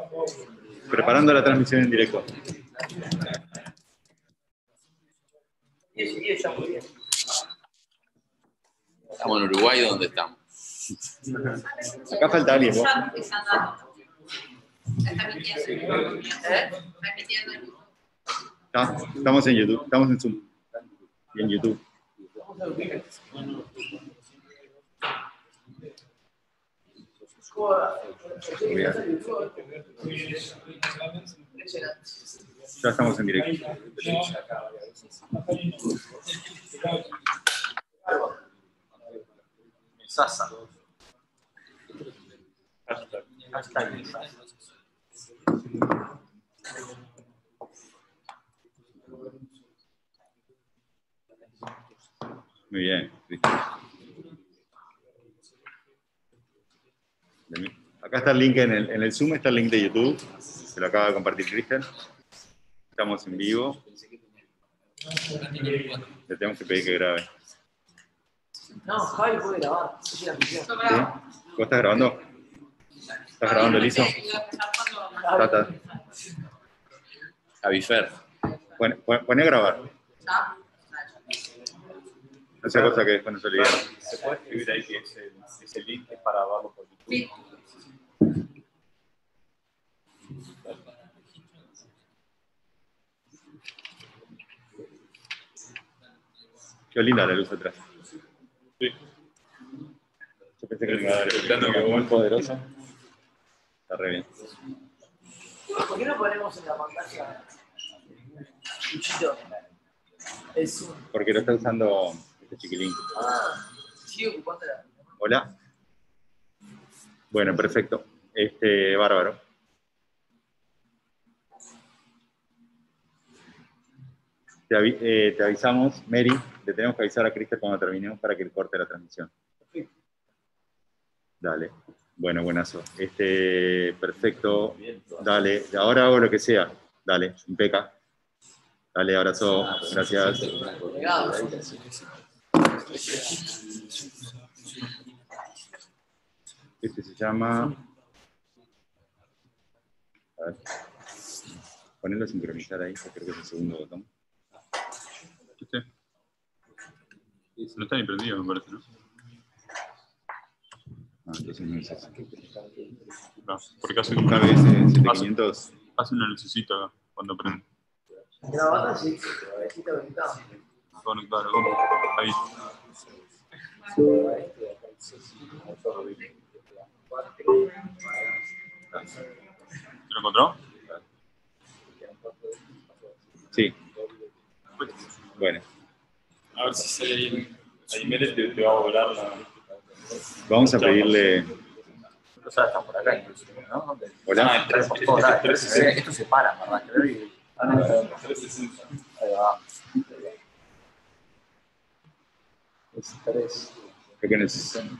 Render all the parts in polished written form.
Preparando la transmisión en directo. Estamos en Uruguay, ¿dónde estamos? Acá falta alguien, vos. Estamos en YouTube, estamos en Zoom. Y en YouTube. Muy bien. Ya estamos en directo. Sasa. Muy bien. Acá está el link en el Zoom, está el link de YouTube. Se lo acaba de compartir Cristian. Estamos en vivo. Le tenemos que pedir que grabe. No, Javi puede grabar. ¿Sí? ¿Vos estás grabando? ¿Estás grabando, Lizo? Tata. Avifer. Poné a grabar. No sea cosa que después no se olvide. Se puede escribir ahí que ese link es para verlo por YouTube. Sí. Qué linda la luz atrás. Sí. Yo pensé que me iba a dar el muy poderoso. Está re bien. ¿Por qué no ponemos en la pantalla Luchito? El Zoom. Porque lo está usando este chiquilín. Ah, sí, ocupátela. Hola. Bueno, perfecto. Bárbaro. Te avisamos, Mary, le tenemos que avisar a Cristian cuando terminemos para que él corte la transmisión. Dale. Bueno, buenazo. Perfecto. Dale. Ahora hago lo que sea. Dale, impeca. Dale, abrazo. Gracias. Este se llama... A ver. Ponelo a sincronizar ahí, creo que es el segundo botón. ¿Viste? No está ni prendido, me parece, ¿no? Entonces no es eso. No, porque hace KBS 7500. hace una lucecita acá cuando prende. Grabata, sí. Está conectado. Conectar, ahí. ¿Se lo encontró? Sí. Bueno. A ver si ahí Mérez te va a volar la... Vamos a pedirle... O sea, está por acá inclusive, ¿no? Hola. Esto se para, ¿verdad? No, 360. Ahí va. Es 3. ¿Qué necesitan?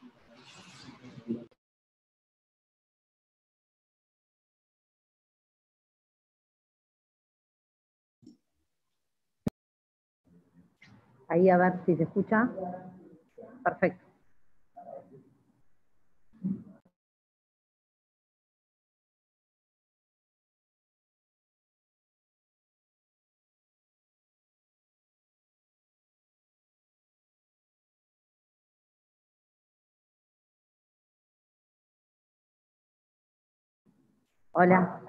Ahí a ver si se escucha. Perfecto. Hola.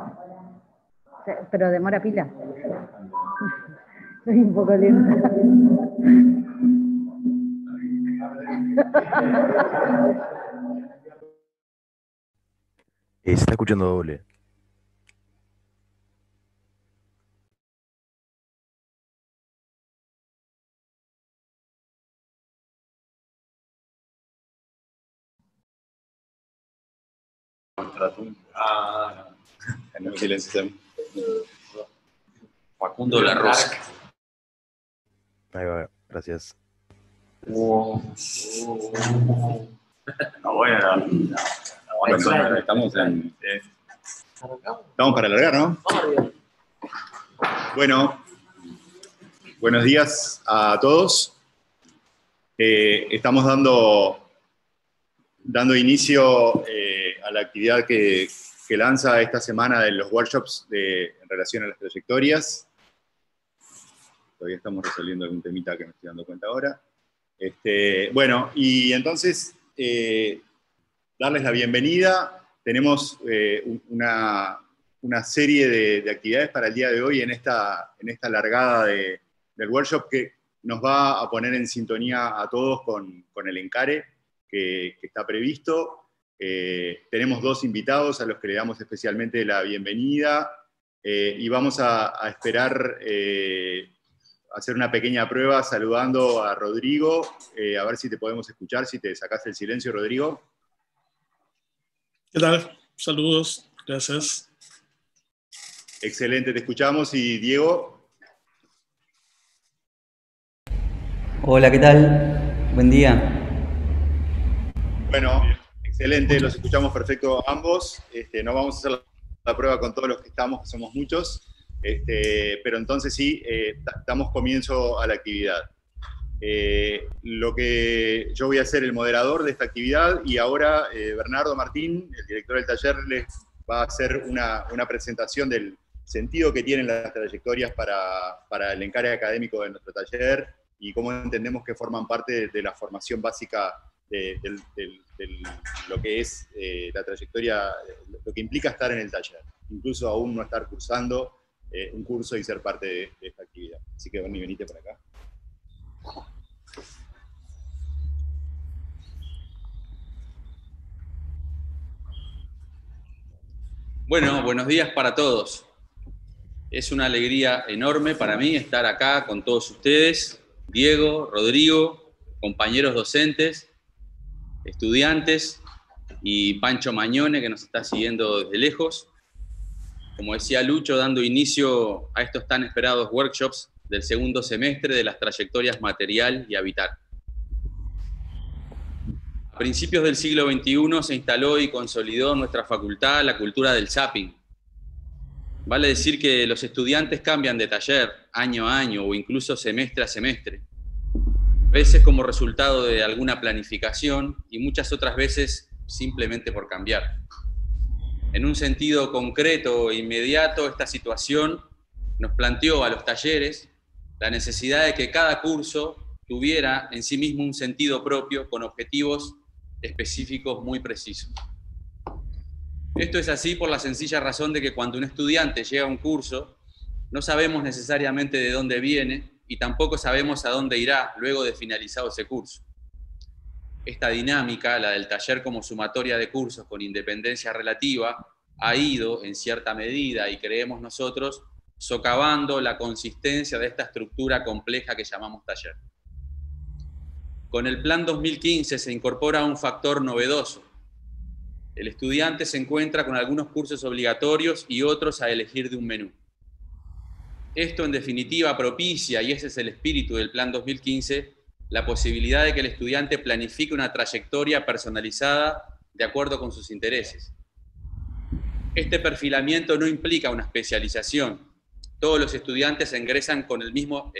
Pero demora pila. Soy un poco lenta. Se está escuchando doble. No silencio. Facundo La Rosa. Ahí va, gracias. Está buena. Bueno, estamos para alargar, ¿no? Bueno, buenos días a todos. Estamos dando inicio a la actividad que lanza esta semana de los workshops en relación a las trayectorias. Todavía estamos resolviendo algún temita que me estoy dando cuenta ahora. Bueno, y entonces, darles la bienvenida. Tenemos una serie de actividades para el día de hoy en esta largada del workshop que nos va a poner en sintonía a todos con el encare que está previsto. Tenemos 2 invitados a los que le damos especialmente la bienvenida y vamos a esperar hacer una pequeña prueba saludando a Rodrigo, a ver si te podemos escuchar, si te sacaste el silencio, Rodrigo. ¿Qué tal? Saludos, gracias. Excelente, te escuchamos. Y Diego. Hola, ¿qué tal? Buen día. Bueno, excelente, los escuchamos perfecto ambos. No vamos a hacer la prueba con todos los que estamos, que somos muchos, pero entonces sí, damos comienzo a la actividad. Lo que yo voy a ser el moderador de esta actividad y ahora Bernardo Martín, el director del taller, les va a hacer una presentación del sentido que tienen las trayectorias para el encare académico de nuestro taller y cómo entendemos que forman parte de la formación básica de lo que es la trayectoria, lo que implica estar en el taller, incluso aún no estar cursando un curso y ser parte de esta actividad. Así que Bernie, venite por acá. Bueno, buenos días para todos. Es una alegría enorme para mí estar acá con todos ustedes, Diego, Rodrigo, compañeros docentes, estudiantes y Pancho Mañone, que nos está siguiendo desde lejos. Como decía Lucho, dando inicio a estos tan esperados workshops del segundo semestre de las trayectorias material y habitar. A principios del siglo XXI se instaló y consolidó en nuestra facultad la cultura del zapping. Vale decir que los estudiantes cambian de taller año a año o incluso semestre a semestre. A veces como resultado de alguna planificación y muchas otras veces simplemente por cambiar. En un sentido concreto e inmediato, esta situación nos planteó a los talleres la necesidad de que cada curso tuviera en sí mismo un sentido propio con objetivos específicos muy precisos. Esto es así por la sencilla razón de que cuando un estudiante llega a un curso, no sabemos necesariamente de dónde viene y tampoco sabemos a dónde irá luego de finalizado ese curso. Esta dinámica, la del taller como sumatoria de cursos con independencia relativa, ha ido, en cierta medida, y creemos nosotros, socavando la consistencia de esta estructura compleja que llamamos taller. Con el Plan 2015 se incorpora un factor novedoso. El estudiante se encuentra con algunos cursos obligatorios y otros a elegir de un menú. Esto, en definitiva, propicia, y ese es el espíritu del Plan 2015, la posibilidad de que el estudiante planifique una trayectoria personalizada de acuerdo con sus intereses. Este perfilamiento no implica una especialización. Todos los estudiantes egresan con el mismo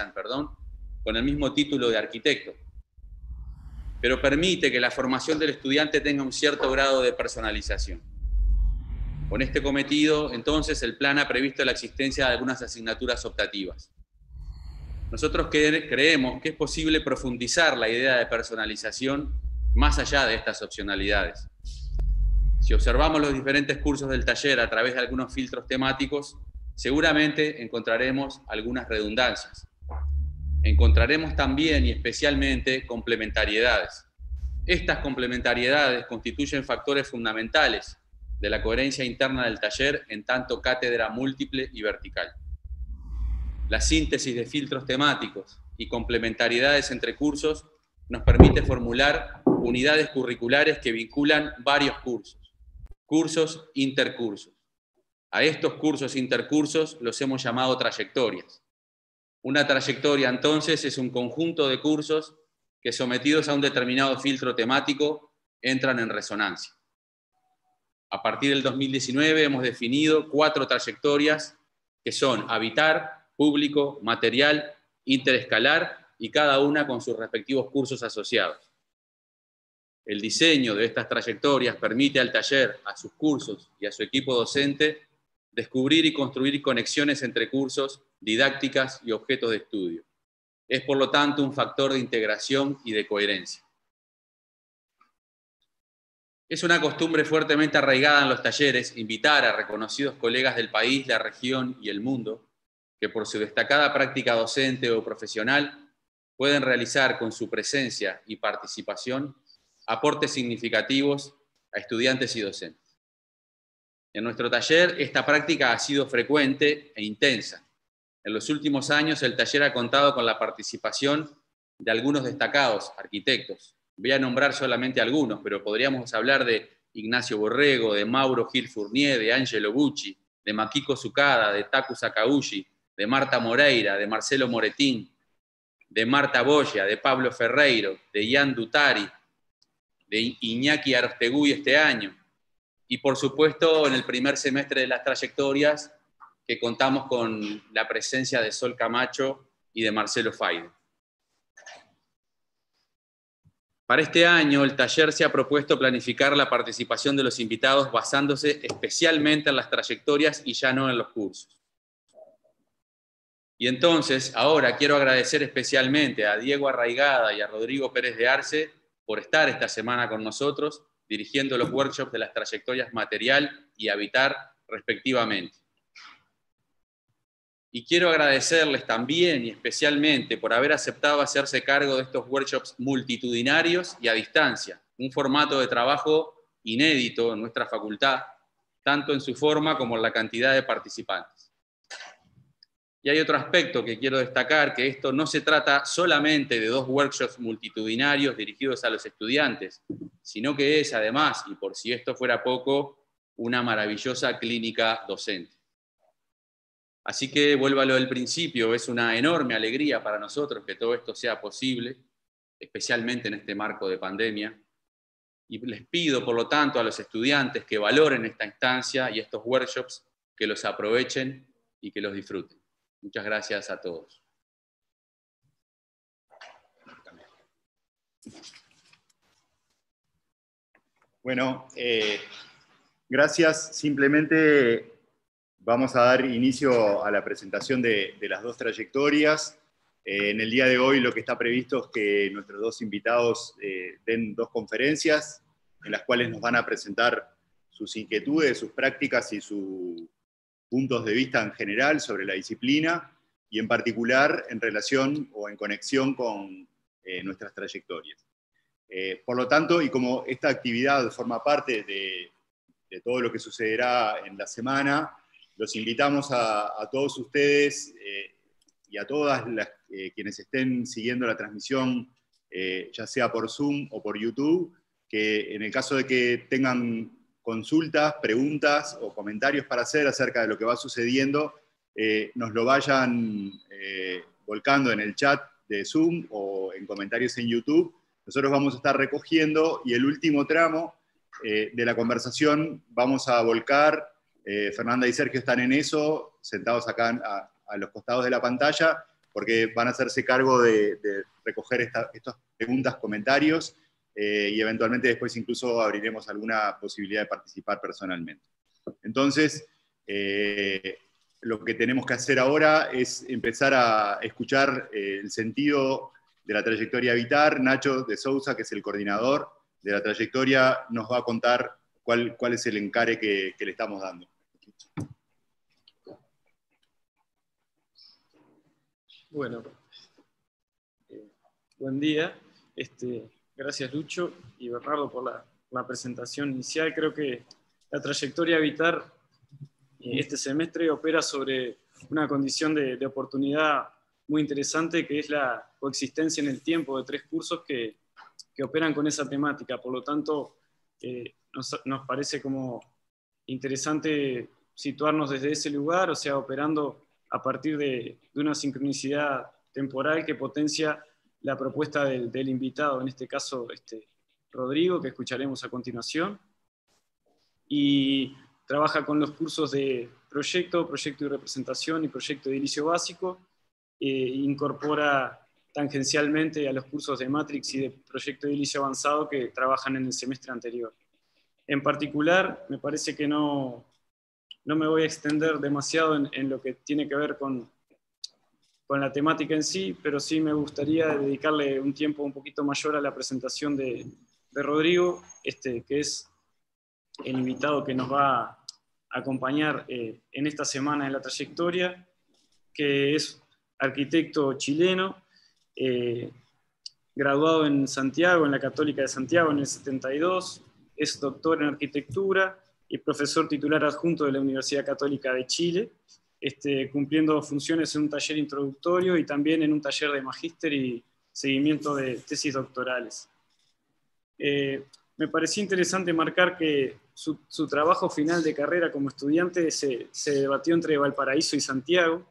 título de arquitecto, pero permite que la formación del estudiante tenga un cierto grado de personalización. Con este cometido, entonces, el plan ha previsto la existencia de algunas asignaturas optativas. Nosotros creemos que es posible profundizar la idea de personalización más allá de estas opcionalidades. Si observamos los diferentes cursos del taller a través de algunos filtros temáticos, seguramente encontraremos algunas redundancias. Encontraremos también y especialmente complementariedades. Estas complementariedades constituyen factores fundamentales de la coherencia interna del taller en tanto cátedra múltiple y vertical. La síntesis de filtros temáticos y complementariedades entre cursos nos permite formular unidades curriculares que vinculan varios cursos intercursos. A estos cursos intercursos los hemos llamado trayectorias. Una trayectoria, entonces, es un conjunto de cursos que, sometidos a un determinado filtro temático, entran en resonancia. A partir del 2019 hemos definido 4 trayectorias que son habitar, público, material, interescalar y cada una con sus respectivos cursos asociados. El diseño de estas trayectorias permite al taller, a sus cursos y a su equipo docente descubrir y construir conexiones entre cursos, didácticas y objetos de estudio. Es, por lo tanto, un factor de integración y de coherencia. Es una costumbre fuertemente arraigada en los talleres invitar a reconocidos colegas del país, la región y el mundo que por su destacada práctica docente o profesional pueden realizar con su presencia y participación aportes significativos a estudiantes y docentes. En nuestro taller esta práctica ha sido frecuente e intensa. En los últimos años el taller ha contado con la participación de algunos destacados arquitectos. Voy a nombrar solamente algunos, pero podríamos hablar de Ignacio Borrego, de Mauro Gil Fournier, de Angelo Bucci, de Makiko Tsukada, de Taku Sakauchi, de Marta Moreira, de Marcelo Moretín, de Marta Boya, de Pablo Ferreiro, de Ian Dutari, de Iñaki Arostegui este año. Y por supuesto, en el primer semestre de las trayectorias, que contamos con la presencia de Sol Camacho y de Marcelo Faide. Para este año, el taller se ha propuesto planificar la participación de los invitados basándose especialmente en las trayectorias y ya no en los cursos. Y entonces, ahora quiero agradecer especialmente a Diego Arraigada y a Rodrigo Pérez de Arce por estar esta semana con nosotros, dirigiendo los workshops de las trayectorias material y habitar respectivamente. Y quiero agradecerles también y especialmente por haber aceptado hacerse cargo de estos workshops multitudinarios y a distancia, un formato de trabajo inédito en nuestra facultad, tanto en su forma como en la cantidad de participantes. Y hay otro aspecto que quiero destacar, que esto no se trata solamente de 2 workshops multitudinarios dirigidos a los estudiantes, sino que es además, y por si esto fuera poco, una maravillosa clínica docente. Así que vuelvo a lo del principio, es una enorme alegría para nosotros que todo esto sea posible, especialmente en este marco de pandemia. Y les pido, por lo tanto, a los estudiantes que valoren esta instancia y estos workshops, que los aprovechen y que los disfruten. Muchas gracias a todos. Bueno, gracias. Simplemente vamos a dar inicio a la presentación de las 2 trayectorias. En el día de hoy lo que está previsto es que nuestros 2 invitados den 2 conferencias en las cuales nos van a presentar sus inquietudes, sus prácticas y sus puntos de vista en general sobre la disciplina y en particular en relación o en conexión con nuestras trayectorias. Por lo tanto, y como esta actividad forma parte de todo lo que sucederá en la semana, los invitamos a todos ustedes y a todas las quienes estén siguiendo la transmisión, ya sea por Zoom o por YouTube, que en el caso de que tengan consultas, preguntas o comentarios para hacer acerca de lo que va sucediendo, nos lo vayan volcando en el chat de Zoom o en comentarios en YouTube. Nosotros vamos a estar recogiendo y el último tramo de la conversación vamos a volcar. Fernanda y Sergio están en eso, sentados acá a los costados de la pantalla, porque van a hacerse cargo de recoger estas preguntas, comentarios, y eventualmente después incluso abriremos alguna posibilidad de participar personalmente. Entonces, lo que tenemos que hacer ahora es empezar a escuchar el sentido de la trayectoria Habitar. Nacho de Sousa, que es el coordinador de la trayectoria, nos va a contar cuál es el encare que le estamos dando. Bueno, buen día. Gracias Lucho y Bernardo por la presentación inicial. Creo que la trayectoria Habitar este semestre opera sobre una condición de oportunidad muy interesante, que es la coexistencia en el tiempo de 3 cursos que operan con esa temática. Por lo tanto, nos parece como interesante situarnos desde ese lugar, o sea, operando a partir de una sincronicidad temporal que potencia la propuesta del invitado, en este caso Rodrigo, que escucharemos a continuación, y trabaja con los cursos de proyecto y representación y proyecto de inicio básico, incorpora tangencialmente a los cursos de Matrix y de Proyecto Edilicio Avanzado que trabajan en el semestre anterior. En particular, me parece que no me voy a extender demasiado en lo que tiene que ver con la temática en sí, pero sí me gustaría dedicarle un tiempo un poquito mayor a la presentación de Rodrigo, que es el invitado que nos va a acompañar en esta semana en la trayectoria, que es arquitecto chileno, graduado en Santiago, en la Católica de Santiago en el 72, es doctor en arquitectura y profesor titular adjunto de la Universidad Católica de Chile, cumpliendo funciones en un taller introductorio y también en un taller de magíster y seguimiento de tesis doctorales. Me pareció interesante marcar que su trabajo final de carrera como estudiante se debatió entre Valparaíso y Santiago,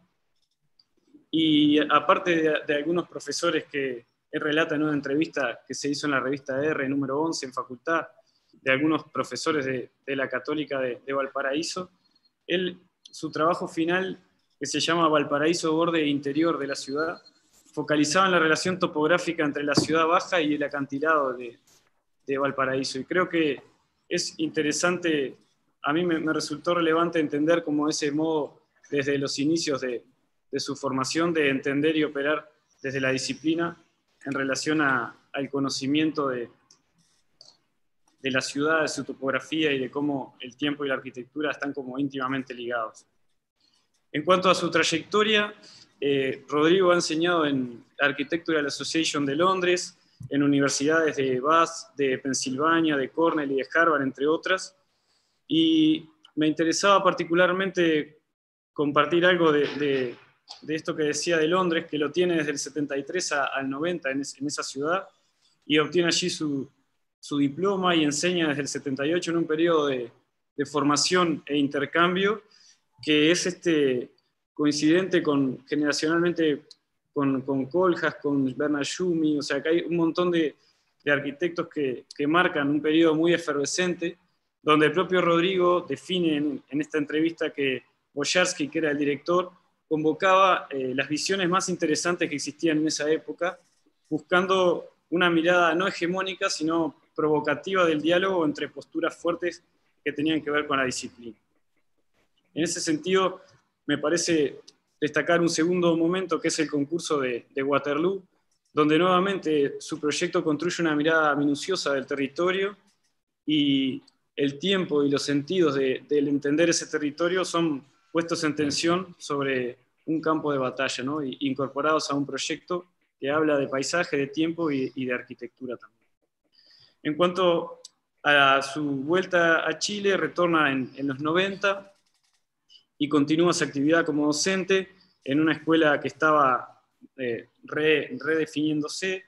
y aparte de algunos profesores que él relata en una entrevista que se hizo en la revista R, número 11, en facultad, de algunos profesores de la Católica de Valparaíso, su trabajo final, que se llama Valparaíso, borde interior de la ciudad, focalizaba en la relación topográfica entre la ciudad baja y el acantilado de Valparaíso. Y creo que es interesante, a mí me resultó relevante entender como ese modo, desde los inicios de su formación, de entender y operar desde la disciplina en relación al conocimiento de la ciudad, de su topografía y de cómo el tiempo y la arquitectura están como íntimamente ligados. En cuanto a su trayectoria, Rodrigo ha enseñado en Architectural Association de Londres, en universidades de Bath, de Pensilvania, de Cornell y de Harvard, entre otras, y me interesaba particularmente compartir algo de esto que decía de Londres, que lo tiene desde el 73 al 90 en esa ciudad, y obtiene allí su diploma y enseña desde el 78 en un periodo de formación e intercambio que es coincidente generacionalmente con Kohlhaas, con Bernard Schumi, o sea que hay un montón de arquitectos que marcan un periodo muy efervescente, donde el propio Rodrigo define en esta entrevista que Boyarsky, que era el director, convocaba las visiones más interesantes que existían en esa época, buscando una mirada no hegemónica, sino provocativa del diálogo entre posturas fuertes que tenían que ver con la disciplina. En ese sentido, me parece destacar un segundo momento, que es el concurso de Waterloo, donde nuevamente su proyecto construye una mirada minuciosa del territorio, y el tiempo y los sentidos del entender ese territorio son puestos en tensión sobre un campo de batalla, ¿no? Incorporados a un proyecto que habla de paisaje, de tiempo y de arquitectura también. En cuanto a su vuelta a Chile, retorna en los 90 y continúa su actividad como docente en una escuela que estaba redefiniéndose,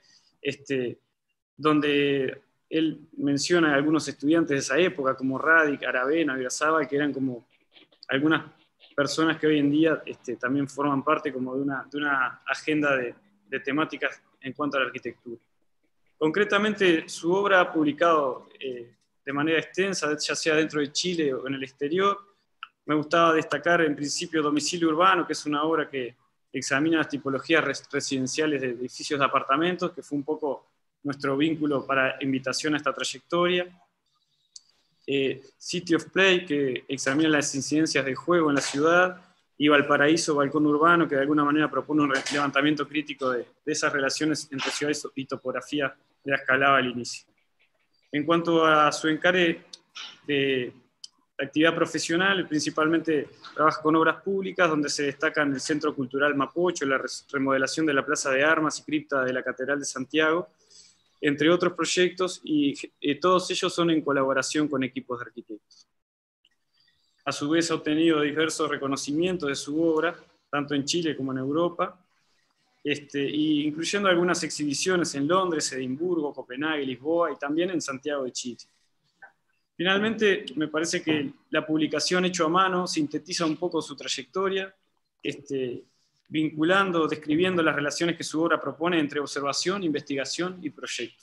donde él menciona a algunos estudiantes de esa época, como Radic, Aravena, Virazábal, que eran como algunas personas que hoy en día también forman parte como de una agenda de temáticas en cuanto a la arquitectura. Concretamente, su obra ha publicado de manera extensa, ya sea dentro de Chile o en el exterior. Me gustaba destacar en principio Domicilio Urbano, que es una obra que examina las tipologías residenciales de edificios de apartamentos, que fue un poco nuestro vínculo para invitación a esta trayectoria. City of Play, que examina las incidencias del juego en la ciudad, y Valparaíso, Balcón Urbano, que de alguna manera propone un levantamiento crítico de esas relaciones entre ciudades y topografía de la escalada al inicio. En cuanto a su encare de actividad profesional, principalmente trabaja con obras públicas, donde se destacan el Centro Cultural Mapocho, la remodelación de la Plaza de Armas y cripta de la Catedral de Santiago, entre otros proyectos, y todos ellos son en colaboración con equipos de arquitectos. A su vez ha obtenido diversos reconocimientos de su obra, tanto en Chile como en Europa, y incluyendo algunas exhibiciones en Londres, Edimburgo, Copenhague, Lisboa y también en Santiago de Chile. Finalmente, me parece que la publicación hecho a mano sintetiza un poco su trayectoria, vinculando, describiendo las relaciones que su obra propone entre observación, investigación y proyecto.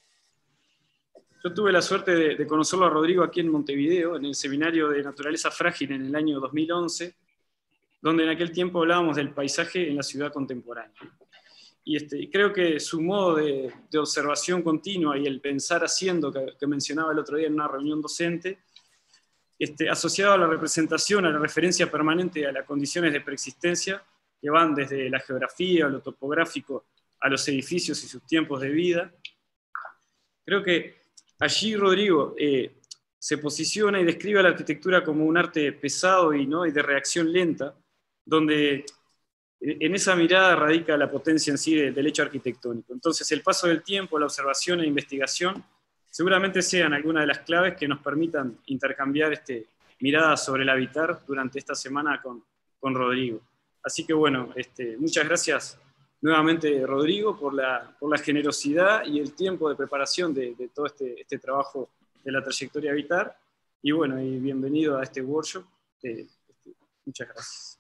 Yo tuve la suerte de conocerlo a Rodrigo aquí en Montevideo, en el Seminario de Naturaleza Frágil en el año 2011, donde en aquel tiempo hablábamos del paisaje en la ciudad contemporánea. Y creo que su modo de observación continua y el pensar haciendo que mencionaba el otro día en una reunión docente, asociado a la representación, a la referencia permanente a las condiciones de preexistencia, que van desde la geografía, lo topográfico, a los edificios y sus tiempos de vida. Creo que allí Rodrigo se posiciona y describe a la arquitectura como un arte pesado y de reacción lenta, donde en esa mirada radica la potencia en sí del hecho arquitectónico. Entonces, el paso del tiempo, la observación e investigación, seguramente sean algunas de las claves que nos permitan intercambiar miradas sobre el habitar durante esta semana con Rodrigo. Así que bueno, muchas gracias nuevamente, Rodrigo, por la generosidad y el tiempo de preparación de todo este trabajo de la trayectoria habitar. Y bueno, y bienvenido a este workshop. Muchas gracias.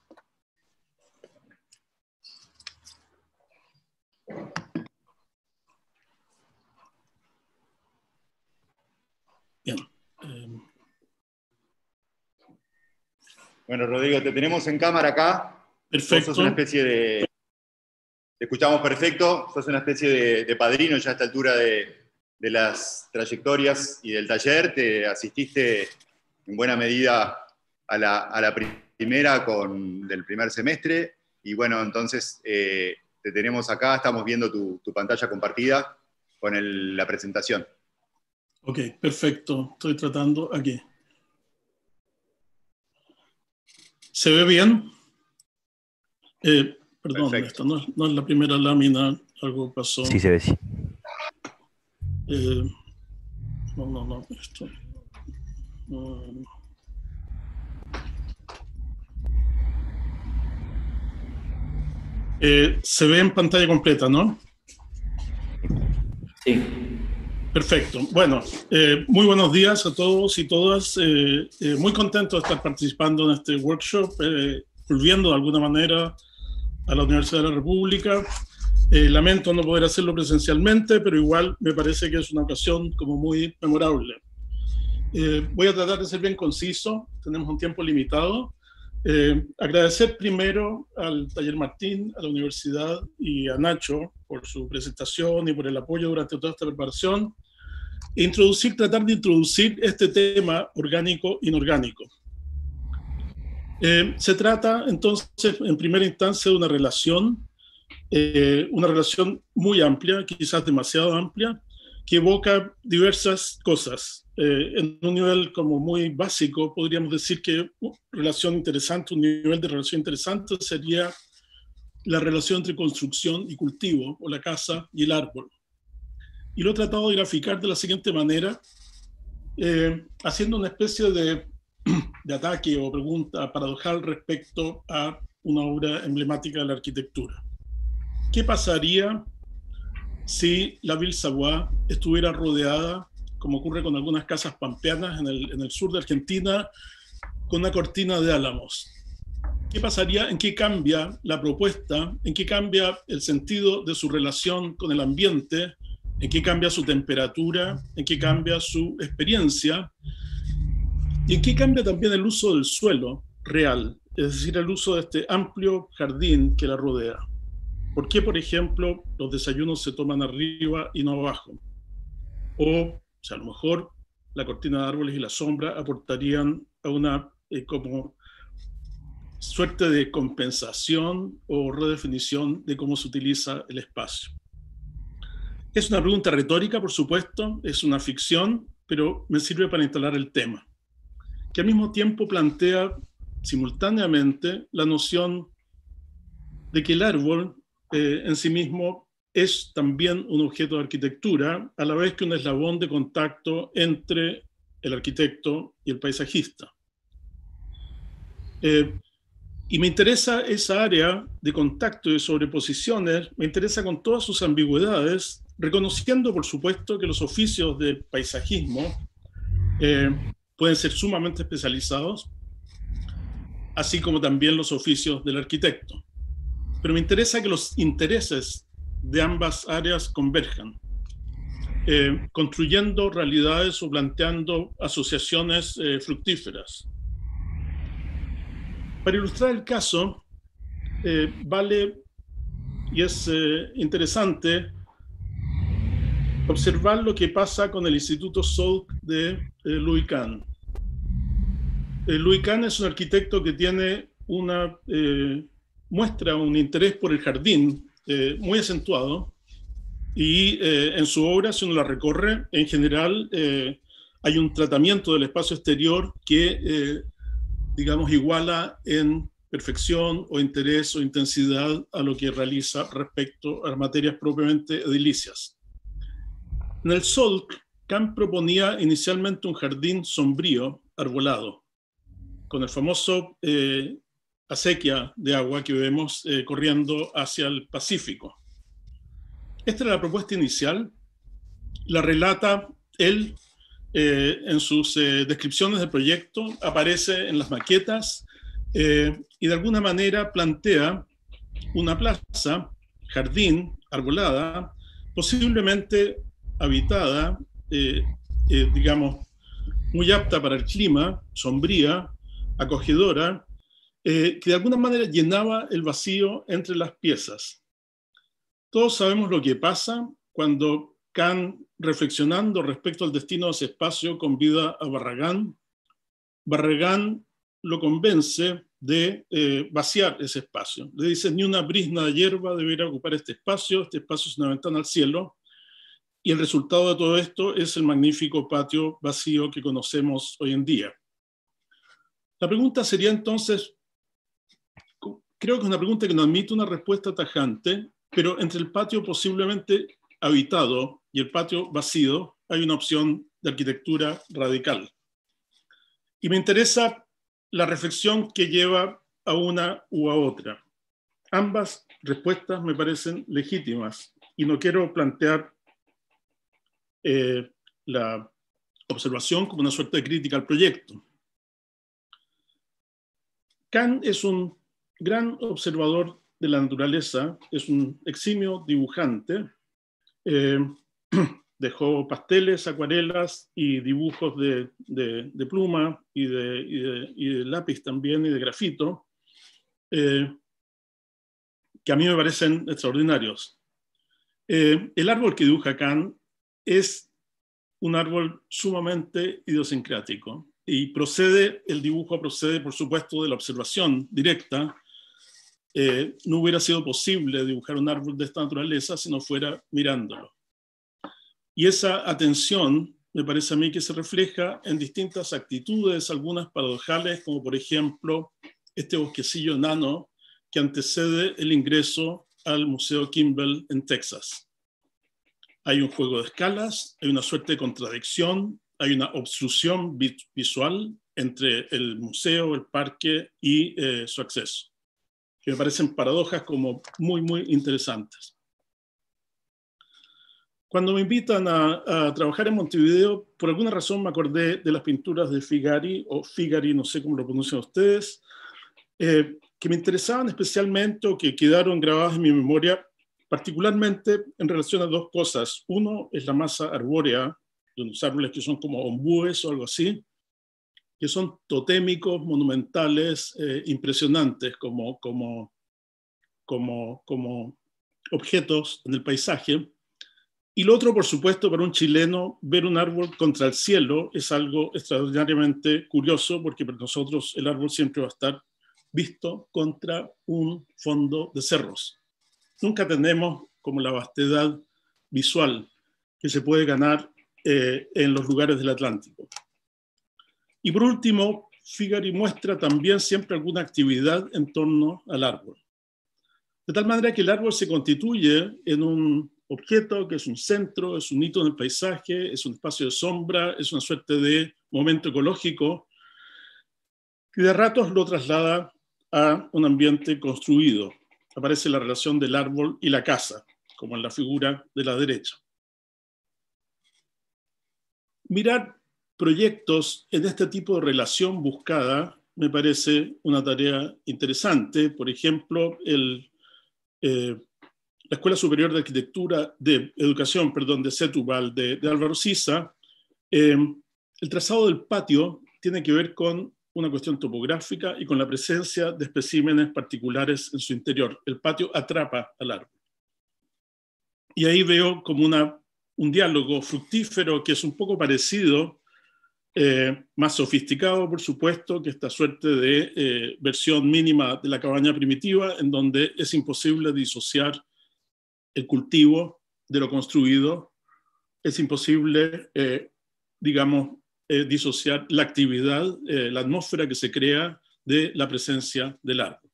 Bien. Bueno, Rodrigo, te tenemos en cámara acá. Perfecto. Vos sos una especie de... Te escuchamos perfecto. Sos una especie de padrino ya a esta altura de las trayectorias y del taller. Te asististe en buena medida a la primera del primer semestre. Y bueno, entonces te tenemos acá. Estamos viendo tu pantalla compartida con la presentación. Ok, perfecto. Estoy tratando aquí. ¿Se ve bien? Perdón, perfecto. esta no es la primera lámina. Algo pasó. Sí, se ve, sí. No. Esto. Se ve en pantalla completa, ¿no? Sí. Perfecto. Bueno, muy buenos días a todos y todas. Muy contento de estar participando en este workshop, volviendo de alguna manera a la Universidad de la República. Lamento no poder hacerlo presencialmente, pero igual me parece que es una ocasión como muy memorable. Voy a tratar de ser bien conciso, tenemos un tiempo limitado. Agradecer primero al Taller Martín, a la universidad y a Nacho por su presentación y por el apoyo durante toda esta preparación. Tratar de introducir este tema orgánico-inorgánico. Se trata entonces en primera instancia de una relación muy amplia, quizás demasiado amplia, que evoca diversas cosas. En un nivel como muy básico, podríamos decir que un nivel de relación interesante sería la relación entre construcción y cultivo, o la casa y el árbol. Y lo he tratado de graficar de la siguiente manera, haciendo una especie de ataque o pregunta paradojal respecto a una obra emblemática de la arquitectura. ¿Qué pasaría si la Ville Savoie estuviera rodeada, como ocurre con algunas casas pampeanas en el sur de Argentina, con una cortina de álamos? ¿Qué pasaría? ¿En qué cambia la propuesta? ¿En qué cambia el sentido de su relación con el ambiente? ¿En qué cambia su temperatura? ¿En qué cambia su experiencia? ¿Y en qué cambia también el uso del suelo real? Es decir, el uso de este amplio jardín que la rodea. ¿Por qué, por ejemplo, los desayunos se toman arriba y no abajo? O sea, a lo mejor la cortina de árboles y la sombra aportarían a una como suerte de compensación o redefinición de cómo se utiliza el espacio. Es una pregunta retórica, por supuesto, es una ficción, pero me sirve para instalar el tema, que al mismo tiempo plantea simultáneamente la noción de que el árbol en sí mismo es también un objeto de arquitectura, a la vez que un eslabón de contacto entre el arquitecto y el paisajista. Y me interesa esa área de contacto y de sobreposiciones, me interesa con todas sus ambigüedades, reconociendo, por supuesto, que los oficios del paisajismo pueden ser sumamente especializados, así como también los oficios del arquitecto. Pero me interesa que los intereses de ambas áreas converjan, construyendo realidades o planteando asociaciones fructíferas. Para ilustrar el caso, vale y es interesante observar lo que pasa con el Instituto Salk de Louis Kahn. Louis Kahn es un arquitecto que tiene muestra un interés por el jardín muy acentuado, y en su obra, si uno la recorre, en general hay un tratamiento del espacio exterior que, digamos, iguala en perfección o interés o intensidad a lo que realiza respecto a las materias propiamente edilicias. En el Salk, Kahn proponía inicialmente un jardín sombrío, arbolado, con el famoso acequia de agua que vemos corriendo hacia el Pacífico. Esta era la propuesta inicial, la relata él en sus descripciones del proyecto, aparece en las maquetas y de alguna manera plantea una plaza, jardín, arbolada, posiblemente habitada, digamos, muy apta para el clima, sombría, acogedora, que de alguna manera llenaba el vacío entre las piezas. Todos sabemos lo que pasa cuando Kahn, reflexionando respecto al destino de ese espacio, convida a Barragán. Barragán lo convence de vaciar ese espacio. Le dice, ni una brizna de hierba debería ocupar este espacio es una ventana al cielo, y el resultado de todo esto es el magnífico patio vacío que conocemos hoy en día. La pregunta sería entonces, creo que es una pregunta que no admite una respuesta tajante, pero entre el patio posiblemente habitado y el patio vacío hay una opción de arquitectura radical. Y me interesa la reflexión que lleva a una u a otra. Ambas respuestas me parecen legítimas y no quiero plantear la observación como una suerte de crítica al proyecto. Kahn es un gran observador de la naturaleza, es un eximio dibujante, dejó pasteles, acuarelas y dibujos de pluma y de lápiz también y de grafito, que a mí me parecen extraordinarios. El árbol que dibuja Kahn es un árbol sumamente idiosincrático y el dibujo procede, por supuesto, de la observación directa. No hubiera sido posible dibujar un árbol de esta naturaleza si no fuera mirándolo. Y esa atención me parece a mí que se refleja en distintas actitudes, algunas paradojales, como por ejemplo este bosquecillo enano que antecede el ingreso al Museo Kimball en Texas. Hay un juego de escalas, hay una suerte de contradicción, hay una obstrucción visual entre el museo, el parque y su acceso, que me parecen paradojas como muy, muy interesantes. Cuando me invitan a trabajar en Montevideo, por alguna razón me acordé de las pinturas de Figari, o Figari, no sé cómo lo pronuncian ustedes, que me interesaban especialmente o que quedaron grabadas en mi memoria, particularmente en relación a dos cosas. Uno es la masa arbórea, de unos árboles que son como ombúes o algo así, que son totémicos, monumentales, impresionantes como objetos en el paisaje. Y lo otro, por supuesto, para un chileno, ver un árbol contra el cielo es algo extraordinariamente curioso, porque para nosotros el árbol siempre va a estar visto contra un fondo de cerros. Nunca tenemos como la vastedad visual que se puede ganar en los lugares del Atlántico. Y por último, Figari muestra también siempre alguna actividad en torno al árbol. De tal manera que el árbol se constituye en un objeto que es un centro, es un hito en el paisaje, es un espacio de sombra, es una suerte de momento ecológico que de ratos lo traslada a un ambiente construido. Aparece la relación del árbol y la casa, como en la figura de la derecha. Mirar proyectos en este tipo de relación buscada me parece una tarea interesante. Por ejemplo, la Escuela Superior de Arquitectura, de Educación, de Setúbal, de Álvaro Siza, el trazado del patio tiene que ver con una cuestión topográfica y con la presencia de especímenes particulares en su interior. El patio atrapa al árbol. Y ahí veo como un diálogo fructífero que es un poco parecido, más sofisticado, por supuesto, que esta suerte de versión mínima de la cabaña primitiva, en donde es imposible disociar el cultivo de lo construido, es imposible, digamos, disociar la actividad, la atmósfera que se crea de la presencia del árbol.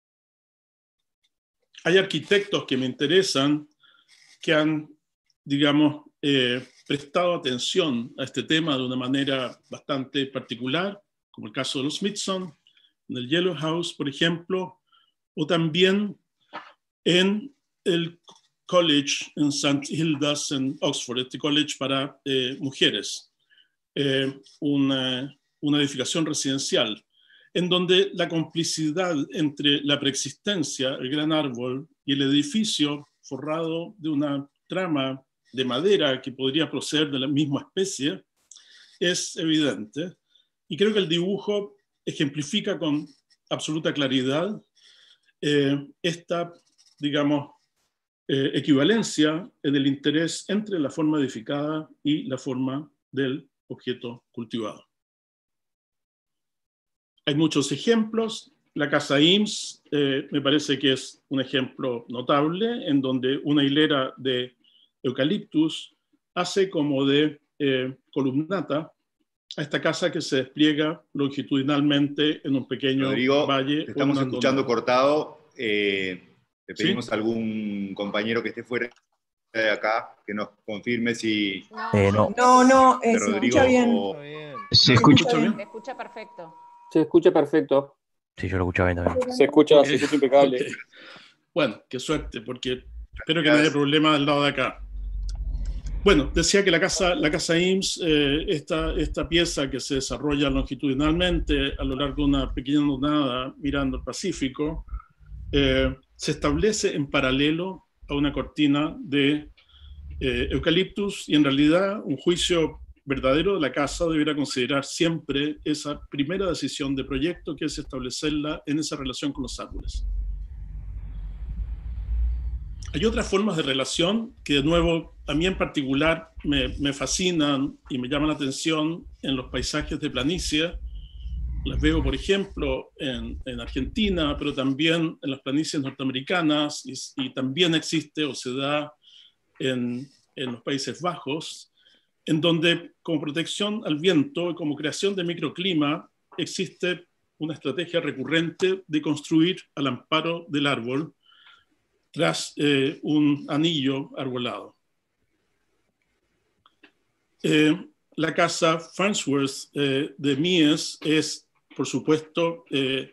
Hay arquitectos que me interesan que han, digamos, prestado atención a este tema de una manera bastante particular, como el caso de los Smithson, en el Yellow House, por ejemplo, o también en el College en St. Hilda's en Oxford, este college para mujeres, una edificación residencial, en donde la complicidad entre la preexistencia, el gran árbol, y el edificio forrado de una trama de madera que podría proceder de la misma especie, es evidente. Y creo que el dibujo ejemplifica con absoluta claridad esta, digamos, equivalencia en el interés entre la forma edificada y la forma del objeto cultivado. Hay muchos ejemplos. La casa Eames me parece que es un ejemplo notable, en donde una hilera de eucaliptus hace como de columnata a esta casa que se despliega longitudinalmente en un pequeño Rodrigo, valle. Te estamos escuchando cortado. Le pedimos a algún compañero que esté fuera de acá que nos confirme si... No, se escucha bien. ¿Se escucha bien? Se escucha perfecto. Se escucha perfecto. Sí, yo lo escuchaba bien también. Se escucha impecable. Okay. Bueno, qué suerte, porque espero que no haya problema del lado de acá. Bueno, decía que la casa Eames, esta pieza que se desarrolla longitudinalmente a lo largo de una pequeña ondada mirando el Pacífico, se establece en paralelo a una cortina de eucaliptus, y en realidad un juicio verdadero de la casa debería considerar siempre esa primera decisión de proyecto, que es establecerla en esa relación con los árboles. Hay otras formas de relación que, de nuevo, a mí en particular me fascinan y me llaman la atención en los paisajes de planicie. Las veo, por ejemplo, en Argentina, pero también en las planicies norteamericanas, y también existe o se da en los Países Bajos, en donde, como protección al viento y como creación de microclima, existe una estrategia recurrente de construir al amparo del árbol tras un anillo arbolado. La casa Farnsworth de Mies es, por supuesto,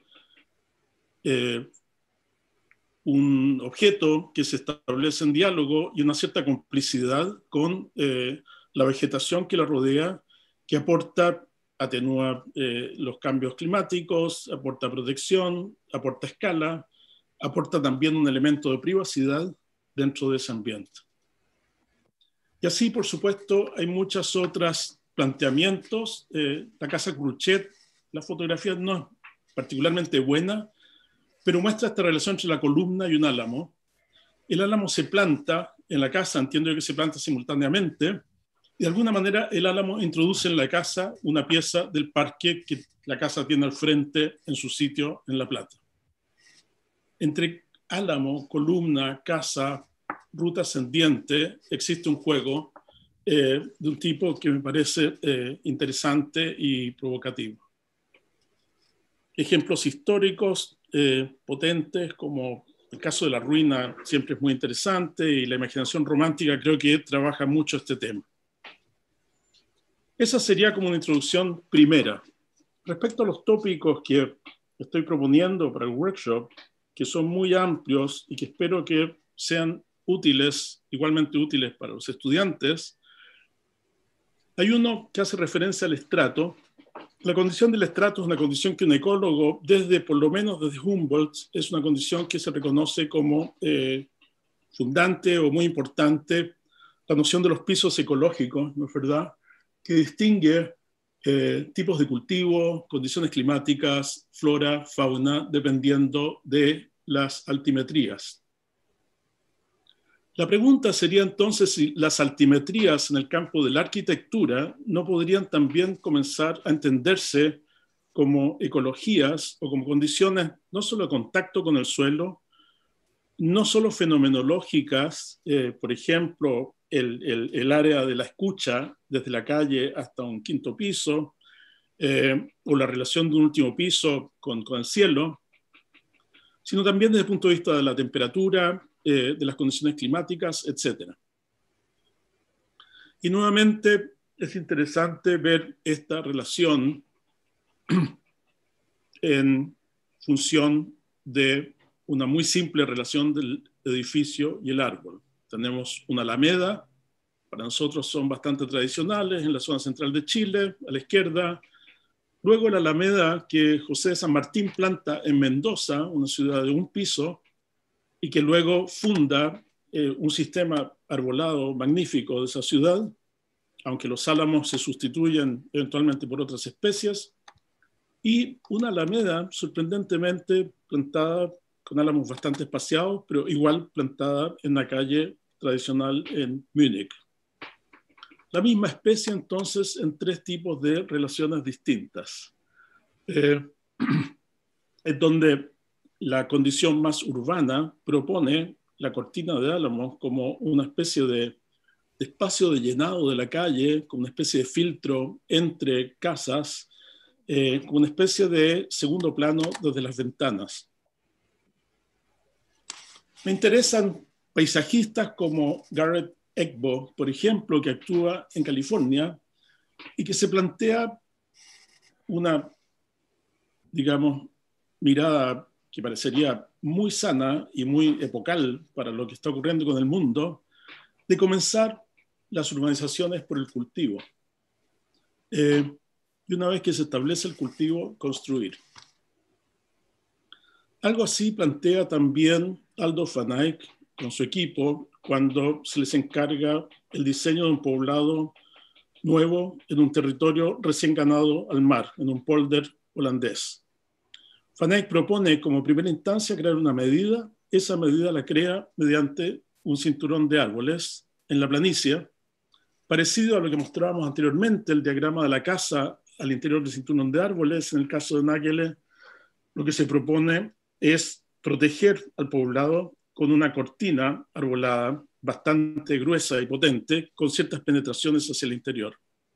un objeto que se establece en diálogo y una cierta complicidad con la vegetación que la rodea, que aporta, atenúa los cambios climáticos, aporta protección, aporta escala, aporta también un elemento de privacidad dentro de ese ambiente. Y así, por supuesto, hay muchos otros planteamientos. La casa Cruchet, la fotografía no es particularmente buena, pero muestra esta relación entre la columna y un álamo. El álamo se planta en la casa, entiendo yo que se planta simultáneamente, y de alguna manera el álamo introduce en la casa una pieza del parque que la casa tiene al frente en su sitio en La Plata. Entre álamo, columna, casa, ruta ascendiente, existe un juego de un tipo que me parece interesante y provocativo. Ejemplos históricos potentes, como el caso de la ruina, siempre es muy interesante, y la imaginación romántica creo que trabaja mucho este tema. Esa sería como una introducción primera. Respecto a los tópicos que estoy proponiendo para el workshop, que son muy amplios y que espero que sean útiles, igualmente útiles para los estudiantes, hay uno que hace referencia al estrato. La condición del estrato es una condición que un ecólogo, por lo menos desde Humboldt, es una condición que se reconoce como fundante o muy importante, la noción de los pisos ecológicos, ¿no es verdad?, que distingue tipos de cultivo, condiciones climáticas, flora, fauna, dependiendo de las altimetrías. La pregunta sería entonces si las altimetrías en el campo de la arquitectura no podrían también comenzar a entenderse como ecologías o como condiciones no solo de contacto con el suelo, no solo fenomenológicas, por ejemplo, el área de la escucha desde la calle hasta un quinto piso, o la relación de un último piso con el cielo, sino también desde el punto de vista de la temperatura, de las condiciones climáticas, etc. Y nuevamente es interesante ver esta relación en función de una muy simple relación del edificio y el árbol. Tenemos una alameda, para nosotros son bastante tradicionales, en la zona central de Chile, a la izquierda. Luego la alameda que José de San Martín planta en Mendoza, una ciudad de un piso, y que luego funda un sistema arbolado magnífico de esa ciudad, aunque los álamos se sustituyen eventualmente por otras especies, y una alameda sorprendentemente plantada con álamos bastante espaciados, pero igual plantada en la calle tradicional en Múnich. La misma especie entonces en tres tipos de relaciones distintas, en donde la condición más urbana propone la cortina de álamos como una especie de espacio de llenado de la calle, como una especie de filtro entre casas, como una especie de segundo plano desde las ventanas. Me interesan paisajistas como Garrett Egbo, por ejemplo, que actúa en California y que se plantea una, digamos, mirada que parecería muy sana y muy epocal para lo que está ocurriendo con el mundo, de comenzar las urbanizaciones por el cultivo. Y una vez que se establece el cultivo, construir. Algo así plantea también Adolf van Eyck con su equipo cuando se les encarga el diseño de un poblado nuevo en un territorio recién ganado al mar, en un polder holandés. Van Eyck propone como primera instancia crear una medida. Esa medida la crea mediante un cinturón de árboles en la planicie, parecido a lo que mostrábamos anteriormente, el diagrama de la casa al interior del cinturón de árboles. En el caso de Nagele, lo que se propone es proteger al poblado con una cortina arbolada bastante gruesa y potente, con ciertas penetraciones hacia el interior.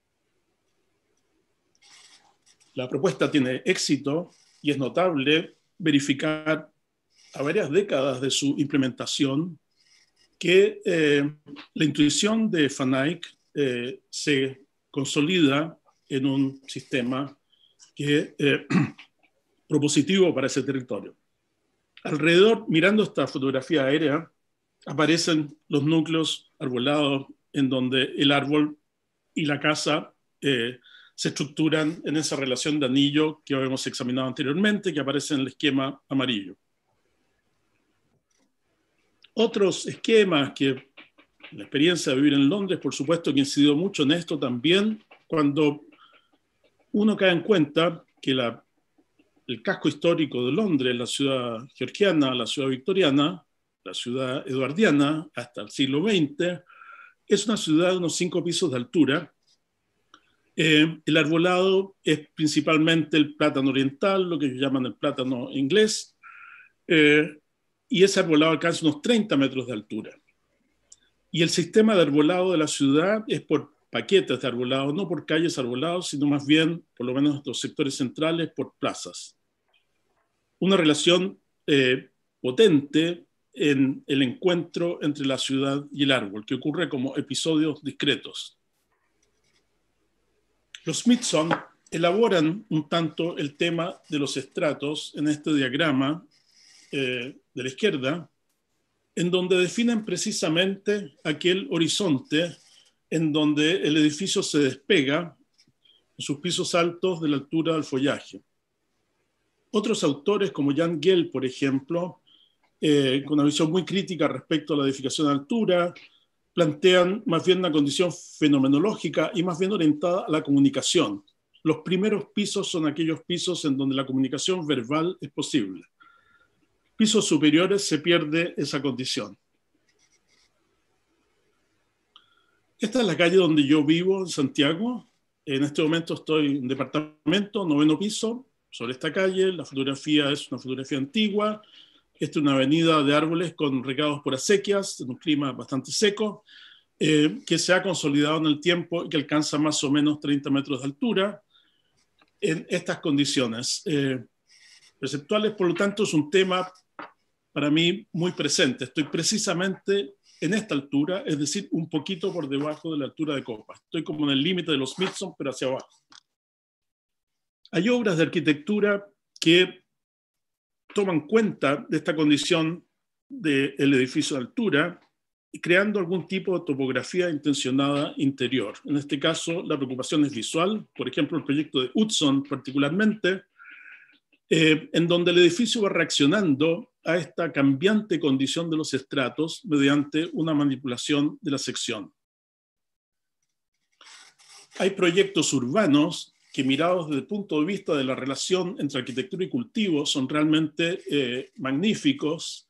La propuesta tiene éxito y es notable verificar a varias décadas de su implementación que la intuición de Van Eyck se consolida en un sistema que propositivo para ese territorio. Alrededor, mirando esta fotografía aérea, aparecen los núcleos arbolados en donde el árbol y la casa se estructuran en esa relación de anillo que habíamos examinado anteriormente, que aparece en el esquema amarillo. Otros esquemas que la experiencia de vivir en Londres, por supuesto, que ha incidido mucho en esto también, cuando uno cae en cuenta que el casco histórico de Londres, la ciudad georgiana, la ciudad victoriana, la ciudad eduardiana, hasta el siglo XX, es una ciudad de unos 5 pisos de altura. El arbolado es principalmente el plátano oriental, lo que ellos llaman el plátano inglés, y ese arbolado alcanza unos 30 metros de altura. Y el sistema de arbolado de la ciudad es por paquetes de arbolado, no por calles arbolados, sino más bien, por lo menos en los sectores centrales, por plazas. Una relación potente en el encuentro entre la ciudad y el árbol, que ocurre como episodios discretos. Los Smithson elaboran un tanto el tema de los estratos en este diagrama de la izquierda, en donde definen precisamente aquel horizonte en donde el edificio se despega en sus pisos altos de la altura del follaje. Otros autores, como Jan Gehl, por ejemplo, con una visión muy crítica respecto a la edificación a altura, plantean más bien una condición fenomenológica y más bien orientada a la comunicación. Los primeros pisos son aquellos pisos en donde la comunicación verbal es posible. Pisos superiores se pierde esa condición. Esta es la calle donde yo vivo, en Santiago. En este momento estoy en un departamento, 9º piso, sobre esta calle. La fotografía es una fotografía antigua. Esta es una avenida de árboles con regados por acequias, en un clima bastante seco, que se ha consolidado en el tiempo y que alcanza más o menos 30 metros de altura en estas condiciones. Perceptuales, por lo tanto, es un tema para mí muy presente. Estoy precisamente en esta altura, es decir, un poquito por debajo de la altura de copa. Estoy como en el límite de los Smithson, pero hacia abajo. Hay obras de arquitectura que toman cuenta de esta condición del edificio de altura, creando algún tipo de topografía intencionada interior. En este caso, la preocupación es visual. Por ejemplo, el proyecto de Hudson particularmente, en donde el edificio va reaccionando a esta cambiante condición de los estratos mediante una manipulación de la sección. Hay proyectos urbanos que, mirados desde el punto de vista de la relación entre arquitectura y cultivo, son realmente magníficos,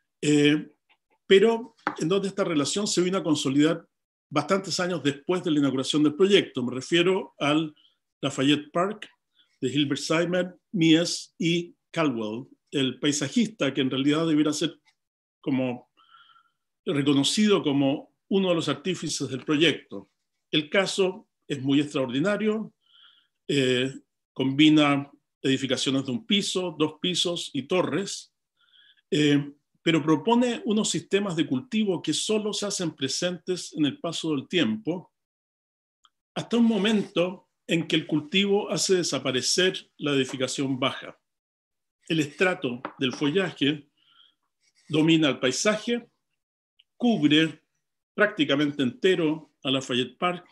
pero en donde esta relación se vino a consolidar bastantes años después de la inauguración del proyecto. Me refiero al Lafayette Park de Hilbert Seimer, Mies y Caldwell, el paisajista que en realidad debiera ser como reconocido como uno de los artífices del proyecto. El caso es muy extraordinario, combina edificaciones de un piso, 2 pisos y torres, pero propone unos sistemas de cultivo que solo se hacen presentes en el paso del tiempo, hasta un momento en que el cultivo hace desaparecer la edificación baja. El estrato del follaje domina el paisaje, cubre prácticamente entero a Lafayette Park.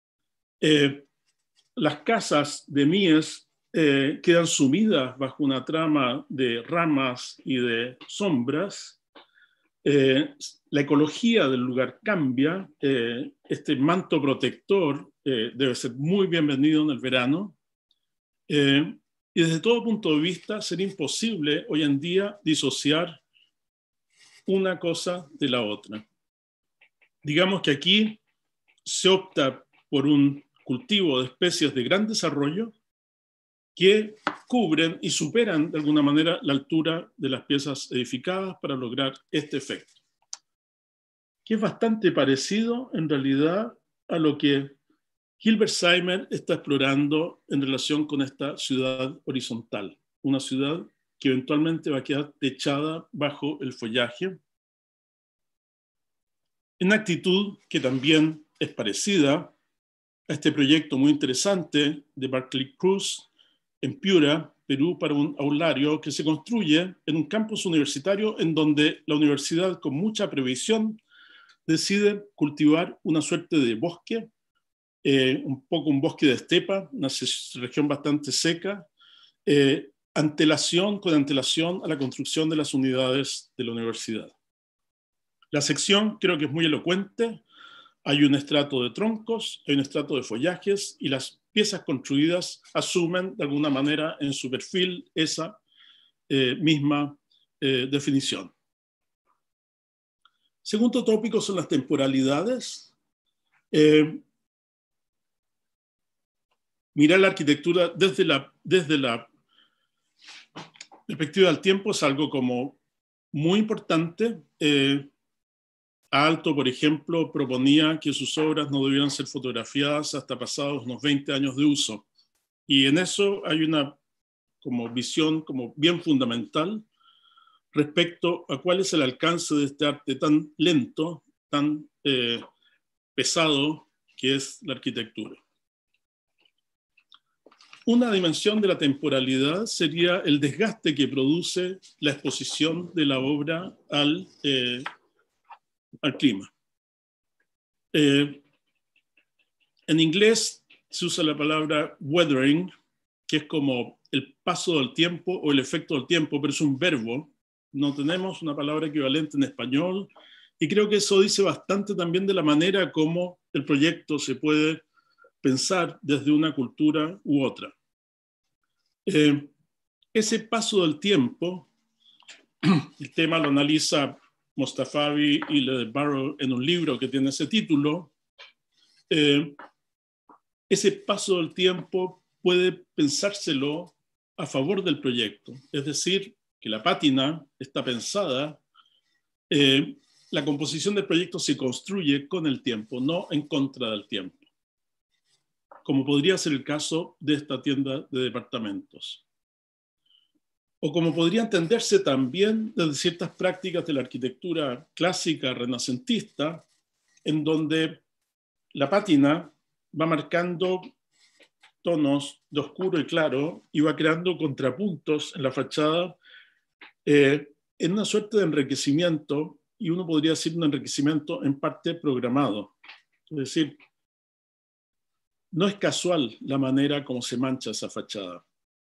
Las casas de Mies quedan sumidas bajo una trama de ramas y de sombras. La ecología del lugar cambia. Este manto protector debe ser muy bienvenido en el verano. Y desde todo punto de vista sería imposible hoy en día disociar una cosa de la otra. Digamos que aquí se opta por un cultivo de especies de gran desarrollo que cubren y superan de alguna manera la altura de las piezas edificadas para lograr este efecto, que es bastante parecido en realidad a lo que Hilbert Seimer está explorando en relación con esta ciudad horizontal, una ciudad que eventualmente va a quedar techada bajo el follaje, una actitud que también es parecida a este proyecto muy interesante de Barclay Cruz en Piura, Perú, para un aulario que se construye en un campus universitario en donde la universidad, con mucha previsión, decide cultivar una suerte de bosque, un poco un bosque de estepa, una región bastante seca, con antelación a la construcción de las unidades de la universidad. La sección creo que es muy elocuente. Hay un estrato de troncos, hay un estrato de follajes y las piezas construidas asumen de alguna manera en su perfil esa misma definición. Segundo tópico son las temporalidades. Mirar la arquitectura desde la perspectiva del tiempo es algo como muy importante. Aalto, por ejemplo, proponía que sus obras no debieran ser fotografiadas hasta pasados unos 20 años de uso. Y en eso hay una como visión como bien fundamental respecto a cuál es el alcance de este arte tan lento, tan pesado que es la arquitectura. Una dimensión de la temporalidad sería el desgaste que produce la exposición de la obra al clima. En inglés se usa la palabra weathering, que es como el paso del tiempo o el efecto del tiempo, pero es un verbo. No tenemos una palabra equivalente en español, y creo que eso dice bastante también de la manera como el proyecto se puede pensar desde una cultura u otra. Ese paso del tiempo, el tema lo analiza Mostafavi y Ledet Barrow en un libro que tiene ese título, ese paso del tiempo puede pensárselo a favor del proyecto. Es decir, que la pátina está pensada, la composición del proyecto se construye con el tiempo, no en contra del tiempo, como podría ser el caso de esta tienda de departamentos. O como podría entenderse también desde ciertas prácticas de la arquitectura clásica renacentista, en donde la pátina va marcando tonos de oscuro y claro y va creando contrapuntos en la fachada en una suerte de enriquecimiento, y uno podría decir un enriquecimiento en parte programado. Es decir, no es casual la manera como se mancha esa fachada.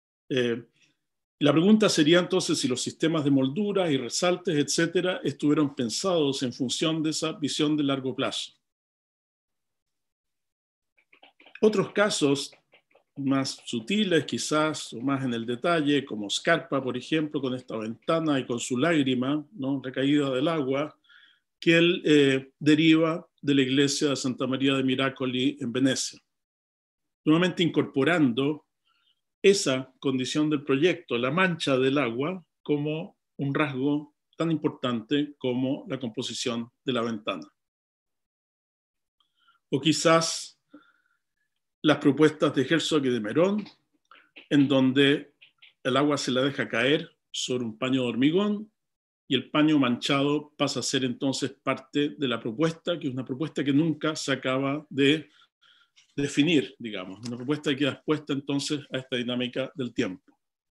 La pregunta sería entonces si los sistemas de molduras y resaltes, etcétera, estuvieron pensados en función de esa visión de largo plazo. Otros casos más sutiles quizás, o más en el detalle, como Scarpa, por ejemplo, con esta ventana y con su lágrima, ¿no?, recaída del agua, que él deriva de la iglesia de Santa María de Miracoli en Venecia. Nuevamente incorporando esa condición del proyecto, la mancha del agua, como un rasgo tan importante como la composición de la ventana. O quizás las propuestas de Herzog y de Merón, en donde el agua se la deja caer sobre un paño de hormigón y el paño manchado pasa a ser entonces parte de la propuesta, que es una propuesta que nunca se acaba de definir, digamos, una propuesta que queda expuesta entonces a esta dinámica del tiempo.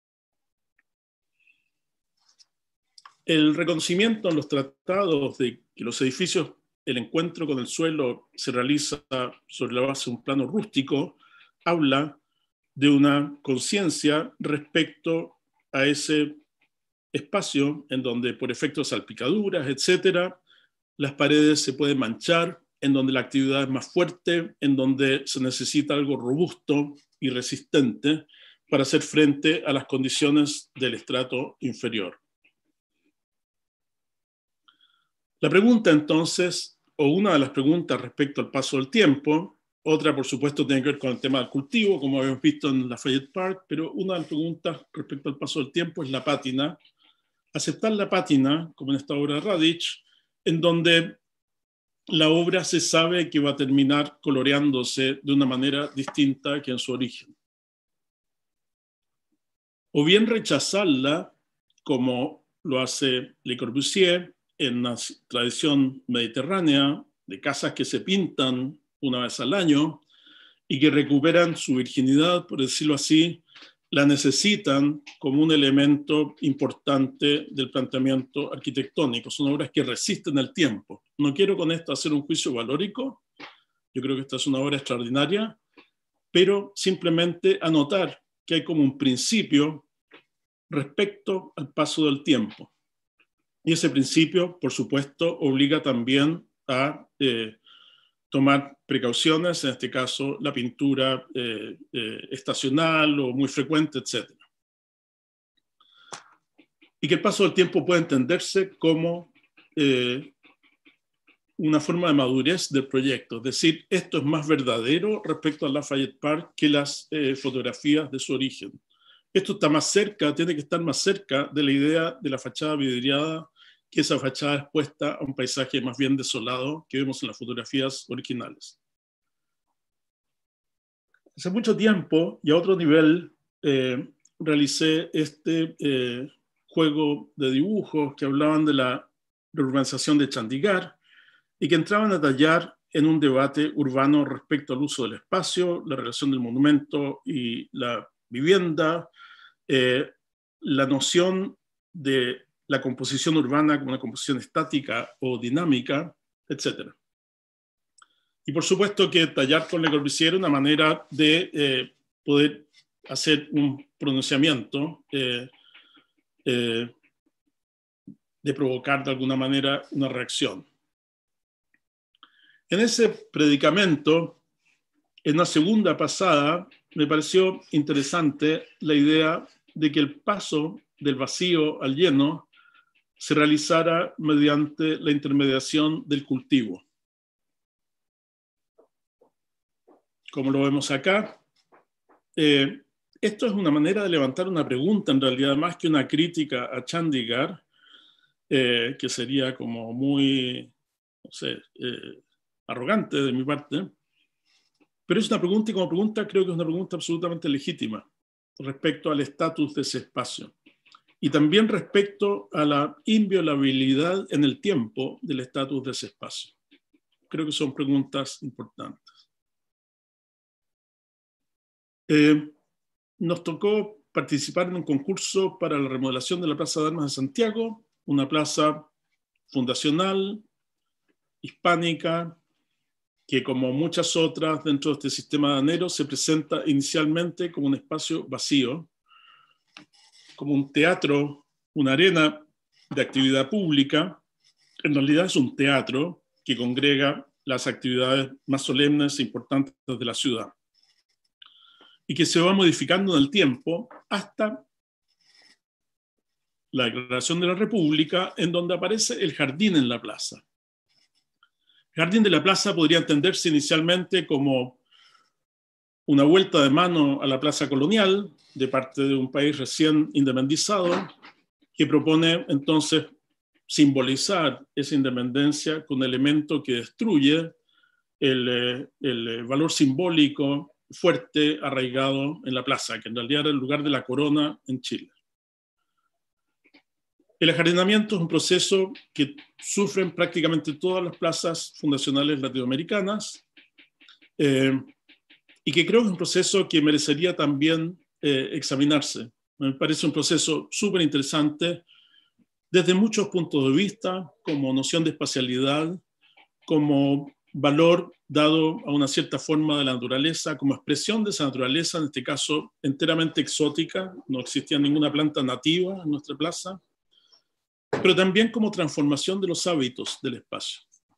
El reconocimiento en los tratados de que los edificios, el encuentro con el suelo se realiza sobre la base de un plano rústico, habla de una conciencia respecto a ese espacio en donde por efecto de salpicaduras, etcétera, las paredes se pueden manchar, en donde la actividad es más fuerte, en donde se necesita algo robusto y resistente para hacer frente a las condiciones del estrato inferior. La pregunta entonces, o una de las preguntas respecto al paso del tiempo, otra por supuesto tiene que ver con el tema del cultivo, como habíamos visto en Lafayette Park, pero una de las preguntas respecto al paso del tiempo es la pátina. Aceptar la pátina, como en esta obra de Radich, en donde la obra se sabe que va a terminar coloreándose de una manera distinta que en su origen. O bien rechazarla, como lo hace Le Corbusier en la tradición mediterránea, de casas que se pintan una vez al año y que recuperan su virginidad, por decirlo así, la necesitan como un elemento importante del planteamiento arquitectónico. Son obras que resisten el tiempo. No quiero con esto hacer un juicio valórico, yo creo que esta es una obra extraordinaria, pero simplemente anotar que hay como un principio respecto al paso del tiempo. Y ese principio, por supuesto, obliga también a tomar precauciones, en este caso la pintura estacional o muy frecuente, etc. Y que el paso del tiempo puede entenderse como una forma de madurez del proyecto, es decir, esto es más verdadero respecto a Lafayette Park que las fotografías de su origen. Esto está más cerca, tiene que estar más cerca de la idea de la fachada vidriada que esa fachada expuesta a un paisaje más bien desolado que vemos en las fotografías originales. Hace mucho tiempo y a otro nivel realicé este juego de dibujos que hablaban de la urbanización de Chandigarh y que entraban a tallar en un debate urbano respecto al uso del espacio, la relación del monumento y la vivienda, la noción de la composición urbana como una composición estática o dinámica, etc. Y por supuesto que tallar con Le Corbusier era una manera de poder hacer un pronunciamiento, de provocar de alguna manera una reacción. En ese predicamento, en una segunda pasada, me pareció interesante la idea de que el paso del vacío al lleno se realizara mediante la intermediación del cultivo. como lo vemos acá. Esto es una manera de levantar una pregunta, en realidad, más que una crítica a Chandigarh, que sería como muy, no sé, arrogante de mi parte. Pero es una pregunta, y como pregunta creo que es una pregunta absolutamente legítima respecto al estatus de ese espacio. Y también respecto a la inviolabilidad en el tiempo del estatus de ese espacio. Creo que son preguntas importantes. Nos tocó participar en un concurso para la remodelación de la Plaza de Armas de Santiago, una plaza fundacional, hispánica, que como muchas otras dentro de este sistema danero se presenta inicialmente como un espacio vacío, como un teatro, una arena de actividad pública. En realidad es un teatro que congrega las actividades más solemnes e importantes de la ciudad y que se va modificando en el tiempo hasta la Declaración de la República, en donde aparece el jardín en la plaza. El jardín de la plaza podría entenderse inicialmente como una vuelta de mano a la plaza colonial de parte de un país recién independizado, que propone entonces simbolizar esa independencia con un elemento que destruye el valor simbólico fuerte arraigado en la plaza, que en realidad era el lugar de la corona en Chile. El ajardinamiento es un proceso que sufren prácticamente todas las plazas fundacionales latinoamericanas, y que creo que es un proceso que merecería también examinarse. Me parece un proceso súper interesante desde muchos puntos de vista, como noción de espacialidad, como valor dado a una cierta forma de la naturaleza, como expresión de esa naturaleza, en este caso enteramente exótica, no existía ninguna planta nativa en nuestra plaza, pero también como transformación de los hábitos del espacio.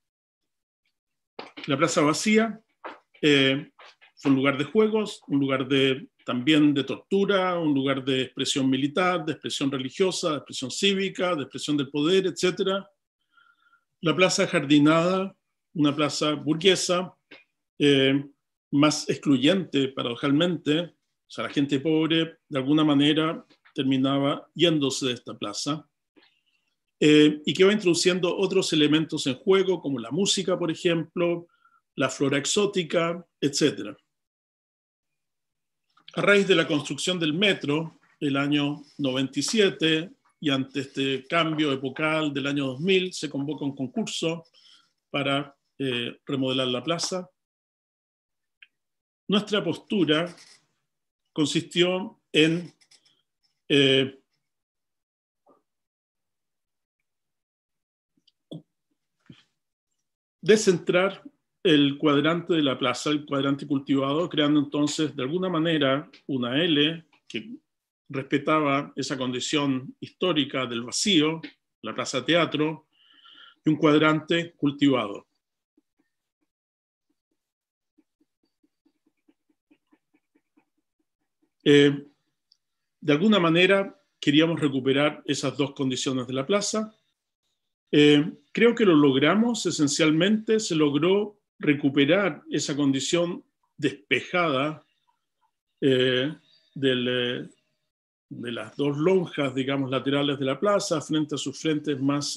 La plaza vacía fue un lugar de juegos, un lugar también de tortura, un lugar de expresión militar, de expresión religiosa, de expresión cívica, de expresión del poder, etc. La plaza jardinada, una plaza burguesa, más excluyente paradojalmente, o sea, la gente pobre de alguna manera terminaba yéndose de esta plaza, y que va introduciendo otros elementos en juego, como la música, por ejemplo, la flora exótica, etc. A raíz de la construcción del metro, el año 97, y ante este cambio epocal del año 2000, se convoca un concurso para remodelar la plaza. Nuestra postura consistió en descentrar el cuadrante de la plaza, el cuadrante cultivado, creando entonces de alguna manera una L que respetaba esa condición histórica del vacío, la plaza teatro, y un cuadrante cultivado. De alguna manera queríamos recuperar esas dos condiciones de la plaza. Creo que lo logramos. Esencialmente se logró recuperar esa condición despejada de las dos lonjas, digamos, laterales de la plaza frente a sus frentes más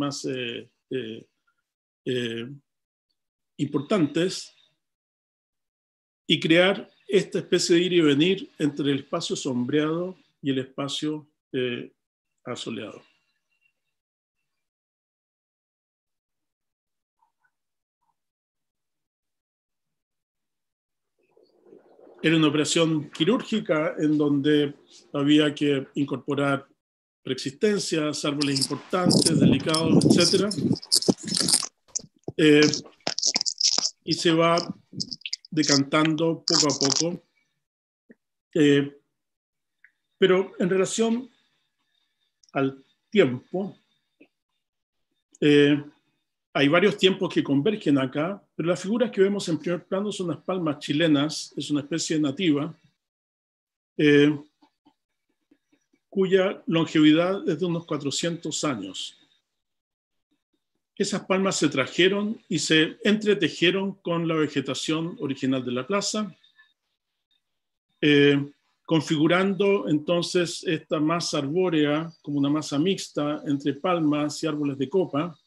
importantes, y crear esta especie de ir y venir entre el espacio sombreado y el espacio asoleado. Era una operación quirúrgica en donde había que incorporar preexistencias, árboles importantes, delicados, etc. Y se va decantando poco a poco. Pero en relación al tiempo, hay varios tiempos que convergen acá, pero las figuras que vemos en primer plano son las palmas chilenas, es una especie nativa, cuya longevidad es de unos 400 años. Esas palmas se trajeron y se entretejeron con la vegetación original de la plaza, configurando entonces esta masa arbórea como una masa mixta entre palmas y árboles de copa,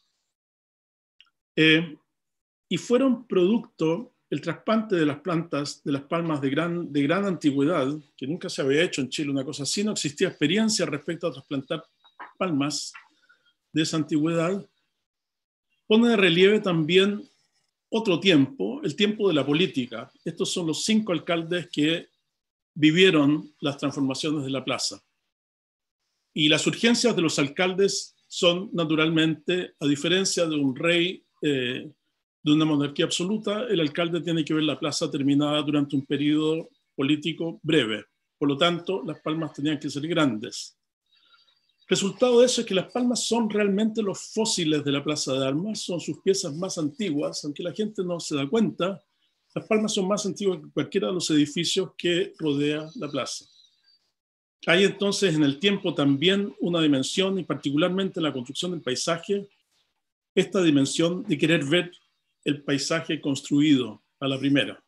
y fueron producto, el trasplante de las plantas, de las palmas de gran antigüedad, que nunca se había hecho en Chile una cosa así, no existía experiencia respecto a trasplantar palmas de esa antigüedad, pone de relieve también otro tiempo, el tiempo de la política. Estos son los 5 alcaldes que vivieron las transformaciones de la plaza. Y las urgencias de los alcaldes son, naturalmente, a diferencia de un rey, de una monarquía absoluta, el alcalde tiene que ver la plaza terminada durante un periodo político breve. Por lo tanto, las palmas tenían que ser grandes. Resultado de eso es que las palmas son realmente los fósiles de la Plaza de Armas, son sus piezas más antiguas, aunque la gente no se da cuenta. Las palmas son más antiguas que cualquiera de los edificios que rodea la plaza. Hay entonces en el tiempo también una dimensión, y particularmente en la construcción del paisaje, esta dimensión de querer ver el paisaje construido a la primera.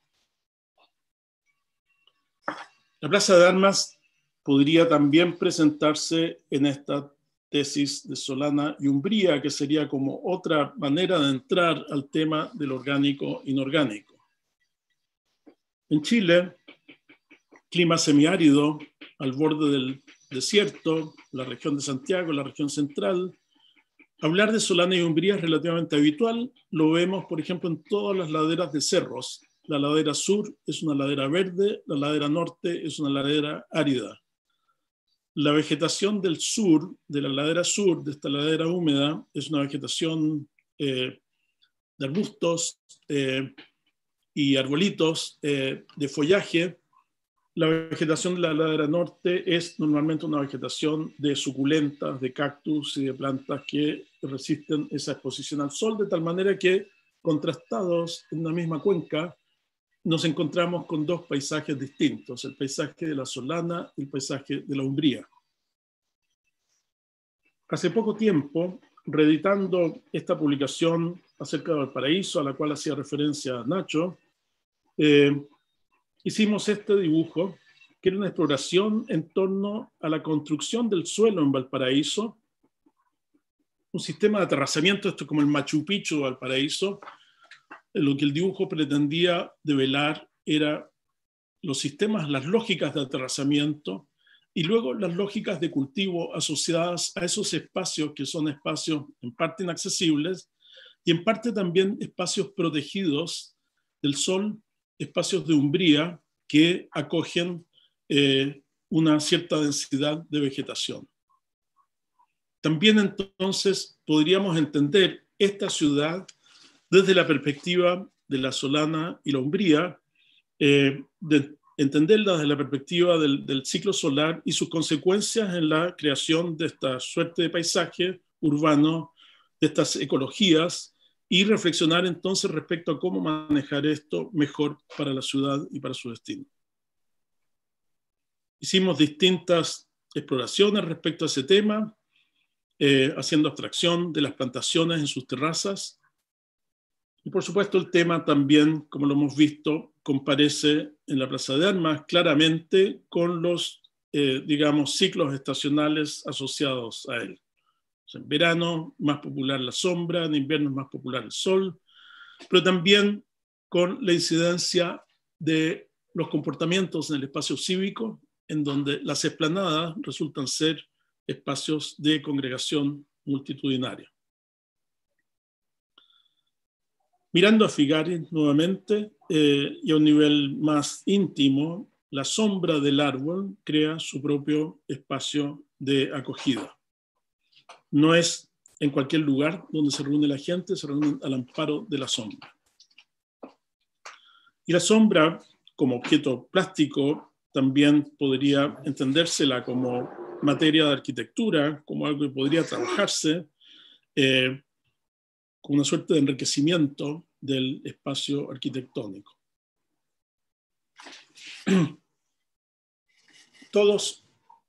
La Plaza de Armas podría también presentarse en esta tesis de Solana y Umbría, que sería como otra manera de entrar al tema del orgánico inorgánico. En Chile, clima semiárido, al borde del desierto, la región de Santiago, la región central. Hablar de Solana y Umbría es relativamente habitual. Lo vemos, por ejemplo, en todas las laderas de cerros. La ladera sur es una ladera verde, la ladera norte es una ladera árida. La vegetación del sur, de la ladera sur, de esta ladera húmeda, es una vegetación de arbustos y arbolitos de follaje. La vegetación de la ladera norte es normalmente una vegetación de suculentas, de cactus y de plantas que resisten esa exposición al sol, de tal manera que, contrastados en una misma cuenca, nos encontramos con 2 paisajes distintos, el paisaje de la Solana y el paisaje de la Umbría. Hace poco tiempo, reeditando esta publicación acerca de Valparaíso, a la cual hacía referencia Nacho, hicimos este dibujo, que era una exploración en torno a la construcción del suelo en Valparaíso, un sistema de aterrazamiento, esto es como el Machu Picchu de Valparaíso. Lo que el dibujo pretendía develar era los sistemas, las lógicas de aterrazamiento y luego las lógicas de cultivo asociadas a esos espacios que son espacios en parte inaccesibles y en parte también espacios protegidos del sol, espacios de umbría que acogen una cierta densidad de vegetación. También entonces podríamos entender esta ciudad desde la perspectiva de la Solana y la Umbría, de entenderla desde la perspectiva del ciclo solar y sus consecuencias en la creación de esta suerte de paisaje urbano, de estas ecologías, y reflexionar entonces respecto a cómo manejar esto mejor para la ciudad y para su destino. Hicimos distintas exploraciones respecto a ese tema, haciendo abstracción de las plantaciones en sus terrazas. Y por supuesto el tema también, como lo hemos visto, comparece en la Plaza de Armas claramente con los, digamos, ciclos estacionales asociados a él. O sea, en verano, más popular la sombra, en invierno es más popular el sol, pero también con la incidencia de los comportamientos en el espacio cívico, en donde las explanadas resultan ser espacios de congregación multitudinaria. Mirando a Figari nuevamente, y a un nivel más íntimo, la sombra del árbol crea su propio espacio de acogida. No es en cualquier lugar donde se reúne la gente, se reúne al amparo de la sombra. Y la sombra, como objeto plástico, también podría entendérsela como materia de arquitectura, como algo que podría trabajarse, con una suerte de enriquecimiento del espacio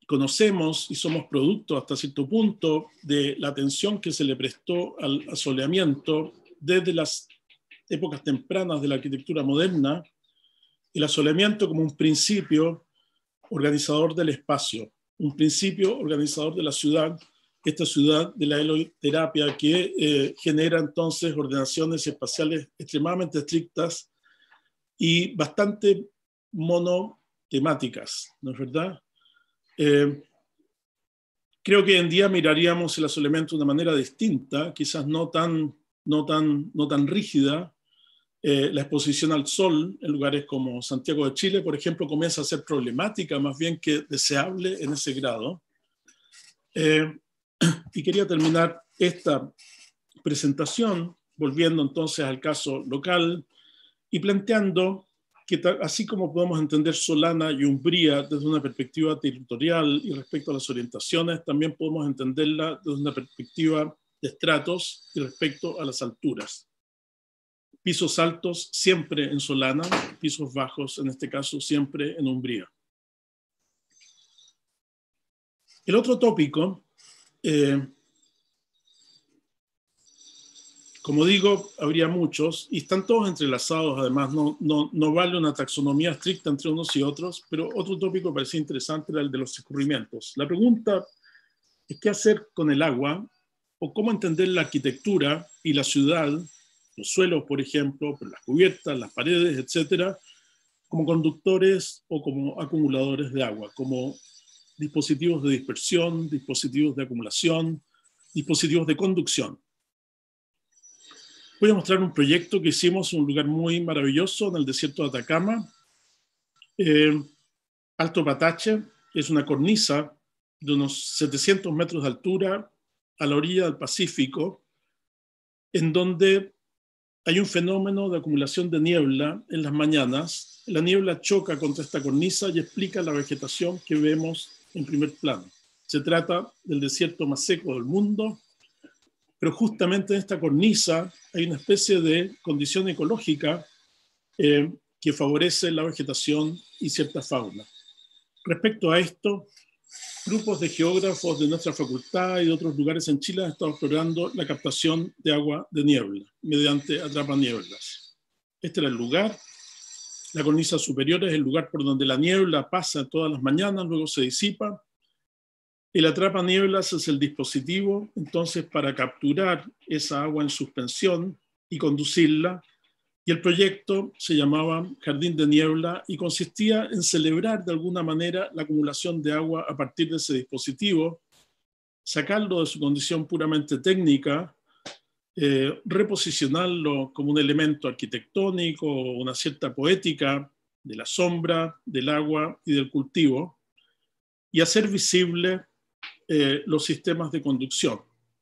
conocemos y somos producto hasta cierto punto de la atención que se le prestó al asoleamiento desde las épocas tempranas de la arquitectura moderna, el asoleamiento como un principio organizador del espacio, un principio organizador de la ciudad, esta ciudad de la helioterapia que genera entonces ordenaciones espaciales extremadamente estrictas y bastante monotemáticas, ¿no es verdad? Creo que hoy en día miraríamos el asoleamiento de una manera distinta, quizás no tan rígida. La exposición al sol en lugares como Santiago de Chile, por ejemplo, comienza a ser problemática más bien que deseable en ese grado. Y quería terminar esta presentación volviendo entonces al caso local y planteando que así como podemos entender Solana y Umbría desde una perspectiva territorial y respecto a las orientaciones, también podemos entenderla desde una perspectiva de estratos y respecto a las alturas. Pisos altos siempre en Solana, pisos bajos en este caso siempre en Umbría. El otro tópico, como digo, habría muchos y están todos entrelazados, además no vale una taxonomía estricta entre unos y otros, pero otro tópico que parecía interesante era el de los escurrimientos. La pregunta es qué hacer con el agua o cómo entender la arquitectura y la ciudad, los suelos, por ejemplo, las cubiertas, las paredes, etcétera, como conductores o como acumuladores de agua, como dispositivos de dispersión, dispositivos de acumulación, dispositivos de conducción. Voy a mostrar un proyecto que hicimos en un lugar muy maravilloso, en el desierto de Atacama. Alto Patache es una cornisa de unos 700 metros de altura a la orilla del Pacífico, en donde hay un fenómeno de acumulación de niebla en las mañanas. La niebla choca contra esta cornisa y explica la vegetación que vemos en primer plano. Se trata del desierto más seco del mundo, pero justamente en esta cornisa hay una especie de condición ecológica que favorece la vegetación y cierta fauna. Respecto a esto, grupos de geógrafos de nuestra facultad y de otros lugares en Chile han estado explorando la captación de agua de niebla mediante atrapanieblas. Este era el lugar. La cornisa superior es el lugar por donde la niebla pasa todas las mañanas, luego se disipa. El atrapanieblas es el dispositivo, entonces, para capturar esa agua en suspensión y conducirla. Y el proyecto se llamaba Jardín de Niebla y consistía en celebrar de alguna manera la acumulación de agua a partir de ese dispositivo, sacarlo de su condición puramente técnica, reposicionarlo como un elemento arquitectónico, una cierta poética de la sombra, del agua y del cultivo, y hacer visible los sistemas de conducción.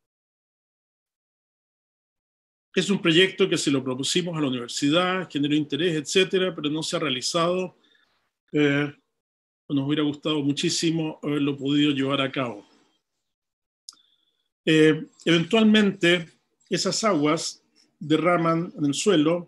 Es un proyecto que se lo propusimos a la universidad, generó interés, etcétera, pero no se ha realizado. Nos hubiera gustado muchísimo haberlo podido llevar a cabo. Eventualmente, esas aguas derraman en el suelo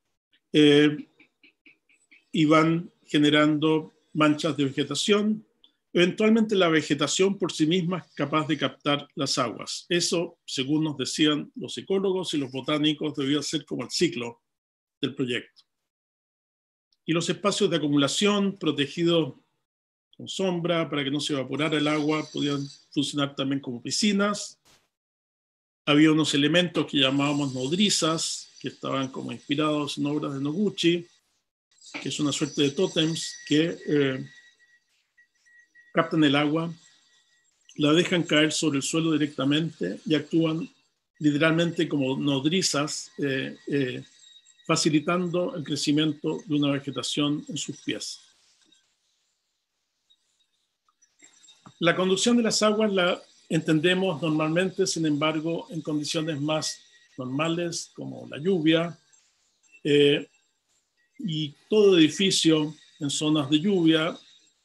y van generando manchas de vegetación. Eventualmente la vegetación por sí misma es capaz de captar las aguas. Eso, según nos decían los ecólogos y los botánicos, debía ser como el ciclo del proyecto. Y los espacios de acumulación protegidos con sombra para que no se evaporara el agua podían funcionar también como piscinas. Había unos elementos que llamábamos nodrizas, que estaban como inspirados en obras de Noguchi, que es una suerte de tótems que captan el agua, la dejan caer sobre el suelo directamente y actúan literalmente como nodrizas, facilitando el crecimiento de una vegetación en sus pies. La conducción de las aguas la entendemos normalmente, sin embargo, en condiciones más normales como la lluvia, y todo edificio en zonas de lluvia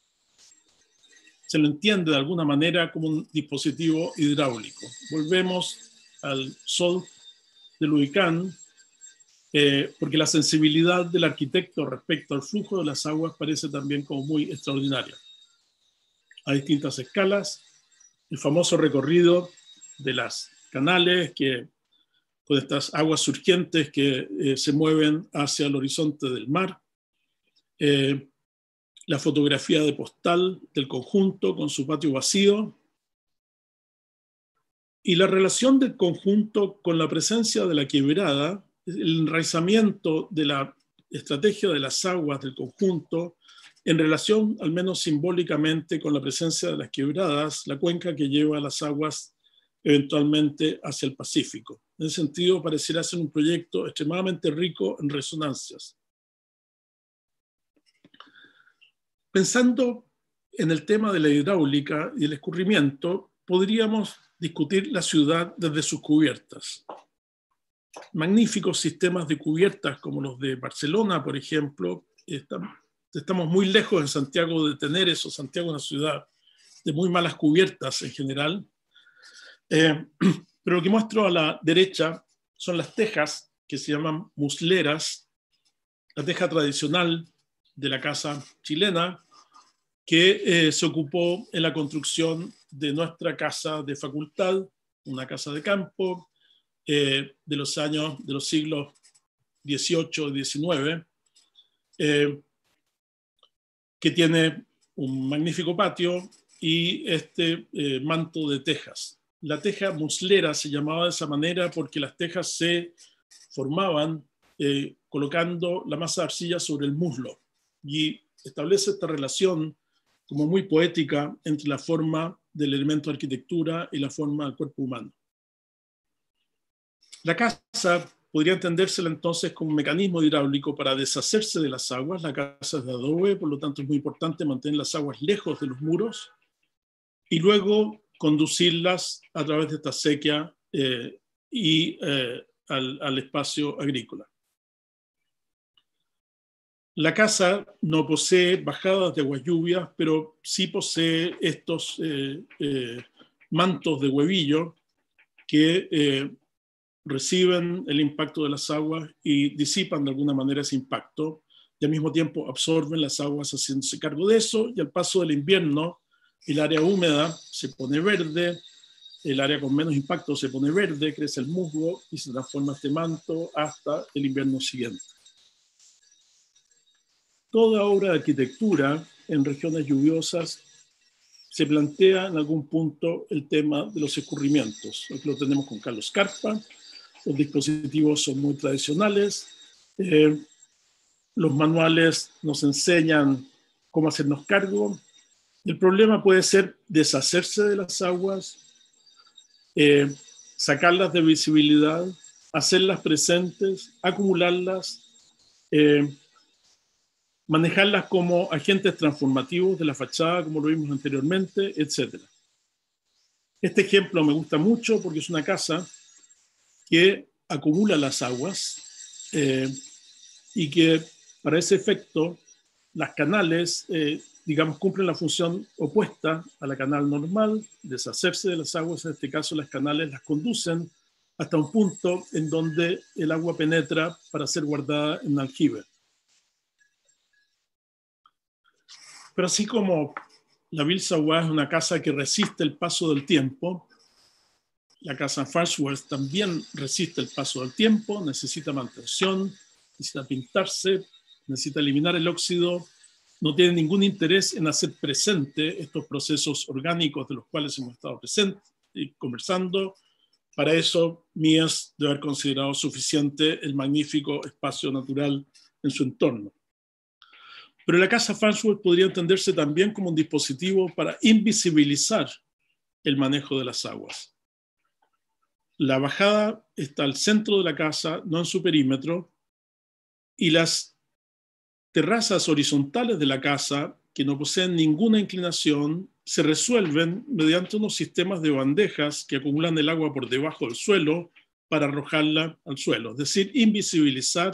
se lo entiende de alguna manera como un dispositivo hidráulico. Volvemos al sol de Louis Kahn, porque la sensibilidad del arquitecto respecto al flujo de las aguas parece también como muy extraordinaria. a distintas escalas, el famoso recorrido de las canales con estas aguas surgentes que se mueven hacia el horizonte del mar, la fotografía de postal del conjunto con su patio vacío, y la relación del conjunto con la presencia de la quebrada, el enraizamiento de la estrategia de las aguas del conjunto en relación, al menos simbólicamente, con la presencia de las quebradas, la cuenca que lleva las aguas eventualmente hacia el Pacífico. En ese sentido, pareciera ser un proyecto extremadamente rico en resonancias. Pensando en el tema de la hidráulica y el escurrimiento, podríamos discutir la ciudad desde sus cubiertas. Magníficos sistemas de cubiertas como los de Barcelona, por ejemplo. Estamos muy lejos en Santiago de tener eso. Santiago es una ciudad de muy malas cubiertas en general. Pero lo que muestro a la derecha son las tejas que se llaman musleras, la teja tradicional de la casa chilena, que se ocupó en la construcción de nuestra casa de facultad, una casa de campo de los siglos XVIII y XIX, que tiene un magnífico patio y este manto de tejas. La teja muslera se llamaba de esa manera porque las tejas se formaban colocando la masa de arcilla sobre el muslo, y establece esta relación como muy poética entre la forma del elemento de arquitectura y la forma del cuerpo humano. La casa podría entendérsela entonces como un mecanismo hidráulico para deshacerse de las aguas. La casa es de adobe, por lo tanto es muy importante mantener las aguas lejos de los muros y luego conducirlas a través de esta sequía al espacio agrícola. La casa no posee bajadas de aguas lluvias, pero sí posee estos mantos de huevillo que reciben el impacto de las aguas y disipan de alguna manera ese impacto, y al mismo tiempo absorben las aguas haciéndose cargo de eso, y al paso del invierno el área húmeda se pone verde, el área con menos impacto se pone verde, crece el musgo y se transforma este manto hasta el invierno siguiente. Toda obra de arquitectura en regiones lluviosas se plantea en algún punto el tema de los escurrimientos. Aquí lo tenemos con Carlos Carpa. Los dispositivos son muy tradicionales. Los manuales nos enseñan cómo hacernos cargo. El problema puede ser deshacerse de las aguas, sacarlas de visibilidad, hacerlas presentes, acumularlas, manejarlas como agentes transformativos de la fachada, como lo vimos anteriormente, etc. Este ejemplo me gusta mucho porque es una casa que acumula las aguas y que para ese efecto las canales, digamos, cumplen la función opuesta a la canal normal, deshacerse de las aguas. En este caso las canales las conducen hasta un punto en donde el agua penetra para ser guardada en un aljibe. Pero así como la Ville Savoie es una casa que resiste el paso del tiempo, la casa Farnsworth también resiste el paso del tiempo, necesita mantención, necesita pintarse, necesita eliminar el óxido, no tiene ningún interés en hacer presente estos procesos orgánicos de los cuales hemos estado presentes y conversando. Para eso, Mies debe haber considerado suficiente el magnífico espacio natural en su entorno. Pero la casa Farnsworth podría entenderse también como un dispositivo para invisibilizar el manejo de las aguas. La bajada está al centro de la casa, no en su perímetro, y las terrazas horizontales de la casa, que no poseen ninguna inclinación, se resuelven mediante unos sistemas de bandejas que acumulan el agua por debajo del suelo para arrojarla al suelo. Es decir, invisibilizar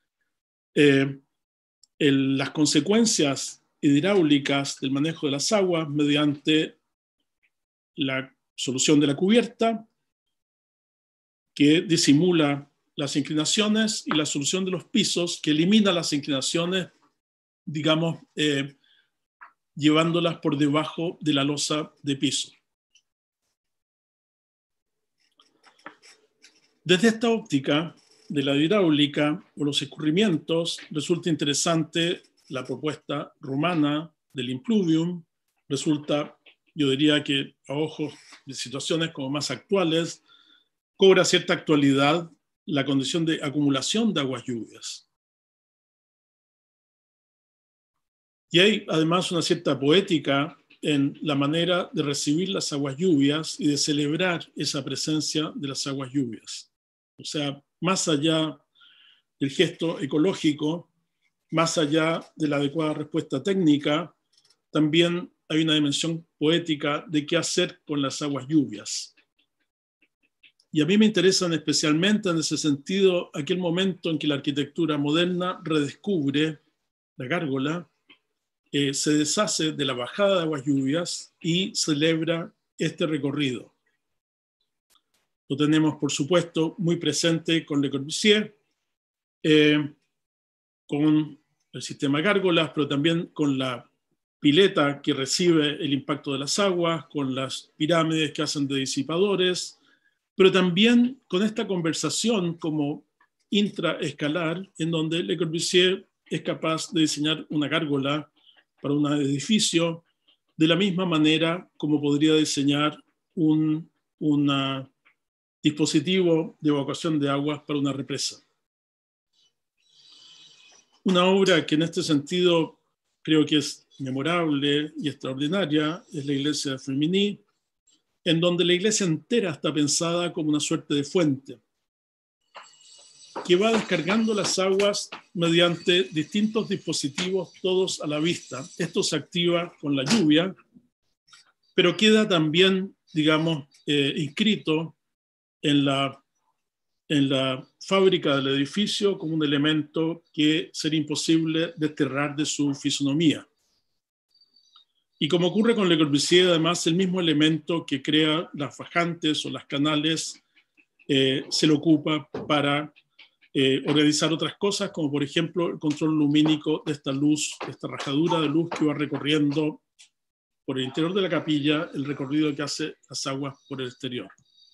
las consecuencias hidráulicas del manejo de las aguas mediante la solución de la cubierta, que disimula las inclinaciones, y la solución de los pisos, que elimina las inclinaciones, digamos, llevándolas por debajo de la losa de piso. Desde esta óptica de la hidráulica o los escurrimientos, resulta interesante la propuesta romana del impluvium. Resulta, yo diría que a ojos de situaciones como más actuales, cobra cierta actualidad la condición de acumulación de aguas lluvias. Y hay además una cierta poética en la manera de recibir las aguas lluvias y de celebrar esa presencia de las aguas lluvias. O sea, más allá del gesto ecológico, más allá de la adecuada respuesta técnica, también hay una dimensión poética de qué hacer con las aguas lluvias. Y a mí me interesan especialmente en ese sentido aquel momento en que la arquitectura moderna redescubre la gárgola, se deshace de la bajada de aguas lluvias y celebra este recorrido. Lo tenemos, por supuesto, muy presente con Le Corbusier, con el sistema gárgolas, pero también con la pileta que recibe el impacto de las aguas, con las pirámides que hacen de disipadores, pero también con esta conversación como intraescalar, en donde Le Corbusier es capaz de diseñar una gárgola para un edificio de la misma manera como podría diseñar un dispositivo de evacuación de aguas para una represa. Una obra que en este sentido creo que es memorable y extraordinaria es la iglesia de Firminy, en donde la iglesia entera está pensada como una suerte de fuente, que va descargando las aguas mediante distintos dispositivos, todos a la vista. Esto se activa con la lluvia, pero queda también, digamos, inscrito en la fábrica del edificio como un elemento que sería imposible desterrar de su fisonomía. Y como ocurre con Le Corbusier, además, el mismo elemento que crea las bajantes o las canales se lo ocupa para organizar otras cosas, como por ejemplo el control lumínico de esta luz, esta rajadura de luz que va recorriendo por el interior de la capilla, el recorrido que hace las aguas por el exterior.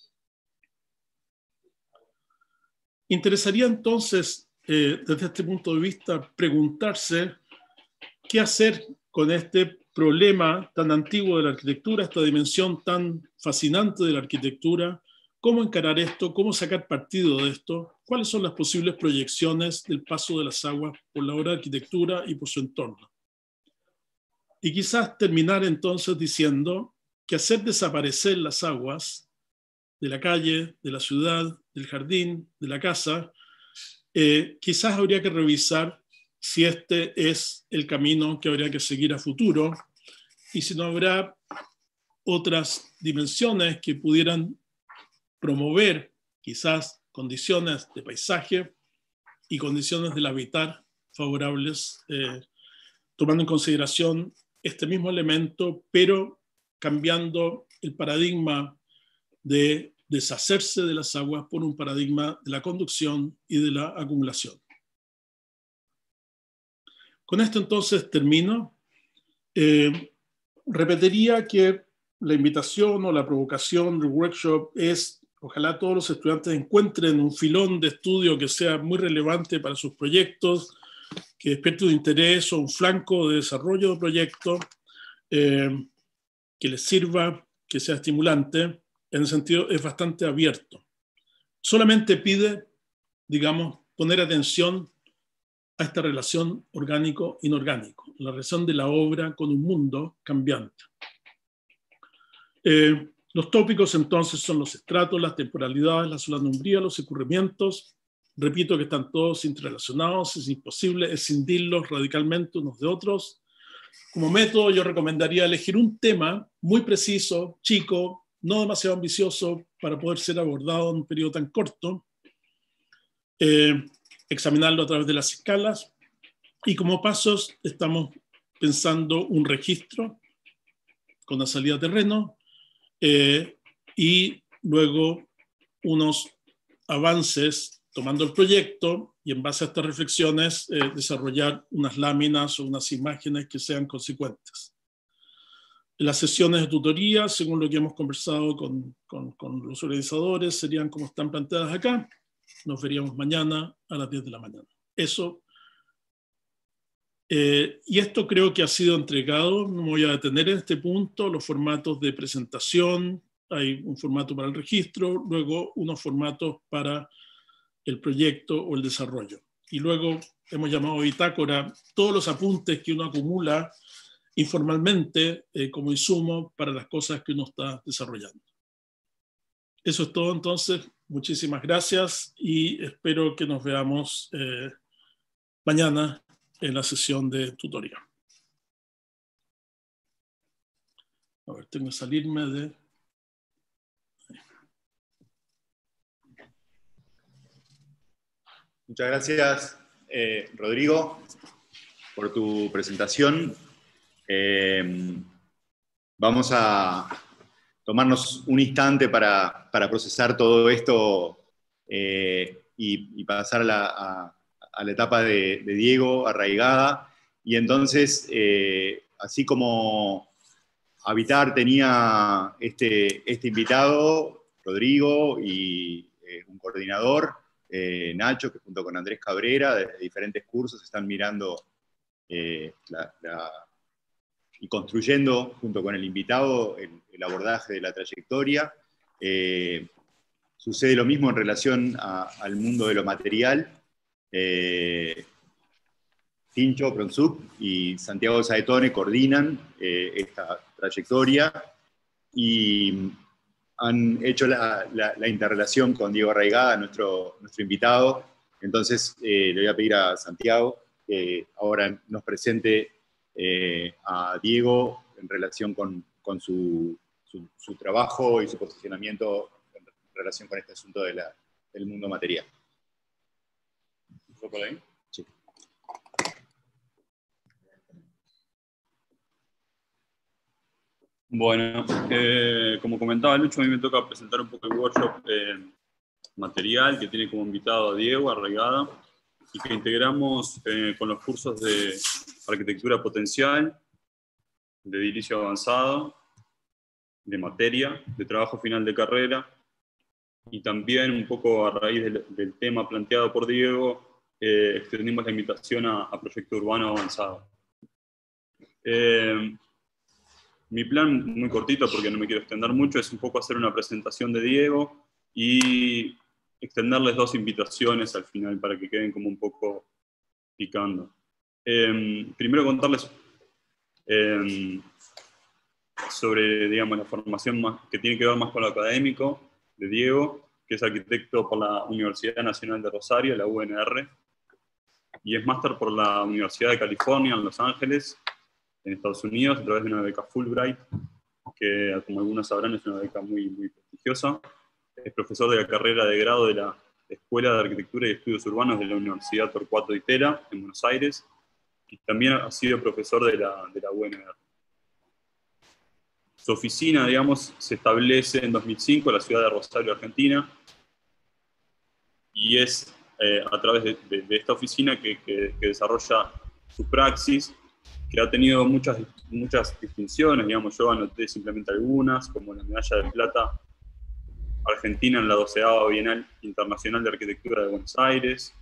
Interesaría entonces, desde este punto de vista, preguntarse qué hacer con este problema tan antiguo de la arquitectura, esta dimensión tan fascinante de la arquitectura. ¿Cómo encarar esto? ¿Cómo sacar partido de esto? ¿Cuáles son las posibles proyecciones del paso de las aguas por la obra de arquitectura y por su entorno? Y quizás terminar entonces diciendo que hacer desaparecer las aguas de la calle, de la ciudad, del jardín, de la casa, quizás habría que revisar si este es el camino que habría que seguir a futuro y si no habrá otras dimensiones que pudieran promover quizás condiciones de paisaje y condiciones del habitar favorables, tomando en consideración este mismo elemento, pero cambiando el paradigma de deshacerse de las aguas por un paradigma de la conducción y de la acumulación. Con esto entonces termino. Repetiría que la invitación o la provocación del workshop es: ojalá todos los estudiantes encuentren un filón de estudio que sea muy relevante para sus proyectos, que despierte un interés o un flanco de desarrollo de proyecto, que les sirva, que sea estimulante. En el sentido, es bastante abierto. Solamente pide, digamos, poner atención a esta relación orgánico-inorgánico, la relación de la obra con un mundo cambiante. Los tópicos entonces son los estratos, las temporalidades, la solanumbría, los escurrimientos. Repito que están todos interrelacionados, es imposible escindirlos radicalmente unos de otros. Como método yo recomendaría elegir un tema muy preciso, chico, no demasiado ambicioso para poder ser abordado en un periodo tan corto, examinarlo a través de las escalas, y como pasos estamos pensando un registro con la salida a terreno, y luego unos avances tomando el proyecto y en base a estas reflexiones desarrollar unas láminas o unas imágenes que sean consecuentes. Las sesiones de tutoría, según lo que hemos conversado con los organizadores, serían como están planteadas acá. Nos veríamos mañana a las 10 de la mañana. Eso. Y esto creo que ha sido entregado. No me voy a detener en este punto. Los formatos de presentación. Hay un formato para el registro, luego unos formatos para el proyecto o el desarrollo. Y luego hemos llamado bitácora todos los apuntes que uno acumula informalmente como insumo para las cosas que uno está desarrollando. Eso es todo entonces. Muchísimas gracias y espero que nos veamos mañana en la sesión de tutoría. A ver, tengo que salirme de... Muchas gracias, Rodrigo, por tu presentación. Vamos a tomarnos un instante para procesar todo esto y pasar a la etapa de Diego Arraigada. Y entonces, así como Habitar tenía este invitado, Rodrigo, y un coordinador, Nacho, que junto con Andrés Cabrera, de diferentes cursos, están mirando y construyendo, junto con el invitado, el abordaje de la trayectoria. Sucede lo mismo en relación al mundo de lo material. Tincho Pronsuk y Santiago Saetone coordinan esta trayectoria y han hecho la interrelación con Diego Arraigada, nuestro invitado. Entonces le voy a pedir a Santiago que ahora nos presente a Diego en relación con su trabajo y su posicionamiento en relación con este asunto del mundo material. ¿Fue por ahí? Sí. Bueno, como comentaba Lucho, a mí me toca presentar un poco el workshop material que tiene como invitado a Diego Arraigada y que integramos con los cursos de arquitectura potencial, de edilicio avanzado, de materia, de trabajo final de carrera y también un poco a raíz del tema planteado por Diego, extendimos la invitación a proyecto urbano avanzado. Mi plan, muy cortito porque no me quiero extender mucho, es un poco hacer una presentación de Diego y extenderles dos invitaciones al final para que queden como un poco picando. Primero contarles sobre, digamos, la formación que tiene que ver más con lo académico de Diego, que es arquitecto por la Universidad Nacional de Rosario, la UNR, y es máster por la Universidad de California en Los Ángeles, en Estados Unidos, a través de una beca Fulbright, que como algunos sabrán es una beca muy, muy prestigiosa. Es profesor de la carrera de grado de la Escuela de Arquitectura y Estudios Urbanos de la Universidad Torcuato Di Tella, en Buenos Aires, y también ha sido profesor de la UNR. Su oficina, digamos, se establece en 2005 en la ciudad de Rosario, Argentina, y es a través de esta oficina que desarrolla su praxis, que ha tenido muchas distinciones, digamos, yo anoté simplemente algunas, como la medalla de plata argentina en la 12ª Bienal Internacional de Arquitectura de Buenos Aires,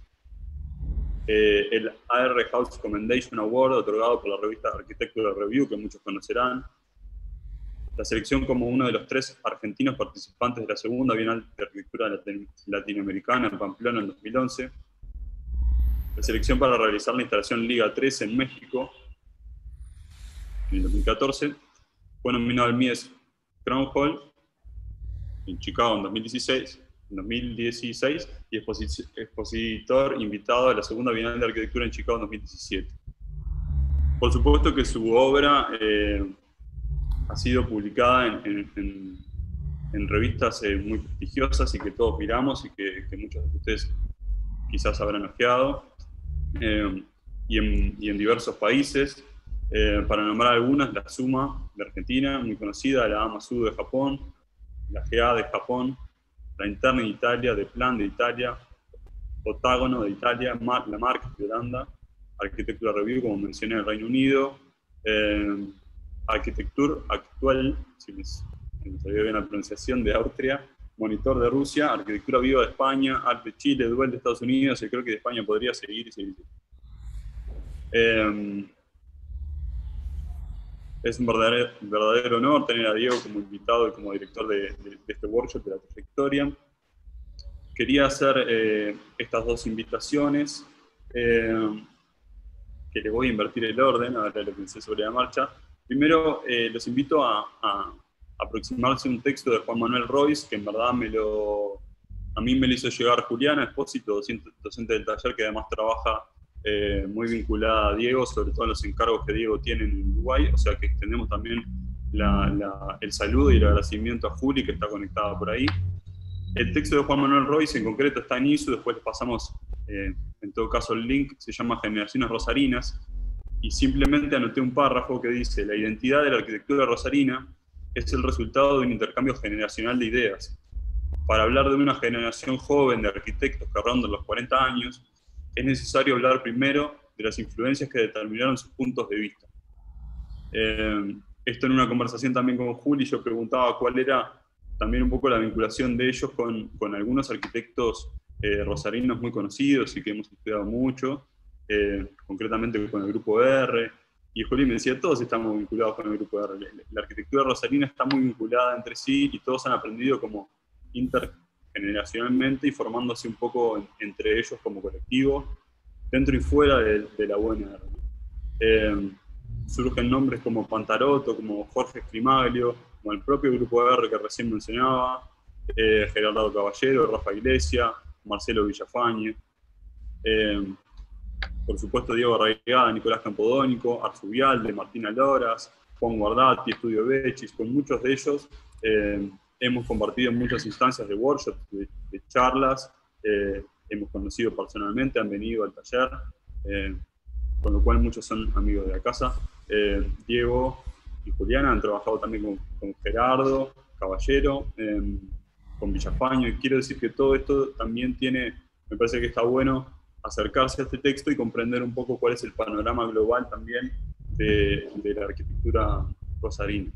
el AR House Commendation Award, otorgado por la revista Architectural Review, que muchos conocerán, la selección como uno de los 3 argentinos participantes de la segunda Bienal de Arquitectura Latinoamericana en Pamplona en 2011, la selección para realizar la instalación Liga 3 en México en 2014, fue nominado al Mies Crown Hall en Chicago en 2016 y expositor invitado a la segunda Bienal de Arquitectura en Chicago en 2017. Por supuesto que su obra ha sido publicada en revistas muy prestigiosas y que todos miramos y que muchos de ustedes quizás habrán ojeado, y en diversos países. Para nombrar algunas, la Suma de Argentina, muy conocida, la Amasu de Japón, la GA de Japón, la Interna de Italia, de Plan de Italia, Otágono de Italia, la Marc de Holanda, Architectural Review, como mencioné, en el Reino Unido, Arquitectur Actual, si me salió bien la pronunciación, de Austria, Monitor de Rusia, Arquitectura Viva de España, Art de Chile, Duel de Estados Unidos, y creo que de España podría seguir y seguir. Es un verdadero honor tener a Diego como invitado y como director de este workshop de la trayectoria. Quería hacer estas dos invitaciones, que le voy a invertir el orden, ahora lo pensé sobre la marcha. Primero, los invito a aproximarse a un texto de Juan Manuel Royce, que en verdad a mí me lo hizo llegar Juliana Espósito, docente del taller, que además trabaja muy vinculada a Diego, sobre todo en los encargos que Diego tiene en Uruguay, o sea que extendemos también el saludo y el agradecimiento a Juli, que está conectada por ahí. El texto de Juan Manuel Royce en concreto está en ISU, después les pasamos en todo caso el link, se llama Generaciones Rosarinas, y simplemente anoté un párrafo que dice: la identidad de la arquitectura rosarina es el resultado de un intercambio generacional de ideas. Para hablar de una generación joven de arquitectos que rondan los 40 años, es necesario hablar primero de las influencias que determinaron sus puntos de vista. Esto en una conversación también con Juli, yo preguntaba cuál era también un poco la vinculación de ellos con algunos arquitectos rosarinos muy conocidos y que hemos estudiado mucho, concretamente con el Grupo R, y Juli me decía, todos estamos vinculados con el Grupo R. La arquitectura rosarina está muy vinculada entre sí y todos han aprendido como intergeneracionalmente y formándose un poco entre ellos como colectivo, dentro y fuera de la UNR. Surgen nombres como Pantarotto, como Jorge Scrimaglio, como el propio Grupo R que recién mencionaba, Gerardo Caballero, Rafa Iglesia, Marcelo Villafañe, por supuesto Diego Arraigada, Nicolás Campodónico, Arzubialde, Martina Loras, Juan Guardati, Estudio Bechis. Con muchos de ellos hemos compartido en muchas instancias de workshops, de charlas, hemos conocido personalmente, han venido al taller, con lo cual muchos son amigos de la casa. Diego y Juliana han trabajado también con Gerardo Caballero, con Villafañe, y quiero decir que todo esto también me parece que está bueno acercarse a este texto y comprender un poco cuál es el panorama global también de la arquitectura rosarina.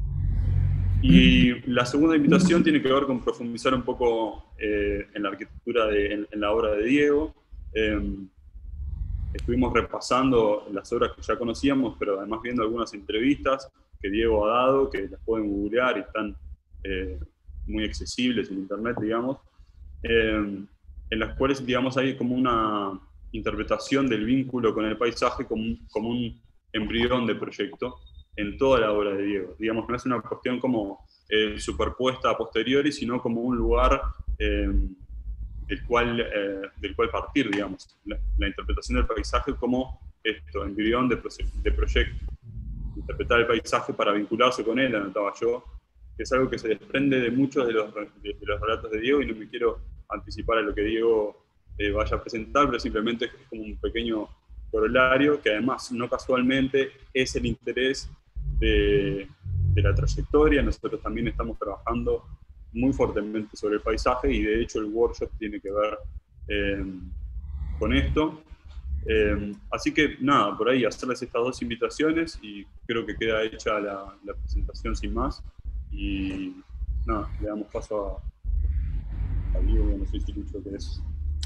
Y la segunda invitación tiene que ver con profundizar un poco en la arquitectura, en la obra de Diego. Estuvimos repasando las obras que ya conocíamos, pero además viendo algunas entrevistas que Diego ha dado, que las pueden googlear y están muy accesibles en internet, digamos, en las cuales, digamos, hay como una interpretación del vínculo con el paisaje como un embrión de proyecto en toda la obra de Diego. Digamos, no es una cuestión como superpuesta a posteriori, sino como un lugar del cual partir, digamos. La interpretación del paisaje como embrión de proyecto. Interpretar el paisaje para vincularse con él, anotaba yo, que es algo que se desprende de muchos de los relatos de Diego, y no me quiero anticipar a lo que Diego vaya a presentar, pero simplemente es como un pequeño corolario, que además, no casualmente, es el interés de la trayectoria. Nosotros también estamos trabajando muy fuertemente sobre el paisaje, y de hecho el workshop tiene que ver con esto. Así que nada, por ahí hacerles estas dos invitaciones, y creo que queda hecha la presentación sin más. Y nada, le damos paso a Diego, no sé si Lucho querés.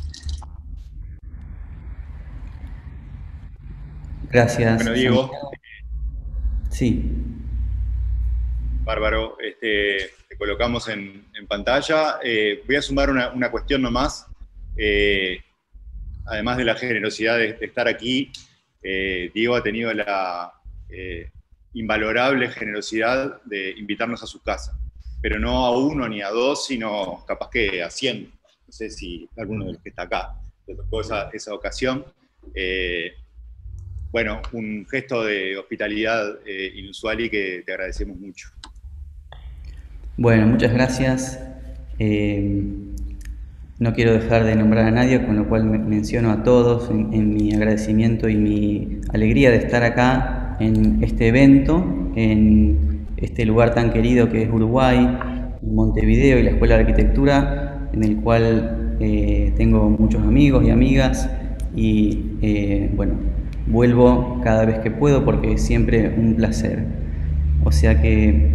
Gracias. Bueno, Diego. Sí. Bárbaro, te colocamos en pantalla. Voy a sumar una cuestión nomás. Además de la generosidad de estar aquí, Diego ha tenido la invalorable generosidad de invitarnos a su casa, pero no a uno ni a dos, sino capaz que a 100. No sé si alguno de los que está acá le tocó esa ocasión. Bueno, un gesto de hospitalidad inusual y que te agradecemos mucho. Bueno, muchas gracias. No quiero dejar de nombrar a nadie, con lo cual menciono a todos en mi agradecimiento y mi alegría de estar acá en este evento, en este lugar tan querido que es Uruguay, Montevideo y la Escuela de Arquitectura, en el cual tengo muchos amigos y amigas, y bueno, vuelvo cada vez que puedo porque es siempre un placer. O sea que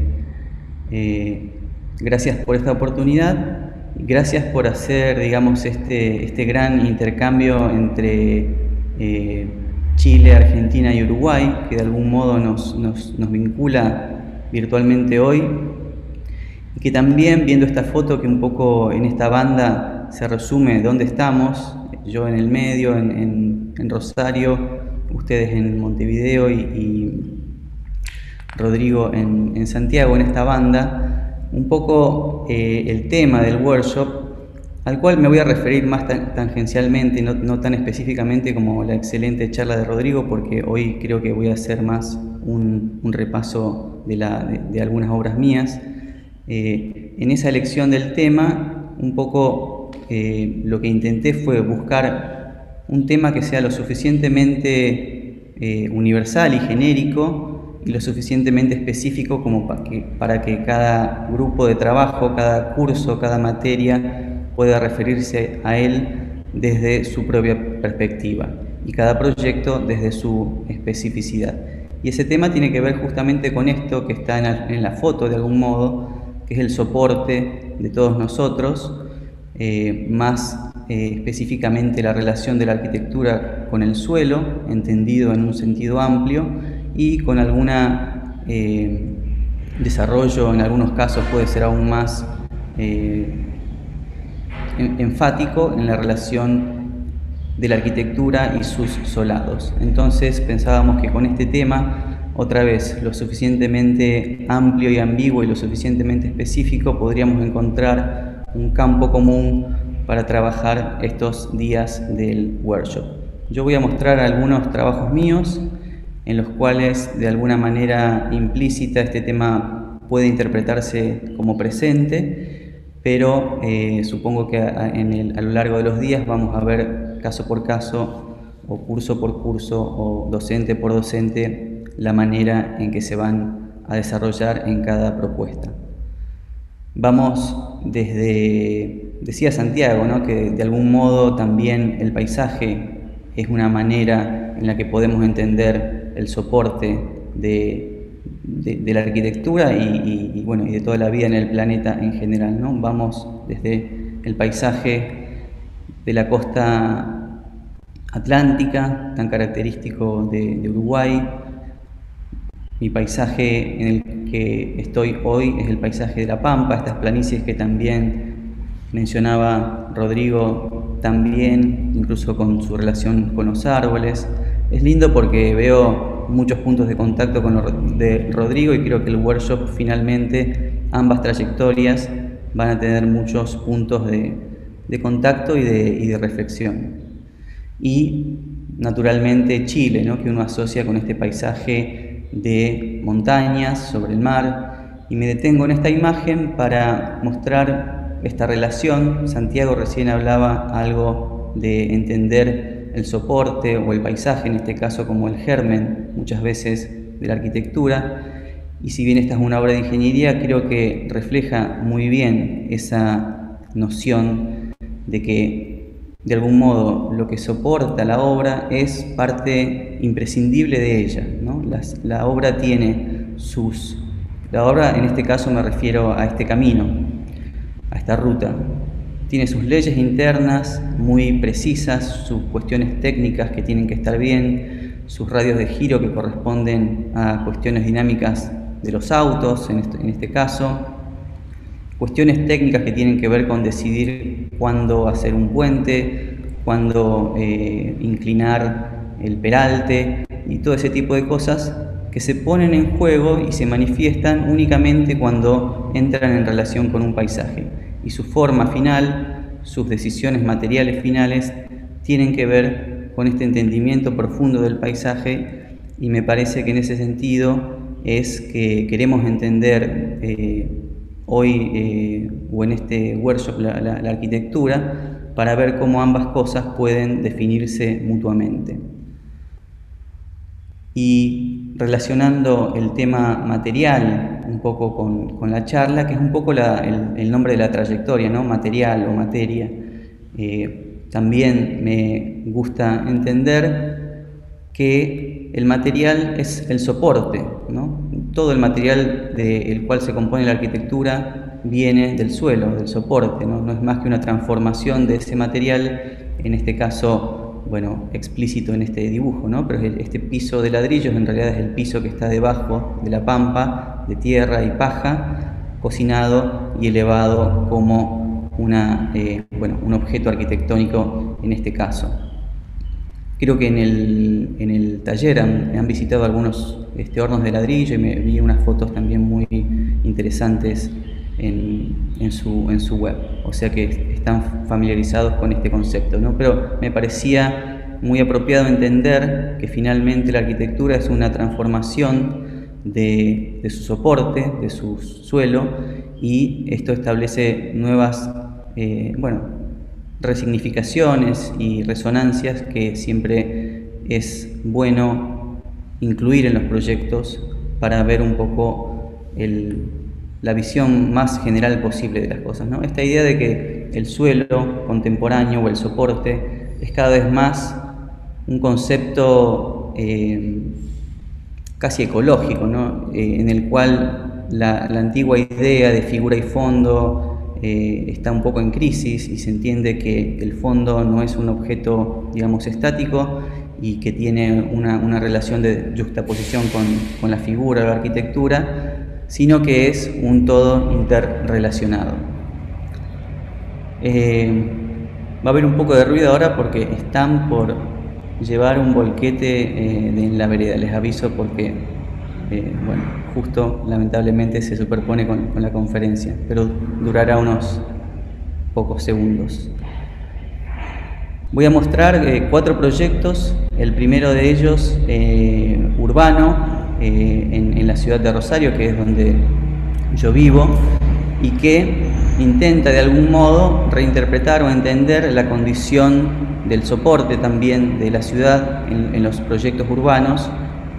gracias por esta oportunidad, gracias por hacer, digamos, este gran intercambio entre Chile, Argentina y Uruguay, que de algún modo nos vincula virtualmente hoy, y que también, viendo esta foto que un poco en esta banda se resume dónde estamos, yo en el medio, en Rosario, ustedes en Montevideo y Rodrigo en Santiago, en esta banda, un poco el tema del workshop, al cual me voy a referir más tangencialmente, no tan específicamente como la excelente charla de Rodrigo, porque hoy creo que voy a hacer más un repaso de algunas obras mías. En esa elección del tema, un poco lo que intenté fue buscar un tema que sea lo suficientemente universal y genérico y lo suficientemente específico como para que cada grupo de trabajo, cada curso, cada materia pueda referirse a él desde su propia perspectiva y cada proyecto desde su especificidad. Y ese tema tiene que ver justamente con esto que está en la foto de algún modo, que es el soporte de todos nosotros, más específicamente la relación de la arquitectura con el suelo, entendido en un sentido amplio, y con algún desarrollo, en algunos casos puede ser aún más enfático en la relación de la arquitectura y sus solados. Entonces pensábamos que con este tema, otra vez, lo suficientemente amplio y ambiguo y lo suficientemente específico, podríamos encontrar un campo común para trabajar estos días del workshop. Yo voy a mostrar algunos trabajos míos en los cuales de alguna manera implícita este tema puede interpretarse como presente, pero supongo que a lo largo de los días vamos a ver caso por caso o curso por curso o docente por docente la manera en que se van a desarrollar en cada propuesta. Vamos decía Santiago, ¿no?, que de algún modo también el paisaje es una manera en la que podemos entender el soporte de la arquitectura y de toda la vida en el planeta en general, ¿no? Vamos desde el paisaje de la costa atlántica, tan característico de Uruguay. Mi paisaje en el que estoy hoy es el paisaje de la Pampa, estas planicies que también mencionaba Rodrigo, también incluso con su relación con los árboles. Es lindo porque veo muchos puntos de contacto con lo de Rodrigo y creo que el workshop finalmente, ambas trayectorias van a tener muchos puntos de contacto y de reflexión. Y naturalmente Chile, ¿no?, que uno asocia con este paisaje de montañas sobre el mar, y me detengo en esta imagen para mostrar esta relación. Santiago recién hablaba algo de entender el soporte o el paisaje, en este caso como el germen muchas veces de la arquitectura, y si bien esta es una obra de ingeniería, creo que refleja muy bien esa noción de que de algún modo lo que soporta la obra es parte imprescindible de ella, ¿no? La obra tiene la obra, en este caso me refiero a este camino, a esta ruta, tiene sus leyes internas muy precisas, sus cuestiones técnicas que tienen que estar bien, sus radios de giro que corresponden a cuestiones dinámicas de los autos, en este caso, cuestiones técnicas que tienen que ver con decidir cuándo hacer un puente, cuándo inclinar el peralte y todo ese tipo de cosas que se ponen en juego y se manifiestan únicamente cuando entran en relación con un paisaje. Y su forma final, sus decisiones materiales finales, tienen que ver con este entendimiento profundo del paisaje, y me parece que en ese sentido es que queremos entender hoy o en este workshop la arquitectura para ver cómo ambas cosas pueden definirse mutuamente. Y relacionando el tema material un poco con la charla, que es un poco el nombre de la trayectoria, ¿no?, material o materia, también me gusta entender que el material es el soporte, ¿no? todo el material del cual se compone la arquitectura viene del suelo, del soporte, ¿no? No es más que una transformación de ese material, en este caso, bueno, explícito en este dibujo, ¿no? Pero este piso de ladrillos en realidad es el piso que está debajo de la pampa, de tierra y paja, cocinado y elevado como un objeto arquitectónico en este caso. Creo que en el taller han visitado algunos hornos de ladrillo y me vi unas fotos también muy interesantes en su web, o sea que están familiarizados con este concepto, ¿no? Pero me parecía muy apropiado entender que finalmente la arquitectura es una transformación de su soporte, de su suelo, y esto establece nuevas resignificaciones y resonancias que siempre es bueno incluir en los proyectos para ver un poco la visión más general posible de las cosas, ¿no? Esta idea de que el suelo contemporáneo o el soporte es cada vez más un concepto casi ecológico, ¿no? En el cual la antigua idea de figura y fondo está un poco en crisis, y se entiende que el fondo no es un objeto, digamos, estático y que tiene una relación de yuxtaposición con la figura o la arquitectura, sino que es un todo interrelacionado. Va a haber un poco de ruido ahora porque están por llevar un volquete en la vereda, les aviso porque justo lamentablemente se superpone con la conferencia, pero durará unos pocos segundos. Voy a mostrar 4 proyectos, el primero de ellos urbano, en la ciudad de Rosario, que es donde yo vivo, y que intenta de algún modo reinterpretar o entender la condición del soporte también de la ciudad en los proyectos urbanos,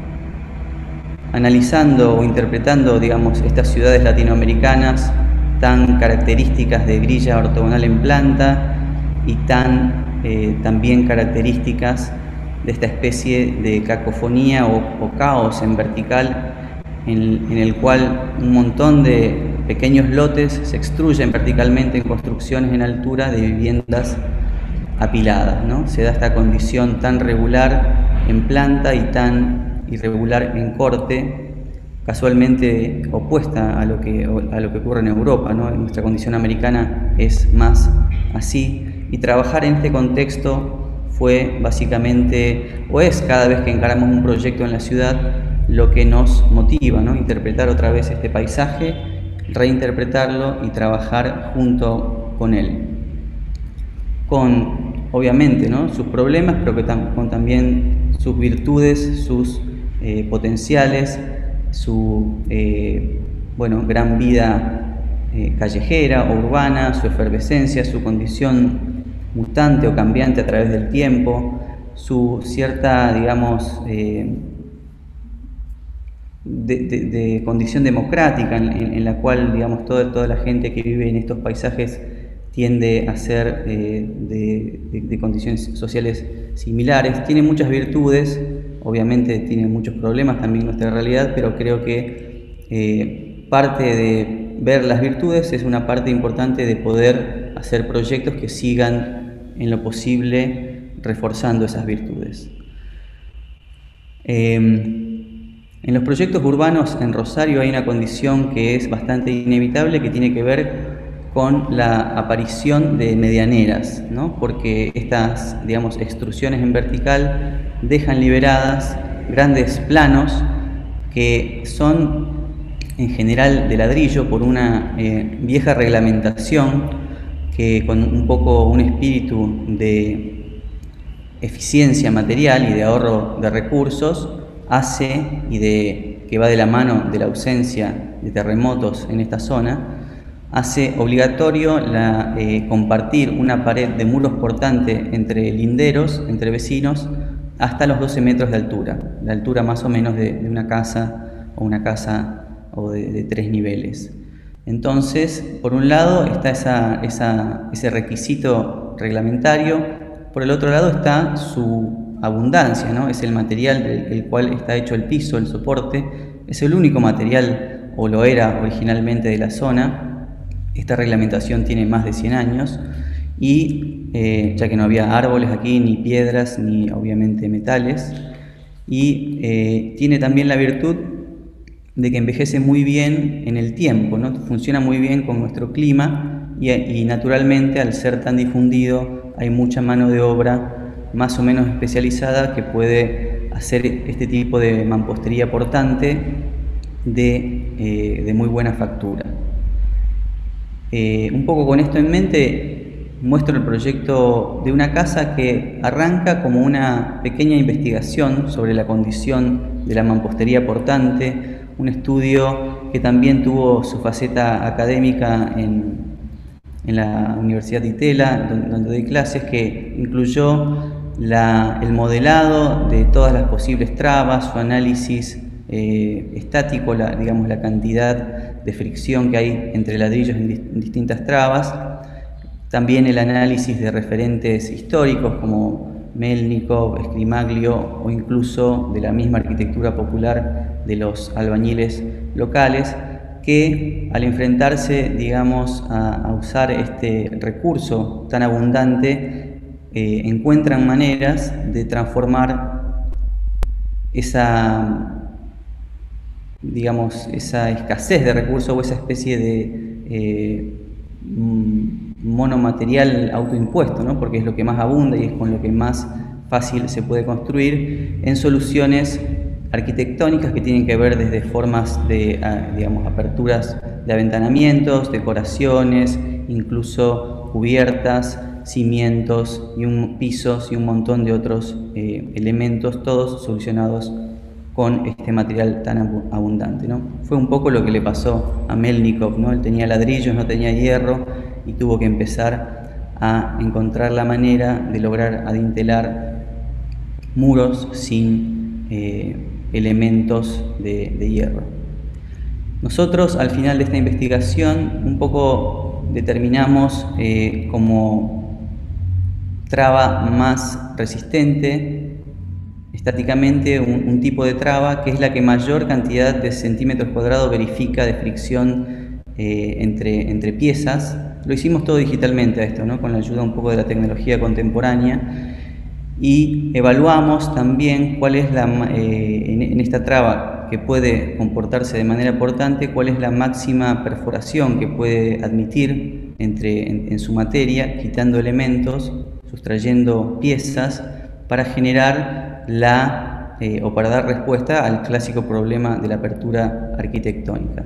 analizando o interpretando, digamos, estas ciudades latinoamericanas tan características de grilla ortogonal en planta y tan también características de esta especie de cacofonía o caos en vertical, en el cual un montón de pequeños lotes se extruyen verticalmente en construcciones en altura de viviendas apiladas, ¿no? Se da esta condición tan regular en planta y tan irregular en corte, casualmente opuesta a lo que ocurre en Europa, ¿no? Nuestra condición americana es más así, y trabajar en este contexto fue básicamente, o es cada vez que encaramos un proyecto en la ciudad, lo que nos motiva, ¿no? Interpretar otra vez este paisaje, reinterpretarlo y trabajar junto con él. Con, obviamente, ¿no?, sus problemas, pero con también sus virtudes, sus potenciales, su gran vida callejera o urbana, su efervescencia, su condición mutante o cambiante a través del tiempo, su cierta, digamos, de condición democrática en la cual, digamos, toda la gente que vive en estos paisajes tiende a ser de condiciones sociales similares. Tiene muchas virtudes, obviamente tiene muchos problemas también nuestra realidad, pero creo que parte de ver las virtudes es una parte importante de poder hacer proyectos que sigan en lo posible reforzando esas virtudes. En los proyectos urbanos en Rosario hay una condición que es bastante inevitable, que tiene que ver con la aparición de medianeras, ¿no? Porque estas, digamos, extrusiones en vertical dejan liberadas grandes planos que son en general de ladrillo por una vieja reglamentación que, con un poco un espíritu de eficiencia material y de ahorro de recursos, hace, que va de la mano de la ausencia de terremotos en esta zona, hace obligatorio compartir una pared de muros portante entre linderos, entre vecinos, hasta los 12 metros de altura, la altura más o menos de una casa o de 3 niveles. Entonces, por un lado está ese requisito reglamentario, por el otro lado está su abundancia, ¿no? Es el material del cual está hecho el piso, el soporte, Es el único material, o lo era originalmente, de la zona. Esta reglamentación tiene más de 100 años y ya que no había árboles aquí, ni piedras, ni obviamente metales, y tiene también la virtud de que envejece muy bien en el tiempo, ¿no? Funciona muy bien con nuestro clima y naturalmente, al ser tan difundido, hay mucha mano de obra más o menos especializada que puede hacer este tipo de mampostería portante de muy buena factura. Un poco con esto en mente, muestro el proyecto de una casa que arranca como una pequeña investigación sobre la condición de la mampostería portante, un estudio que también tuvo su faceta académica en la Universidad de Itela, donde doy clases, que incluyó el modelado de todas las posibles trabas, su análisis estático, digamos, la cantidad de fricción que hay entre ladrillos en distintas trabas, también el análisis de referentes históricos como Melnikov, Scrimaglio o incluso de la misma arquitectura popular de los albañiles locales, que al enfrentarse, digamos, a usar este recurso tan abundante, encuentran maneras de transformar esa escasez de recursos o esa especie de monomaterial autoimpuesto, ¿no? Porque es lo que más abunda y es con lo que más fácil se puede construir, en soluciones arquitectónicas que tienen que ver desde formas de, digamos, aperturas de aventanamientos, decoraciones, incluso cubiertas, cimientos y pisos y un montón de otros elementos, todos solucionados con este material tan abundante, ¿no? Fue un poco lo que le pasó a Melnikov, ¿no? Él tenía ladrillos, no tenía hierro y tuvo que empezar a encontrar la manera de lograr adintelar muros sin elementos de hierro. Nosotros, al final de esta investigación, un poco determinamos como traba más resistente estáticamente un tipo de traba que es la que mayor cantidad de centímetros cuadrados verifica de fricción entre piezas. Lo hicimos todo digitalmente a esto, ¿no? Con la ayuda un poco de la tecnología contemporánea, y evaluamos también cuál es en esta traba que puede comportarse de manera portante, cuál es la máxima perforación que puede admitir en su materia, quitando elementos, sustrayendo piezas, para generar o para dar respuesta al clásico problema de la apertura arquitectónica.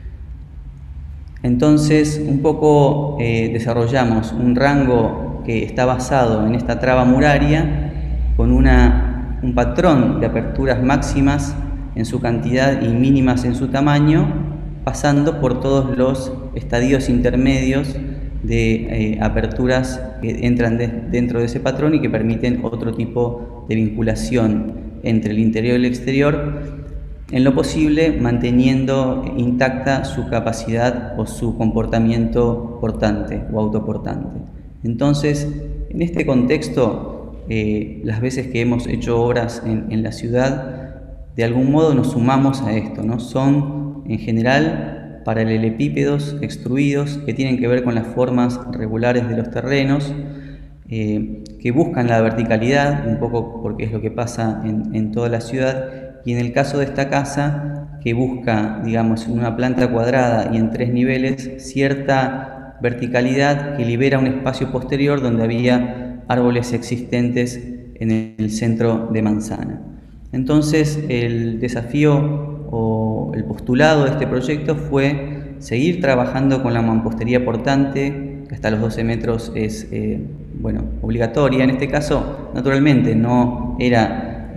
Entonces, un poco desarrollamos un rango que está basado en esta traba muraria, con un patrón de aperturas máximas en su cantidad y mínimas en su tamaño, pasando por todos los estadios intermedios de aperturas que entran dentro de ese patrón y que permiten otro tipo de vinculación entre el interior y el exterior, en lo posible manteniendo intacta su capacidad o su comportamiento portante o autoportante. Entonces, en este contexto, las veces que hemos hecho obras en la ciudad, de algún modo nos sumamos a esto, ¿no? Son, en general, paralelepípedos extruidos que tienen que ver con las formas regulares de los terrenos, que buscan la verticalidad, un poco porque es lo que pasa en toda la ciudad, y en el caso de esta casa, que busca, digamos, en una planta cuadrada y en 3 niveles, cierta verticalidad que libera un espacio posterior donde había árboles existentes en el centro de manzana. Entonces, el desafío o el postulado de este proyecto fue seguir trabajando con la mampostería portante, que hasta los 12 metros es obligatoria. En este caso, naturalmente, no era...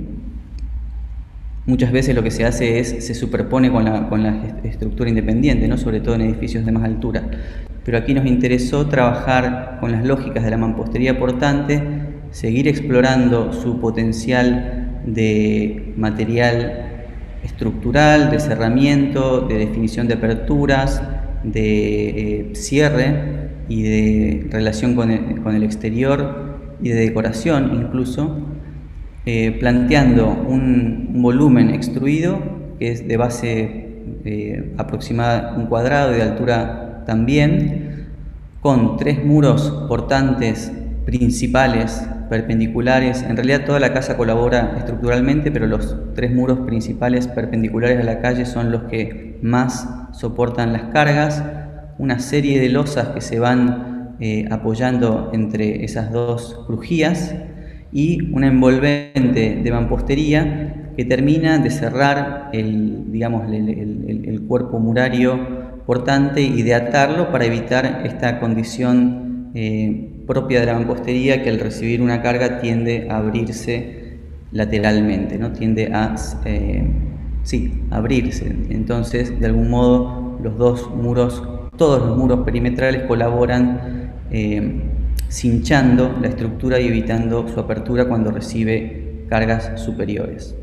muchas veces lo que se hace se superpone con la estructura independiente, ¿no? Sobre todo en edificios de más altura. Pero aquí nos interesó trabajar con las lógicas de la mampostería portante, seguir explorando su potencial de material estructural, de cerramiento, de definición de aperturas, de cierre y de relación con el exterior y de decoración incluso, planteando un volumen extruido que es de base aproximada 1 cuadrado y de altura también, con 3 muros portantes principales perpendiculares. En realidad toda la casa colabora estructuralmente, pero los 3 muros principales perpendiculares a la calle son los que más soportan las cargas, una serie de losas que se van apoyando entre esas 2 crujías y una envolvente de mampostería que termina de cerrar el cuerpo murario portante y de atarlo para evitar esta condición propia de la mampostería, que al recibir una carga tiende a abrirse lateralmente, ¿no? Tiende a abrirse. Entonces, de algún modo, todos los muros perimetrales colaboran cinchando la estructura y evitando su apertura cuando recibe cargas superiores.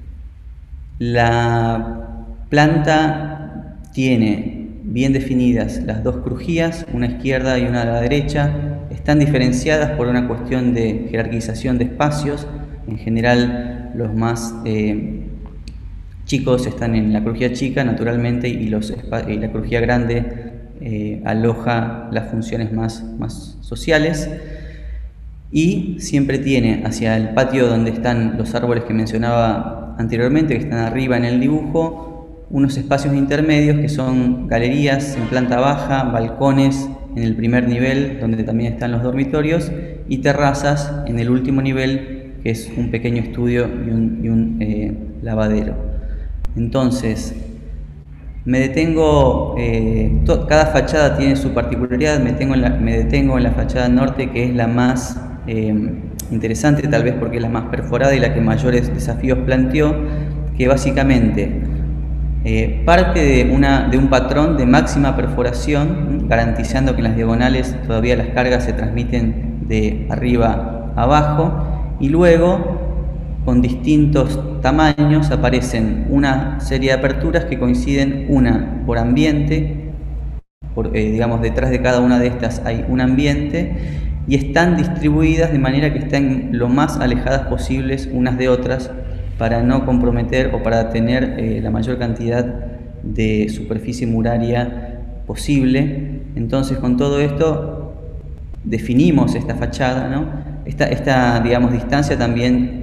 La planta tiene bien definidas las 2 crujías, una izquierda y una a la derecha. Están diferenciadas por una cuestión de jerarquización de espacios. En general, los más chicos están en la crujía chica, naturalmente, y la crujía grande aloja las funciones más sociales. Y siempre tiene hacia el patio donde están los árboles que mencionaba anteriormente, que están arriba en el dibujo, unos espacios intermedios que son galerías en planta baja, balcones en el primer nivel, donde también están los dormitorios, y terrazas en el último nivel, que es un pequeño estudio y un lavadero. Entonces, me detengo, cada fachada tiene su particularidad. Me detengo en la fachada norte, que es la más interesante, tal vez porque es la más perforada y la que mayores desafíos planteó, que básicamente parte de un patrón de máxima perforación, garantizando que en las diagonales todavía las cargas se transmiten de arriba a abajo, y luego con distintos tamaños aparecen una serie de aperturas que coinciden, una por ambiente, digamos detrás de cada una de estas hay un ambiente, y están distribuidas de manera que estén lo más alejadas posibles unas de otras, para no comprometer o para tener la mayor cantidad de superficie muraria posible. Entonces, con todo esto definimos esta fachada, ¿no? Esta digamos, distancia también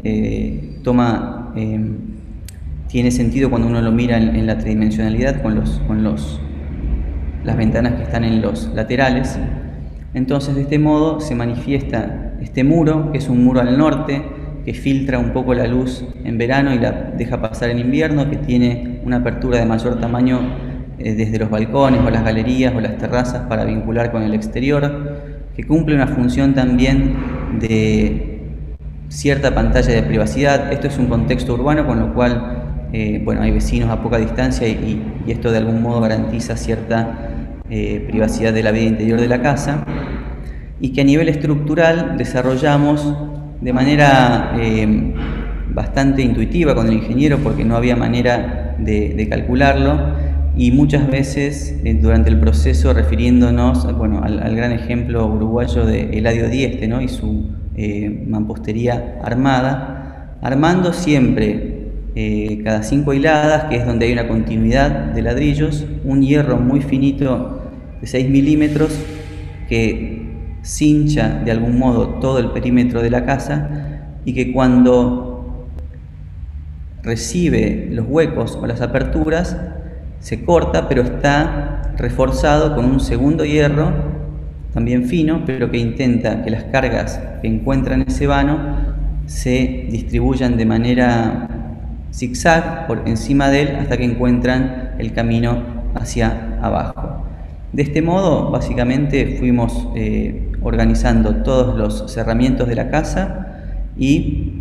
tiene sentido cuando uno lo mira en la tridimensionalidad con las ventanas que están en los laterales. Entonces, de este modo se manifiesta este muro, que es un muro al norte, que filtra un poco la luz en verano y la deja pasar en invierno, que tiene una apertura de mayor tamaño desde los balcones o las galerías o las terrazas para vincular con el exterior, que cumple una función también de cierta pantalla de privacidad. Esto es un contexto urbano, con lo cual hay vecinos a poca distancia y esto de algún modo garantiza cierta privacidad de la vida interior de la casa, y que a nivel estructural desarrollamos de manera bastante intuitiva con el ingeniero, porque no había manera de calcularlo, y muchas veces durante el proceso refiriéndonos al gran ejemplo uruguayo de Eladio Dieste, ¿no? Y su mampostería armada, armando siempre cada 5 hiladas, que es donde hay una continuidad de ladrillos, un hierro muy finito de 6 milímetros que cincha de algún modo todo el perímetro de la casa, y que cuando recibe los huecos o las aperturas se corta, pero está reforzado con un segundo hierro también fino, pero que intenta que las cargas que encuentra en ese vano se distribuyan de manera zigzag por encima de él hasta que encuentran el camino hacia abajo. De este modo, básicamente, fuimos organizando todos los cerramientos de la casa y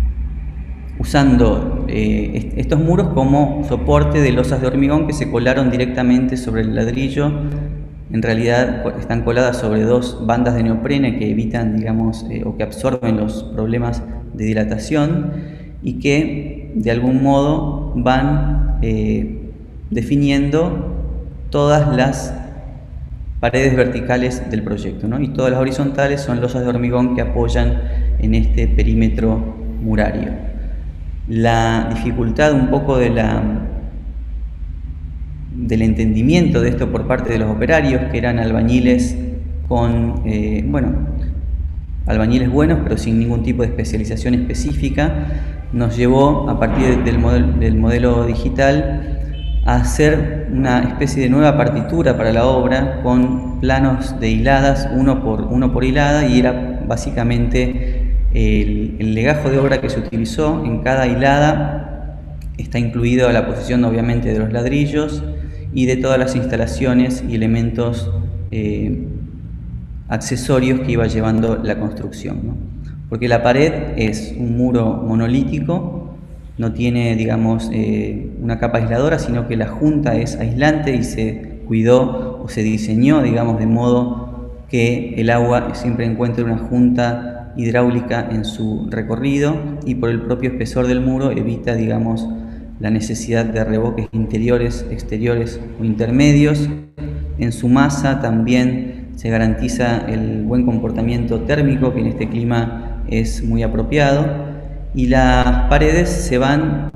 usando estos muros como soporte de losas de hormigón que se colaron directamente sobre el ladrillo. En realidad están coladas sobre 2 bandas de neoprene que evitan, digamos, o que absorben los problemas de dilatación, y que de algún modo van definiendo todas las paredes verticales del proyecto, ¿no? Y todas las horizontales son losas de hormigón que apoyan en este perímetro murario. La dificultad un poco de del entendimiento de esto por parte de los operarios, que eran albañiles con, albañiles buenos, pero sin ningún tipo de especialización específica, nos llevó, a partir del modelo digital, a hacer una especie de nueva partitura para la obra con planos de hiladas, uno por hilada, y era básicamente el legajo de obra que se utilizó. En cada hilada está incluido la posición, obviamente, de los ladrillos y de todas las instalaciones y elementos accesorios que iba llevando la construcción, ¿no? Porque la pared es un muro monolítico, no tiene, digamos, una capa aisladora, sino que la junta es aislante y se cuidó o se diseñó, digamos, de modo que el agua siempre encuentre una junta hidráulica en su recorrido, y por el propio espesor del muro evita, digamos, la necesidad de revoques interiores, exteriores o intermedios. En su masa también se garantiza el buen comportamiento térmico, que en este clima es muy apropiado, y las paredes se van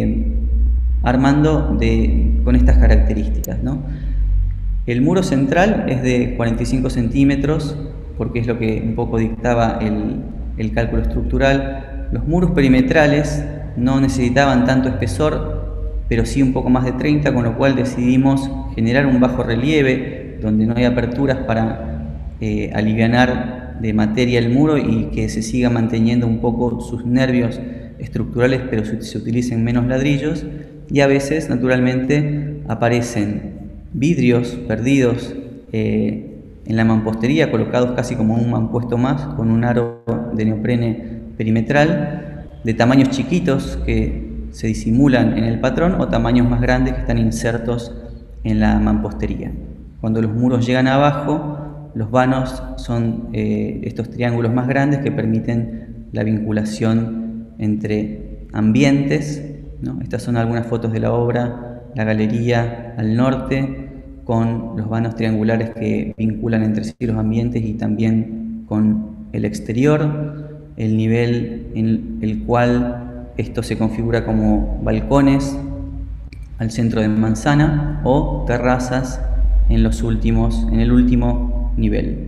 armando con estas características, ¿no? El muro central es de 45 centímetros, porque es lo que un poco dictaba el cálculo estructural. Los muros perimetrales no necesitaban tanto espesor, pero sí un poco más de 30, con lo cual decidimos generar un bajo relieve donde no hay aperturas para alivianar de materia el muro y que se siga manteniendo un poco sus nervios estructurales, pero se utilicen menos ladrillos. Y a veces, naturalmente, aparecen vidrios perdidos en la mampostería, colocados casi como un mampuesto más, con un aro de neoprene perimetral, de tamaños chiquitos que se disimulan en el patrón, o tamaños más grandes que están insertos en la mampostería. Cuando los muros llegan abajo, los vanos son estos triángulos más grandes que permiten la vinculación entre ambientes, ¿no? Estas son algunas fotos de la obra, la galería al norte, con los vanos triangulares que vinculan entre sí los ambientes y también con el exterior, el nivel en el cual esto se configura como balcones al centro de manzana o terrazas en el último nivel.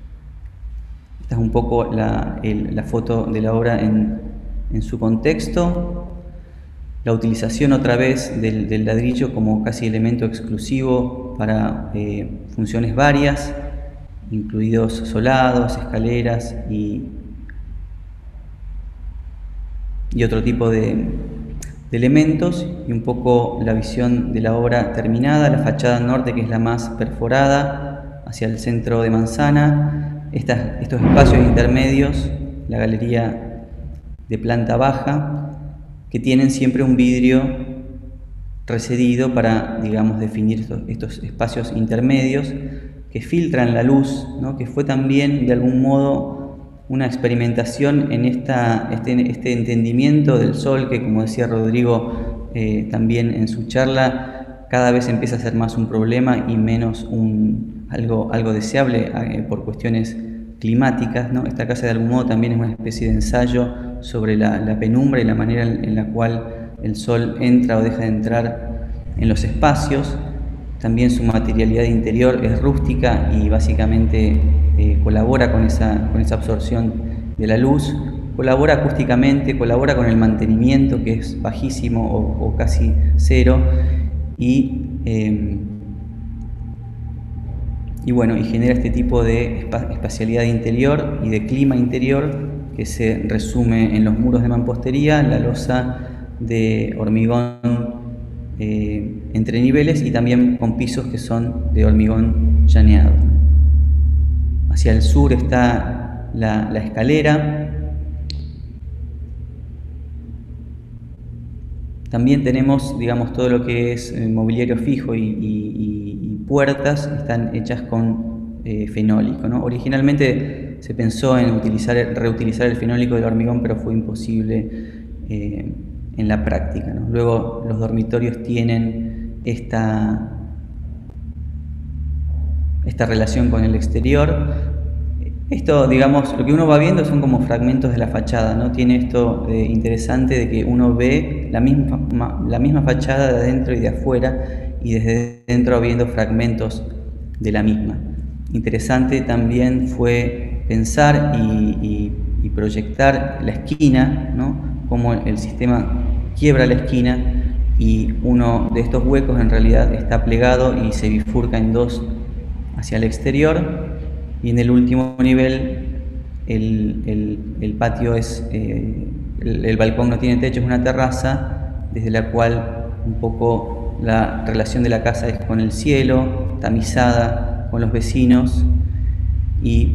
Esta es un poco la foto de la obra en su contexto. La utilización otra vez del ladrillo como casi elemento exclusivo para funciones varias, incluidos solados, escaleras y otro tipo de elementos, y un poco la visión de la obra terminada, la fachada norte, que es la más perforada hacia el centro de manzana, estos espacios intermedios, la galería de planta baja, que tienen siempre un vidrio recedido para, digamos, definir estos espacios intermedios que filtran la luz, ¿no? Que fue también de algún modo una experimentación en este entendimiento del sol, que, como decía Rodrigo también en su charla, cada vez empieza a ser más un problema y menos algo deseable por cuestiones climáticas, ¿no? Esta casa de algún modo también es una especie de ensayo sobre la penumbra y la manera en la cual el sol entra o deja de entrar en los espacios. También su materialidad interior es rústica y básicamente colabora con esa absorción de la luz, colabora acústicamente, colabora con el mantenimiento, que es bajísimo o casi cero, y genera este tipo de espacialidad interior y de clima interior que se resume en los muros de mampostería, la losa de hormigón entre niveles y también con pisos que son de hormigón llaneado. Hacia el sur está la escalera. También tenemos, digamos, todo lo que es mobiliario fijo y puertas están hechas con fenólico, ¿no? Originalmente se pensó en reutilizar el fenólico del hormigón, pero fue imposible en la práctica, ¿no? Luego los dormitorios tienen esta relación con el exterior. Esto, digamos, lo que uno va viendo son como fragmentos de la fachada, ¿no? Tiene esto interesante de que uno ve la misma fachada de adentro y de afuera, y desde dentro viendo fragmentos de la misma. Interesante también fue pensar y proyectar la esquina, ¿no? Cómo el sistema quiebra la esquina y uno de estos huecos en realidad está plegado y se bifurca en dos hacia el exterior, y en el último nivel el patio es, el balcón no tiene techo, es una terraza desde la cual un poco la relación de la casa es con el cielo, tamizada con los vecinos, y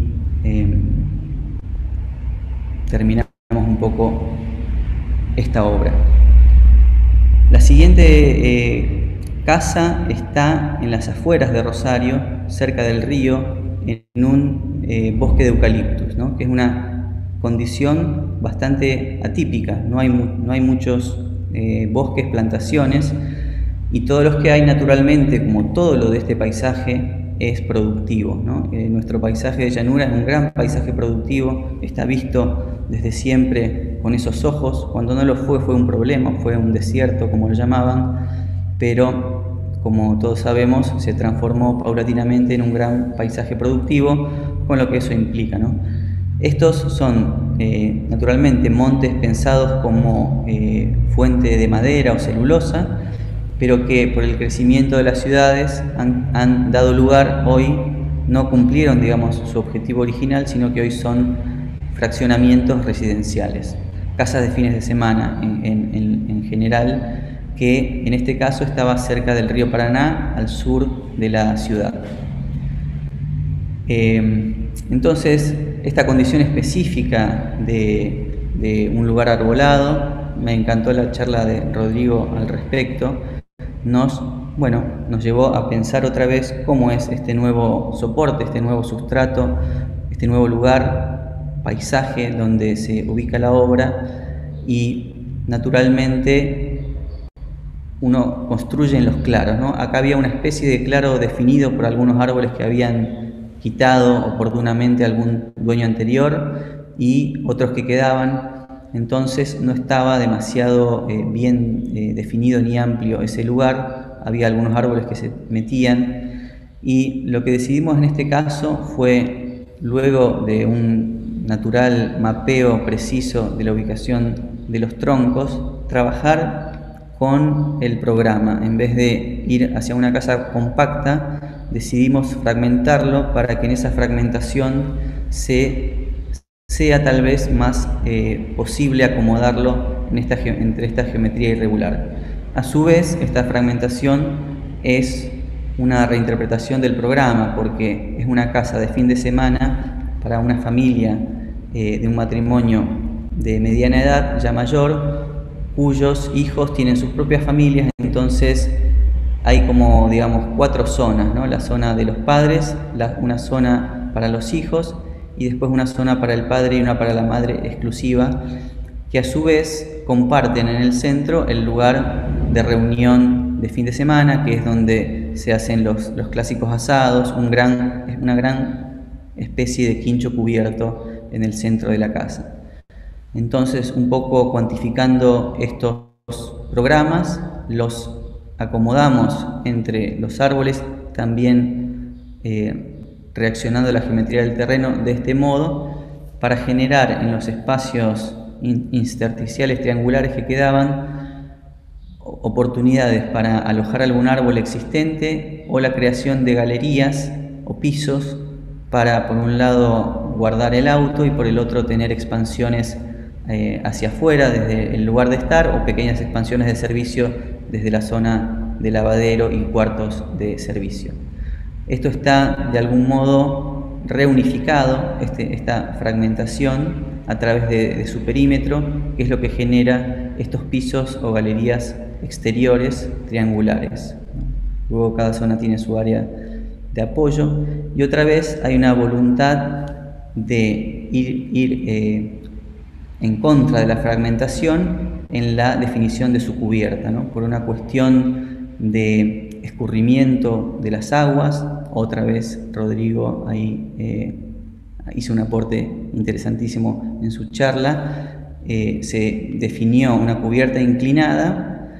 terminamos un poco esta obra. La siguiente casa está en las afueras de Rosario, cerca del río, en un bosque de eucaliptus, ¿no? Que es una condición bastante atípica. No hay muchos bosques, plantaciones, y todos los que hay naturalmente, como todo lo de este paisaje, es productivo, ¿no? Nuestro paisaje de llanura es un gran paisaje productivo, está visto desde siempre con esos ojos. Cuando no lo fue un problema, fue un desierto, como lo llamaban, pero como todos sabemos, se transformó paulatinamente en un gran paisaje productivo, con lo que eso implica, ¿no? Estos son naturalmente montes pensados como fuente de madera o celulosa, pero que por el crecimiento de las ciudades han dado lugar, hoy no cumplieron, digamos, su objetivo original, sino que hoy son fraccionamientos residenciales, casas de fines de semana en general, que en este caso estaba cerca del río Paraná, al sur de la ciudad. Entonces, esta condición específica de un lugar arbolado, me encantó la charla de Rodrigo al respecto, nos llevó a pensar otra vez cómo es este nuevo soporte, este nuevo sustrato, este nuevo lugar, paisaje donde se ubica la obra, y naturalmente uno construye en los claros, ¿no? Acá había una especie de claro definido por algunos árboles que habían quitado oportunamente algún dueño anterior y otros que quedaban. Entonces no estaba demasiado bien definido ni amplio ese lugar, había algunos árboles que se metían, y lo que decidimos en este caso fue, luego de un natural mapeo preciso de la ubicación de los troncos, trabajar con el programa. En vez de ir hacia una casa compacta, decidimos fragmentarlo para que en esa fragmentación sea tal vez más posible acomodarlo entre esta geometría irregular. A su vez, esta fragmentación es una reinterpretación del programa, porque es una casa de fin de semana para una familia de un matrimonio de mediana edad, ya mayor, cuyos hijos tienen sus propias familias. Entonces hay como, digamos, 4 zonas, ¿no? La zona de los padres, una zona para los hijos, y después una zona para el padre y una para la madre exclusiva, que a su vez comparten en el centro el lugar de reunión de fin de semana, que es donde se hacen los clásicos asados, una gran especie de quincho cubierto en el centro de la casa. Entonces, un poco cuantificando estos programas, los acomodamos entre los árboles, también reaccionando a la geometría del terreno de este modo, para generar en los espacios intersticiales triangulares que quedaban oportunidades para alojar algún árbol existente, o la creación de galerías o pisos para, por un lado, guardar el auto y por el otro tener expansiones hacia afuera desde el lugar de estar, o pequeñas expansiones de servicio desde la zona de lavadero y cuartos de servicio. Esto está de algún modo reunificado, esta fragmentación, a través de su perímetro, que es lo que genera estos pisos o galerías exteriores triangulares. Luego cada zona tiene su área de apoyo, y otra vez hay una voluntad de ir en contra de la fragmentación en la definición de su cubierta, ¿no? Por una cuestión de escurrimiento de las aguas. Otra vez Rodrigo ahí hizo un aporte interesantísimo en su charla. Se definió una cubierta inclinada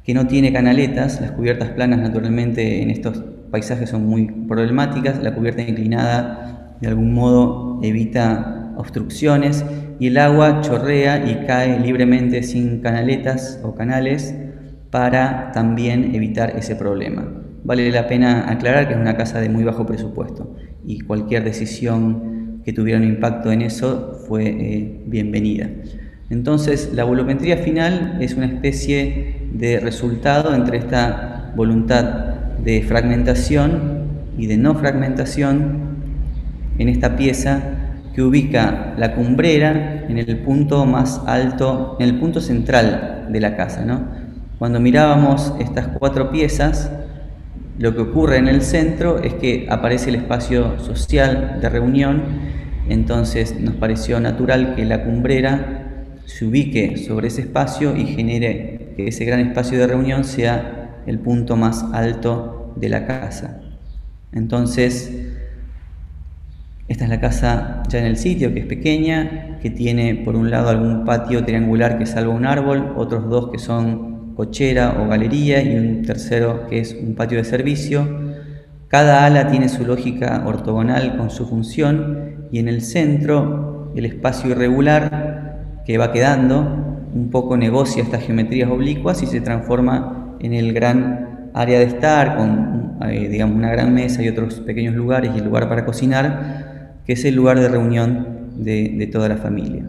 que no tiene canaletas. Las cubiertas planas naturalmente en estos paisajes son muy problemáticas. La cubierta inclinada de algún modo evita obstrucciones y el agua chorrea y cae libremente sin canaletas o canales para también evitar ese problema. Vale la pena aclarar que es una casa de muy bajo presupuesto y cualquier decisión que tuviera un impacto en eso fue bienvenida. Entonces, la volumetría final es una especie de resultado entre esta voluntad de fragmentación y de no fragmentación en esta pieza que ubica la cumbrera en el punto más alto, en el punto central de la casa, ¿no? Cuando mirábamos estas 4 piezas, lo que ocurre en el centro es que aparece el espacio social de reunión, entonces nos pareció natural que la cumbrera se ubique sobre ese espacio y genere que ese gran espacio de reunión sea el punto más alto de la casa. Entonces, esta es la casa ya en el sitio, que es pequeña, que tiene por un lado algún patio triangular que salva un árbol, otros 2 que son cochera o galería y un tercero que es un patio de servicio. Cada ala tiene su lógica ortogonal con su función y en el centro el espacio irregular que va quedando un poco negocia estas geometrías oblicuas y se transforma en el gran área de estar con digamos una gran mesa y otros pequeños lugares y el lugar para cocinar, que es el lugar de reunión de toda la familia.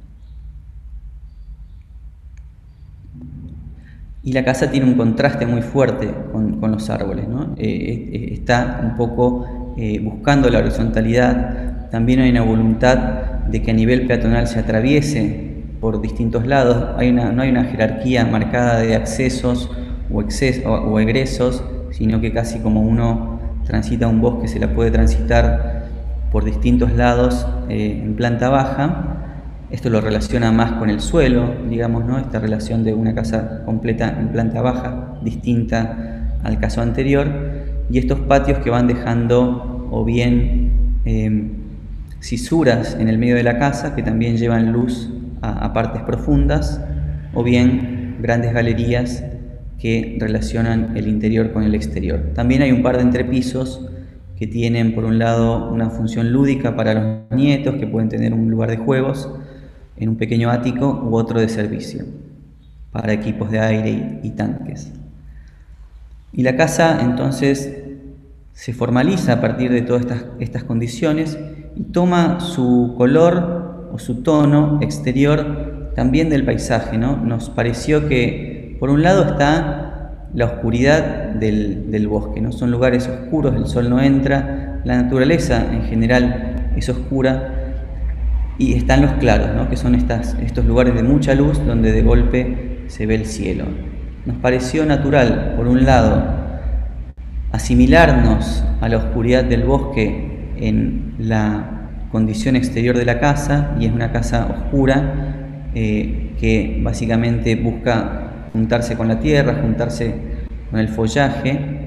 Y la casa tiene un contraste muy fuerte con los árboles, ¿no? Está un poco buscando la horizontalidad. También hay una voluntad de que a nivel peatonal se atraviese por distintos lados. No hay una jerarquía marcada de accesos o egresos, sino que casi como uno transita un bosque se la puede transitar por distintos lados en planta baja. Esto lo relaciona más con el suelo, digamos, ¿no? Esta relación de una casa completa en planta baja, distinta al caso anterior, y estos patios que van dejando o bien cisuras en el medio de la casa que también llevan luz a partes profundas, o bien grandes galerías que relacionan el interior con el exterior. También hay un par de entrepisos que tienen por un lado una función lúdica para los nietos, que pueden tener un lugar de juegos en un pequeño ático u otro de servicio para equipos de aire y tanques. Y la casa entonces se formaliza a partir de todas estas condiciones y toma su color o su tono exterior también del paisaje, ¿no? Nos pareció que por un lado está la oscuridad del bosque, ¿no? Son lugares oscuros, el sol no entra, la naturaleza en general es oscura, y están los claros, ¿no? Que son estos lugares de mucha luz donde de golpe se ve el cielo. Nos pareció natural, por un lado, asimilarnos a la oscuridad del bosque en la condición exterior de la casa, y es una casa oscura que básicamente busca juntarse con la tierra, juntarse con el follaje.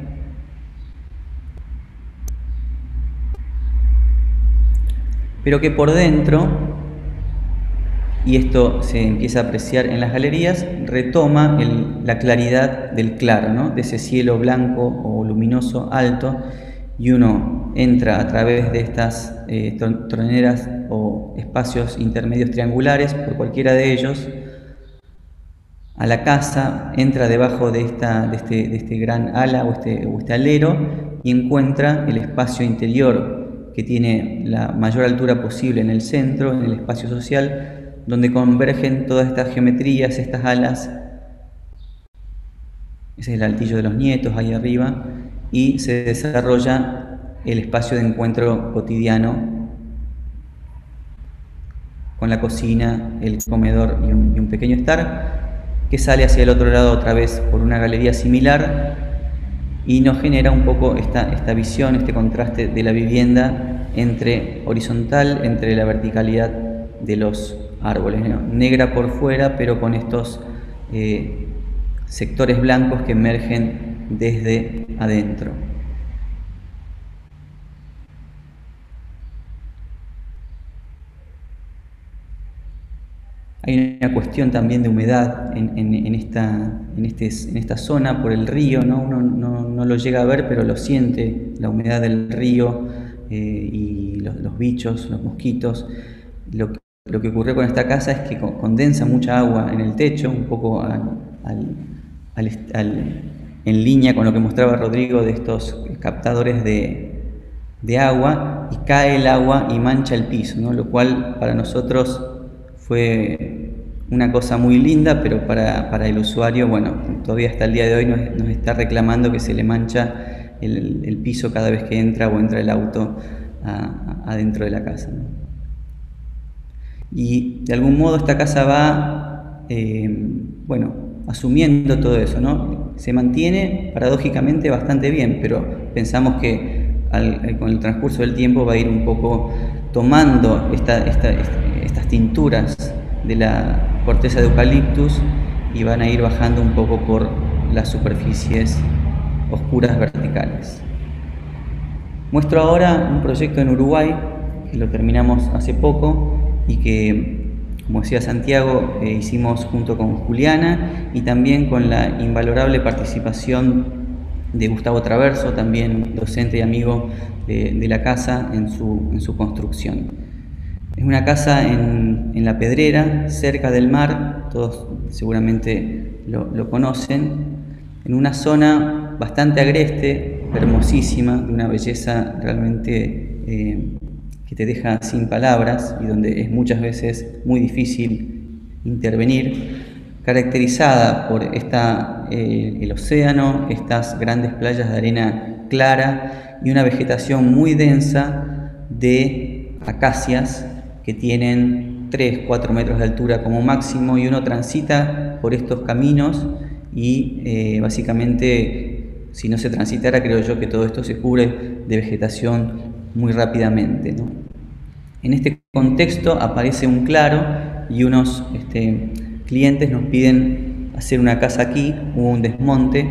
Pero que por dentro, y esto se empieza a apreciar en las galerías, retoma la claridad del claro, ¿no? De ese cielo blanco o luminoso alto, y uno entra a través de estas troneras o espacios intermedios triangulares, por cualquiera de ellos, a la casa, entra debajo de este gran ala o este alero y encuentra el espacio interior que tiene la mayor altura posible en el centro, en el espacio social, donde convergen todas estas geometrías, estas alas. Ese es el altillo de los nietos ahí arriba, y se desarrolla el espacio de encuentro cotidiano con la cocina, el comedor y un pequeño estar, que sale hacia el otro lado otra vez por una galería similar y nos genera un poco esta visión, este contraste de la vivienda horizontal entre la verticalidad de los árboles, ¿no? Negra por fuera, pero con estos sectores blancos que emergen desde adentro. Hay una cuestión también de humedad en esta zona por el río, ¿no? Uno no lo llega a ver, pero lo siente, la humedad del río y los bichos, los mosquitos. Lo que ocurre con esta casa es que condensa mucha agua en el techo, un poco en línea con lo que mostraba Rodrigo de estos captadores de agua, y cae el agua y mancha el piso, ¿no? Lo cual para nosotros fue una cosa muy linda, pero para el usuario, bueno, todavía hasta el día de hoy nos está reclamando que se le mancha el piso cada vez que entra o entra el auto adentro de la casa, ¿no? Y de algún modo esta casa va, bueno, asumiendo todo eso, ¿no? Se mantiene paradójicamente bastante bien, pero pensamos que con el transcurso del tiempo va a ir un poco tomando estas tinturas de la corteza de eucaliptus y van a ir bajando un poco por las superficies oscuras verticales. Muestro ahora un proyecto en Uruguay que lo terminamos hace poco y que, como decía Santiago, hicimos junto con Juliana y también con la invalorable participación de Gustavo Traverso, también docente y amigo de la casa en su construcción. Es una casa en La Pedrera, cerca del mar, todos seguramente lo conocen, en una zona bastante agreste, hermosísima, de una belleza realmente que te deja sin palabras y donde es muchas veces muy difícil intervenir, caracterizada por el océano, estas grandes playas de arena clara y una vegetación muy densa de acacias que tienen 3-4 metros de altura como máximo, y uno transita por estos caminos y básicamente, si no se transitara, creo yo que todo esto se cubre de vegetación muy rápidamente, ¿no? En este contexto aparece un claro y unos clientes nos piden hacer una casa aquí, hubo un desmonte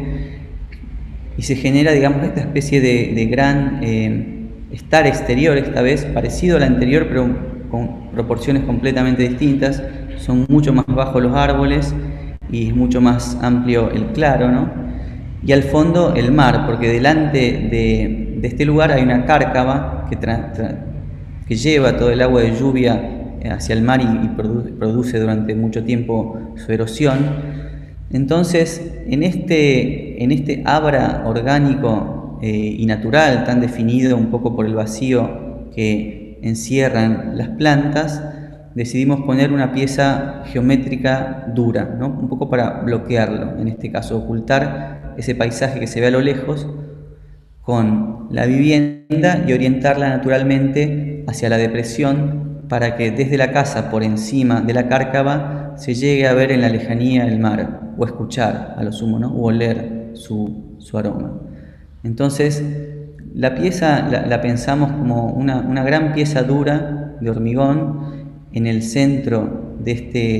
y se genera, digamos, esta especie de gran estar exterior, esta vez parecido al anterior pero con proporciones completamente distintas. Son mucho más bajos los árboles y es mucho más amplio el claro, ¿no? Y al fondo el mar, porque delante de este lugar hay una cárcava que lleva todo el agua de lluvia hacia el mar y produce durante mucho tiempo su erosión. Entonces, en este abra orgánico y natural, tan definido un poco por el vacío que encierran las plantas, decidimos poner una pieza geométrica dura, ¿no? Un poco para bloquearlo, en este caso, ocultar ese paisaje que se ve a lo lejos con la vivienda y orientarla naturalmente hacia la depresión para que desde la casa, por encima de la cárcava, se llegue a ver en la lejanía el mar, o escuchar a lo sumo, ¿no? O oler su aroma. Entonces, la pieza la pensamos como una gran pieza dura de hormigón en el centro de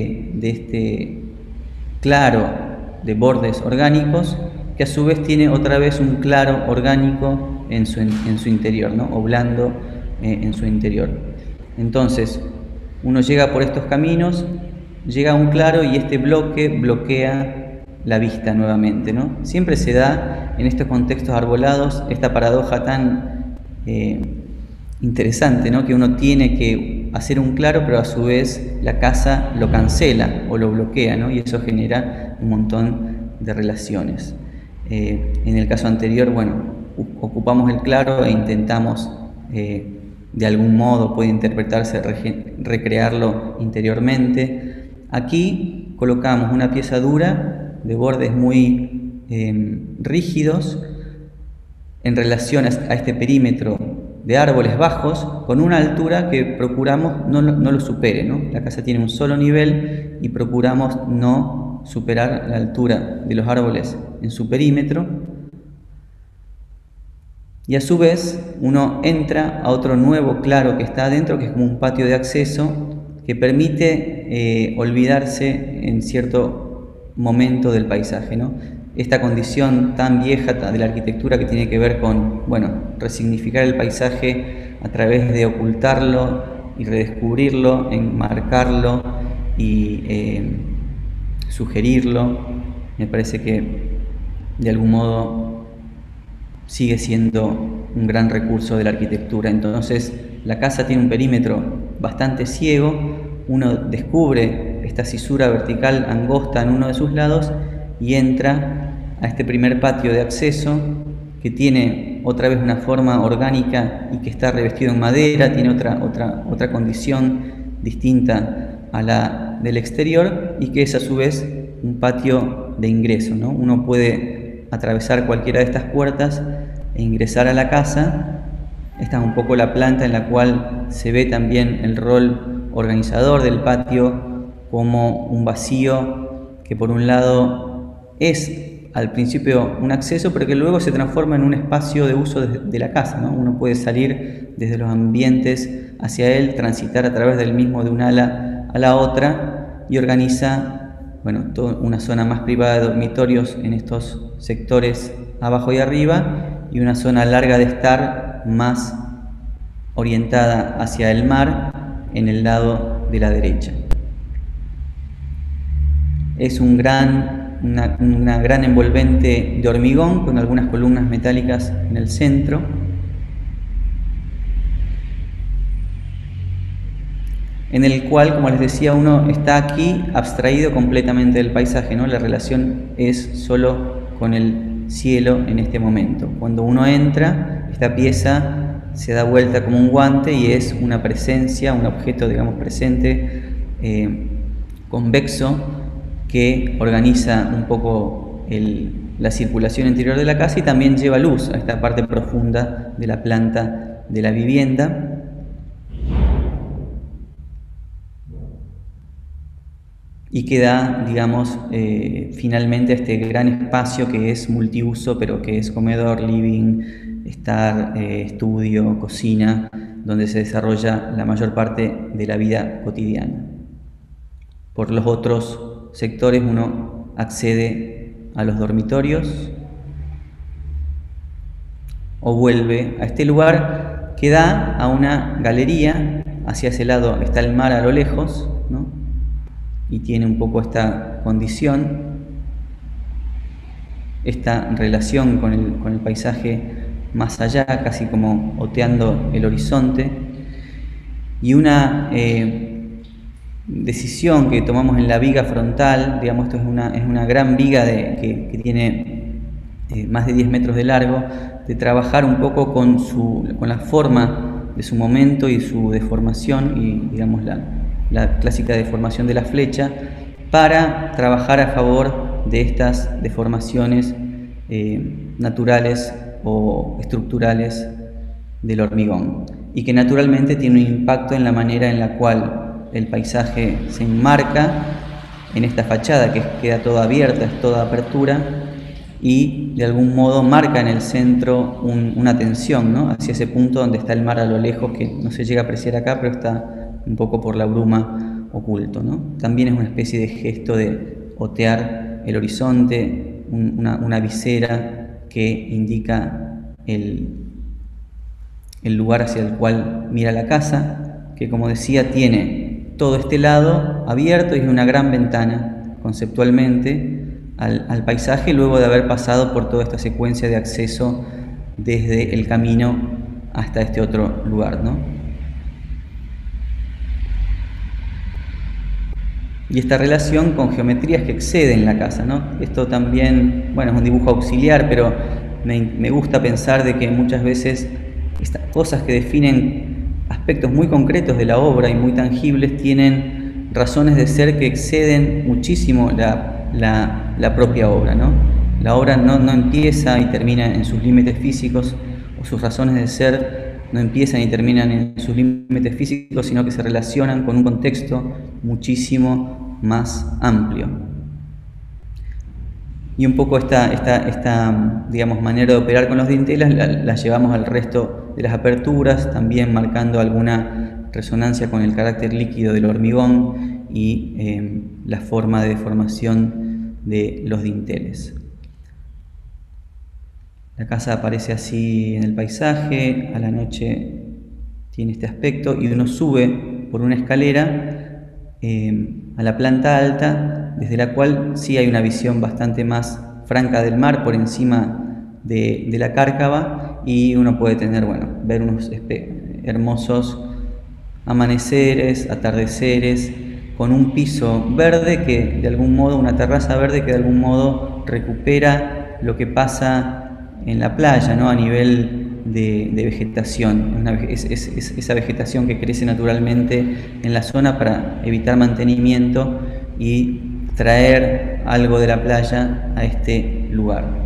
este claro de bordes orgánicos, que a su vez tiene otra vez un claro orgánico en su interior, ¿no? O blando en su interior. Entonces, uno llega por estos caminos, llega a un claro y este bloque bloquea la vista nuevamente, ¿no? Siempre se da en estos contextos arbolados esta paradoja tan interesante, ¿no? Que uno tiene que hacer un claro, pero a su vez la casa lo cancela o lo bloquea, ¿no? Y eso genera un montón de relaciones. En el caso anterior, bueno, ocupamos el claro e intentamos de algún modo, puede interpretarse, recrearlo interiormente. Aquí colocamos una pieza dura de bordes muy rígidos en relación a este perímetro de árboles bajos, con una altura que procuramos no lo supere, ¿no? La casa tiene un solo nivel y procuramos no superar la altura de los árboles en su perímetro. Y a su vez uno entra a otro nuevo claro que está adentro, que es como un patio de acceso que permite olvidarse en cierto momento del paisaje, ¿no? Esta condición tan vieja de la arquitectura que tiene que ver con, bueno, resignificar el paisaje a través de ocultarlo y redescubrirlo, enmarcarlo y sugerirlo. Me parece que de algún modo sigue siendo un gran recurso de la arquitectura. Entonces, la casa tiene un perímetro bastante ciego, uno descubre esta cisura vertical angosta en uno de sus lados y entra a este primer patio de acceso que tiene otra vez una forma orgánica y que está revestido en madera, tiene otra condición distinta a la del exterior y que es a su vez un patio de ingreso, ¿no? Uno puede atravesar cualquiera de estas puertas e ingresar a la casa. Esta es un poco la planta en la cual se ve también el rol organizador del patio como un vacío que por un lado es al principio un acceso, pero que luego se transforma en un espacio de uso de la casa, ¿no? Uno puede salir desde los ambientes hacia él, transitar a través del mismo de un ala a la otra y organiza, bueno, toda una zona más privada de dormitorios en estos sectores abajo y arriba y una zona larga de estar más orientada hacia el mar en el lado de la derecha. Es una gran envolvente de hormigón con algunas columnas metálicas en el centro. En el cual, como les decía, uno está aquí abstraído completamente del paisaje, ¿no? La relación es solo con el cielo en este momento. Cuando uno entra, esta pieza se da vuelta como un guante y es una presencia, un objeto, digamos, presente, convexo, que organiza un poco la circulación interior de la casa y también lleva luz a esta parte profunda de la planta de la vivienda. Y que da, digamos, finalmente este gran espacio que es multiuso, pero que es comedor, living, estar, estudio, cocina, donde se desarrolla la mayor parte de la vida cotidiana. Por los otros sectores uno accede a los dormitorios o vuelve a este lugar que da a una galería. Hacia ese lado está el mar a lo lejos, ¿no? Y tiene un poco esta condición, esta relación con el paisaje más allá, casi como oteando el horizonte, y una decisión que tomamos en la viga frontal. Digamos, esto es una gran viga que tiene más de 10 metros de largo, de trabajar un poco con la forma de su momento y su deformación y, digamos, la clásica deformación de la flecha, para trabajar a favor de estas deformaciones naturales o estructurales del hormigón, y que naturalmente tiene un impacto en la manera en la cual el paisaje se enmarca en esta fachada que queda toda abierta, es toda apertura, y de algún modo marca en el centro una tensión, ¿no? Hacia ese punto donde está el mar a lo lejos, que no se llega a apreciar acá, pero está un poco por la bruma oculto, ¿no? También es una especie de gesto de otear el horizonte, una visera que indica el lugar hacia el cual mira la casa, que, como decía, tiene todo este lado abierto y una gran ventana conceptualmente al paisaje, luego de haber pasado por toda esta secuencia de acceso desde el camino hasta este otro lugar, ¿no? Y esta relación con geometrías que exceden la casa, ¿no? Esto también, bueno, es un dibujo auxiliar, pero me gusta pensar de que muchas veces estas cosas que definen aspectos muy concretos de la obra y muy tangibles tienen razones de ser que exceden muchísimo la propia obra, ¿no? La obra no empieza y termina en sus límites físicos, o sus razones de ser no empiezan y terminan en sus límites físicos, sino que se relacionan con un contexto muchísimo más amplio. Y un poco esta digamos, manera de operar con los dinteles la llevamos al resto de las aperturas, también marcando alguna resonancia con el carácter líquido del hormigón y la forma de deformación de los dinteles. La casa aparece así en el paisaje, a la noche tiene este aspecto, y uno sube por una escalera a la planta alta, desde la cual sí hay una visión bastante más franca del mar por encima de la cárcava, y uno puede tener, bueno, ver unos hermosos amaneceres, atardeceres, con un piso verde que de algún modo, una terraza verde que de algún modo recupera lo que pasa en la playa, ¿no? A nivel de vegetación, esa vegetación que crece naturalmente en la zona para evitar mantenimiento y traer algo de la playa a este lugar.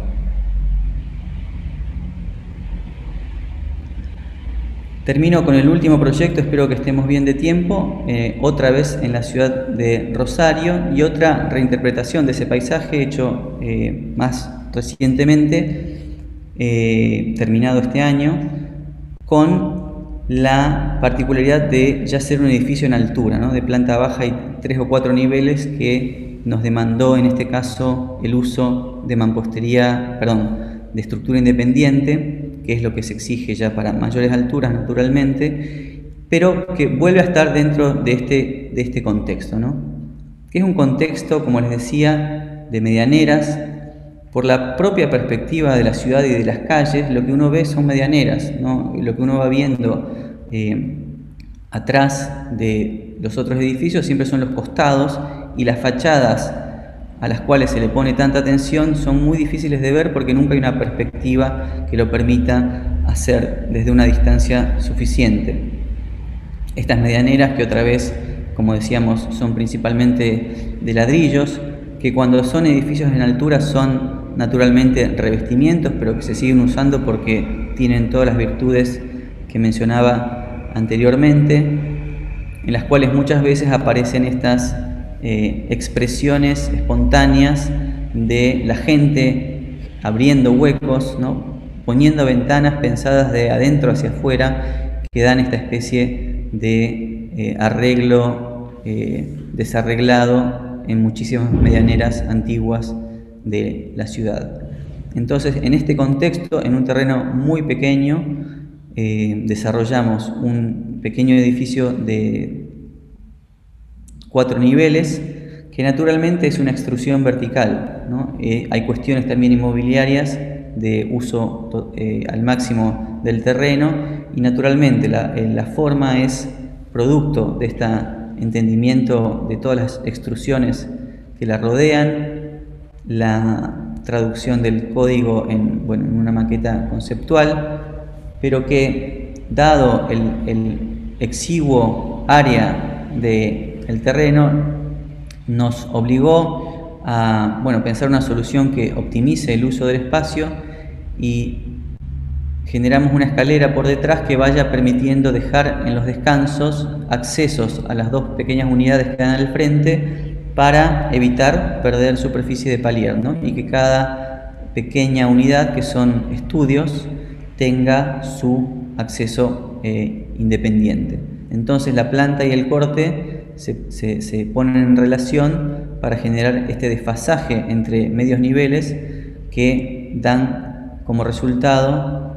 Termino con el último proyecto, espero que estemos bien de tiempo, otra vez en la ciudad de Rosario, y otra reinterpretación de ese paisaje hecho más recientemente, terminado este año, con la particularidad de ya ser un edificio en altura, ¿no? De planta baja y 3 o 4 niveles, que nos demandó en este caso el uso de mampostería, de estructura independiente, que es lo que se exige ya para mayores alturas naturalmente, pero que vuelve a estar dentro de este contexto, ¿no? Que es un contexto, como les decía, de medianeras. Por la propia perspectiva de la ciudad y de las calles, lo que uno ve son medianeras, ¿no? Lo que uno va viendo atrás de los otros edificios siempre son los costados, y las fachadas a las cuales se le pone tanta atención son muy difíciles de ver porque nunca hay una perspectiva que lo permita hacer desde una distancia suficiente. Estas medianeras, que otra vez, como decíamos, son principalmente de ladrillos, que cuando son edificios en altura son naturalmente revestimientos, pero que se siguen usando porque tienen todas las virtudes que mencionaba anteriormente, en las cuales muchas veces aparecen estas expresiones espontáneas de la gente abriendo huecos, ¿no? Poniendo ventanas pensadas de adentro hacia afuera, que dan esta especie de arreglo desarreglado en muchísimas medianeras antiguas de la ciudad. Entonces, en este contexto, en un terreno muy pequeño, desarrollamos un pequeño edificio de 4 niveles, que naturalmente es una extrusión vertical, ¿no? Hay cuestiones también inmobiliarias de uso al máximo del terreno, y naturalmente la forma es producto de este entendimiento de todas las extrusiones que la rodean, la traducción del código en una maqueta conceptual, pero que, dado el exiguo área del terreno, nos obligó a pensar una solución que optimice el uso del espacio, y generamos una escalera por detrás que vaya permitiendo dejar en los descansos accesos a las 2 pequeñas unidades que dan al frente, para evitar perder superficie de palier, ¿no? Y que cada pequeña unidad, que son estudios, tenga su acceso independiente. Entonces la planta y el corte se ponen en relación para generar este desfasaje entre medios niveles, que dan como resultado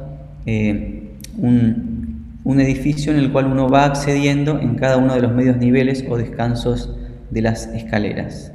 un edificio en el cual uno va accediendo en cada uno de los medios niveles o descansos de las escaleras.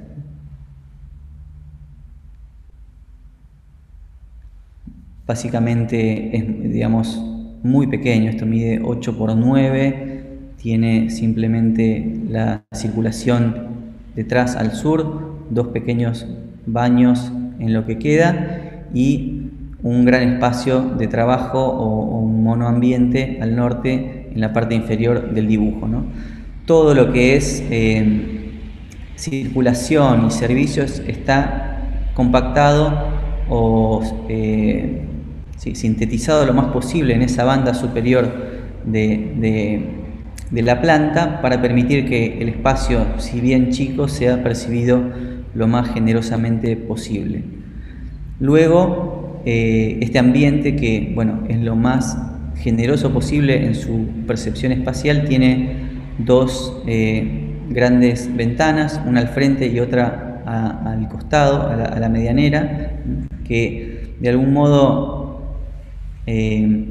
Básicamente es, digamos, muy pequeño. Esto mide 8 por 9, tiene simplemente la circulación detrás al sur, 2 pequeños baños en lo que queda, y un gran espacio de trabajo o un monoambiente al norte en la parte inferior del dibujo, ¿no? Todo lo que es circulación y servicios está compactado o sintetizado lo más posible en esa banda superior de la planta, para permitir que el espacio, si bien chico, sea percibido lo más generosamente posible. Luego, este ambiente, que es lo más generoso posible en su percepción espacial, tiene 2 grandes ventanas, una al frente y otra al costado, a la medianera, que de algún modo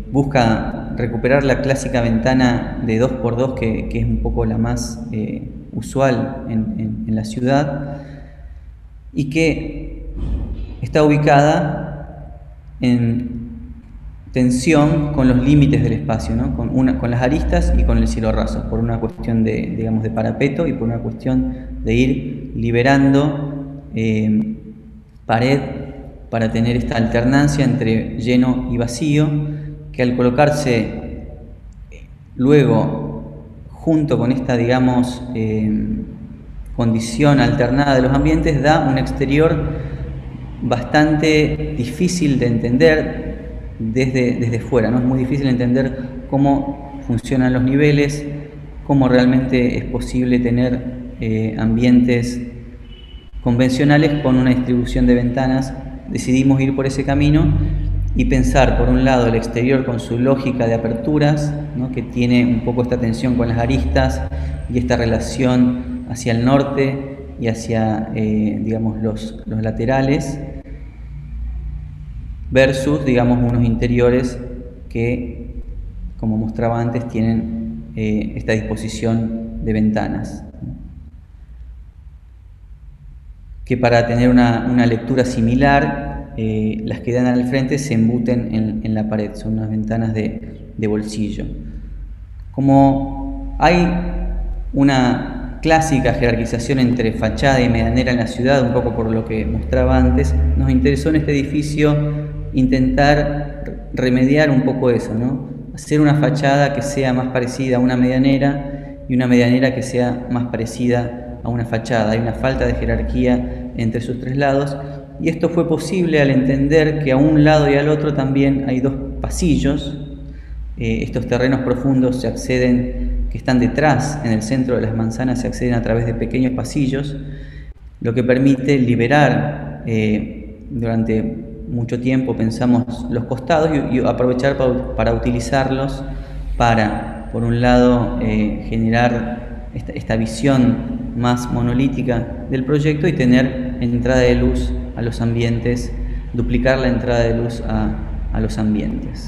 busca recuperar la clásica ventana de 2x2, que es un poco la más usual en la ciudad, y que está ubicada en tensión con los límites del espacio, ¿no? con las aristas y con el cielo raso, por una cuestión de parapeto y por una cuestión de ir liberando pared para tener esta alternancia entre lleno y vacío, que al colocarse luego junto con esta, digamos, condición alternada de los ambientes, da un exterior bastante difícil de entender desde fuera, ¿no? Es muy difícil entender cómo funcionan los niveles, cómo realmente es posible tener ambientes convencionales con una distribución de ventanas. Decidimos ir por ese camino y pensar, por un lado, el exterior con su lógica de aperturas, ¿no? Que tiene un poco esta tensión con las aristas y esta relación hacia el norte y hacia, digamos, los laterales, versus, digamos, unos interiores que, como mostraba antes, tienen esta disposición de ventanas, que para tener una lectura similar, las que dan al frente se embuten en la pared, son unas ventanas de bolsillo. Como hay una clásica jerarquización entre fachada y medianera en la ciudad, un poco por lo que mostraba antes, nos interesó en este edificio intentar remediar un poco eso, ¿no? Hacer una fachada que sea más parecida a una medianera y una medianera que sea más parecida a una fachada. Hay una falta de jerarquía entre sus tres lados, y esto fue posible al entender que a un lado y al otro también hay dos pasillos. Estos terrenos profundos se acceden, que están detrás, en el centro de las manzanas, se acceden a través de pequeños pasillos, lo que permite liberar durante mucho tiempo pensamos los costados y aprovechar para utilizarlos para, por un lado, generar esta visión más monolítica del proyecto y tener entrada de luz a los ambientes, duplicar la entrada de luz a los ambientes.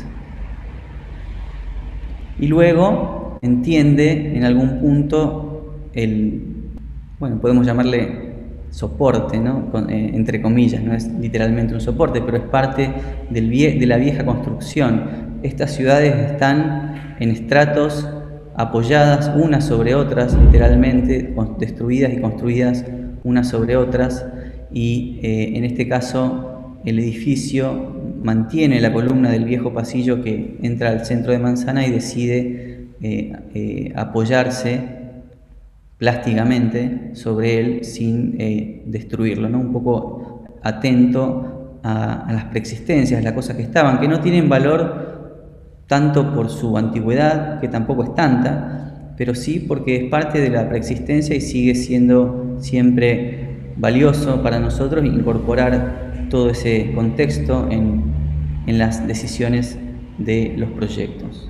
Y luego entiende en algún punto bueno, podemos llamarle soporte, ¿no? Entre comillas, no es literalmente un soporte, pero es parte de la vieja construcción. Estas ciudades están en estratos apoyadas unas sobre otras, literalmente, destruidas y construidas unas sobre otras, y en este caso el edificio mantiene la columna del viejo pasillo que entra al centro de manzana y decide apoyarse plásticamente sobre él sin destruirlo, ¿no? Un poco atento a las preexistencias, las cosas que estaban, que no tienen valor tanto por su antigüedad, que tampoco es tanta, pero sí porque es parte de la preexistencia y sigue siendo siempre valioso para nosotros incorporar todo ese contexto en las decisiones de los proyectos.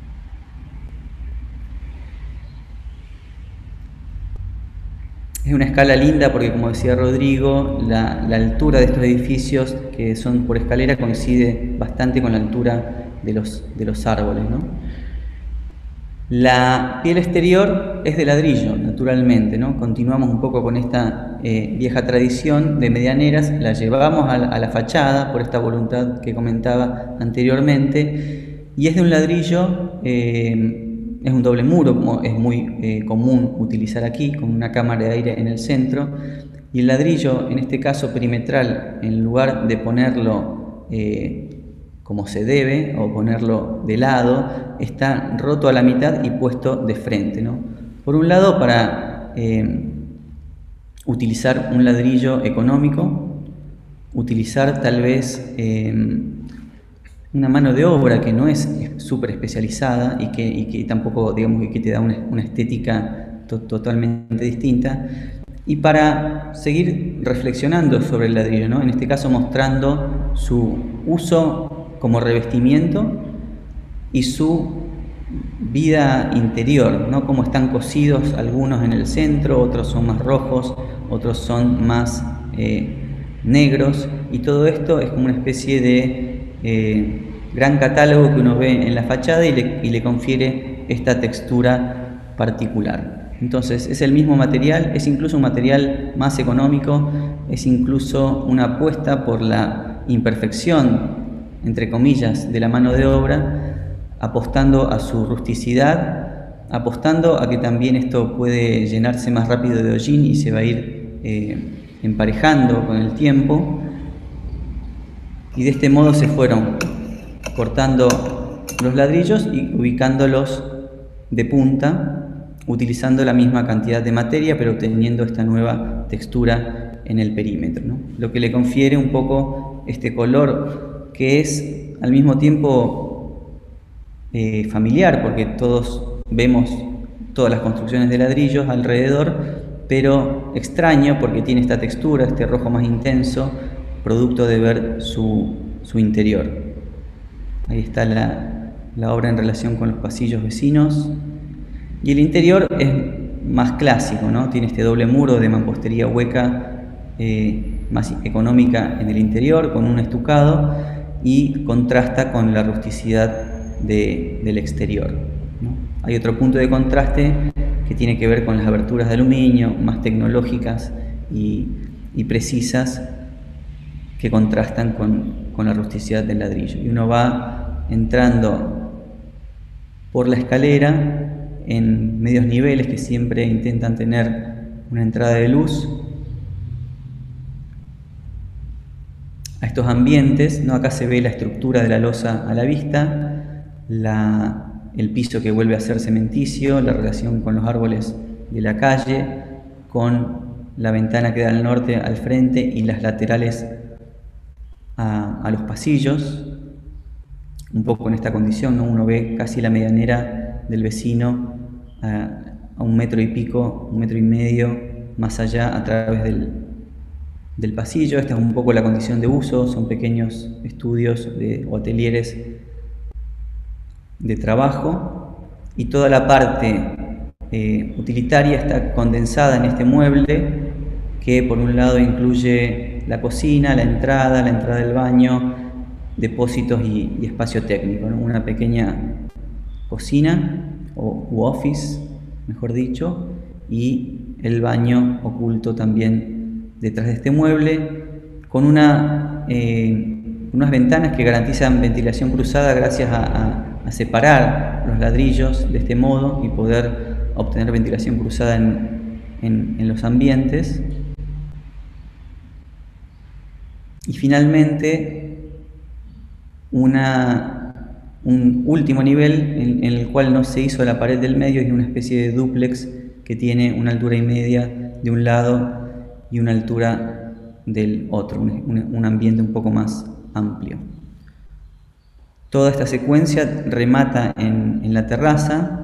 Es una escala linda porque, como decía Rodrigo, la altura de estos edificios que son por escalera coincide bastante con la altura de los árboles, ¿no? La piel exterior es de ladrillo, naturalmente, ¿no? Continuamos un poco con esta vieja tradición de medianeras, la llevamos a la fachada por esta voluntad que comentaba anteriormente, y es de un ladrillo. Es un doble muro, como es muy común utilizar aquí, con una cámara de aire en el centro, y el ladrillo, en este caso perimetral, en lugar de ponerlo como se debe o ponerlo de lado, está roto a la mitad y puesto de frente, ¿no? Por un lado, para utilizar un ladrillo económico, utilizar tal vez una mano de obra que no es súper especializada y que tampoco, digamos, que te da una estética totalmente distinta, y para seguir reflexionando sobre el ladrillo, ¿no? En este caso mostrando su uso como revestimiento y su vida interior, ¿no? Cómo están cosidos algunos en el centro, otros son más rojos, otros son más negros, y todo esto es como una especie de gran catálogo que uno ve en la fachada y le confiere esta textura particular. Entonces es el mismo material, es incluso un material más económico, es incluso una apuesta por la imperfección, entre comillas, de la mano de obra, apostando a su rusticidad, apostando a que también esto puede llenarse más rápido de hollín y se va a ir emparejando con el tiempo. Y de este modo se fueron cortando los ladrillos y ubicándolos de punta, utilizando la misma cantidad de materia, pero obteniendo esta nueva textura en el perímetro, ¿no? Lo que le confiere un poco este color que es al mismo tiempo familiar, porque todos vemos todas las construcciones de ladrillos alrededor, pero extraño porque tiene esta textura, este rojo más intenso, producto de ver su interior. Ahí está la obra en relación con los pasillos vecinos. Y el interior es más clásico, ¿no? Tiene este doble muro de mampostería hueca, más económica en el interior, con un estucado, y contrasta con la rusticidad del exterior, ¿no? Hay otro punto de contraste que tiene que ver con las aberturas de aluminio, más tecnológicas y precisas, que contrastan con la rusticidad del ladrillo. Y uno va entrando por la escalera en medios niveles que siempre intentan tener una entrada de luz a estos ambientes, ¿no? Acá se ve la estructura de la losa a la vista, el piso que vuelve a ser cementicio, la relación con los árboles de la calle, con la ventana que da al norte al frente y las laterales a los pasillos, un poco en esta condición, ¿no? Uno ve casi la medianera del vecino a 1 metro y pico, 1 metro y medio más allá a través del pasillo. Esta es un poco la condición de uso, son pequeños estudios o atelieres de trabajo, y toda la parte utilitaria está condensada en este mueble que por un lado incluye la cocina, la entrada del baño, depósitos y espacio técnico, ¿no? Una pequeña cocina u office, mejor dicho, y el baño oculto también detrás de este mueble, con unas ventanas que garantizan ventilación cruzada gracias a separar los ladrillos de este modo y poder obtener ventilación cruzada en los ambientes. Y finalmente un último nivel en el cual no se hizo la pared del medio, y una especie de dúplex que tiene una altura y media de un lado y una altura del otro, un ambiente un poco más amplio. Toda esta secuencia remata en la terraza.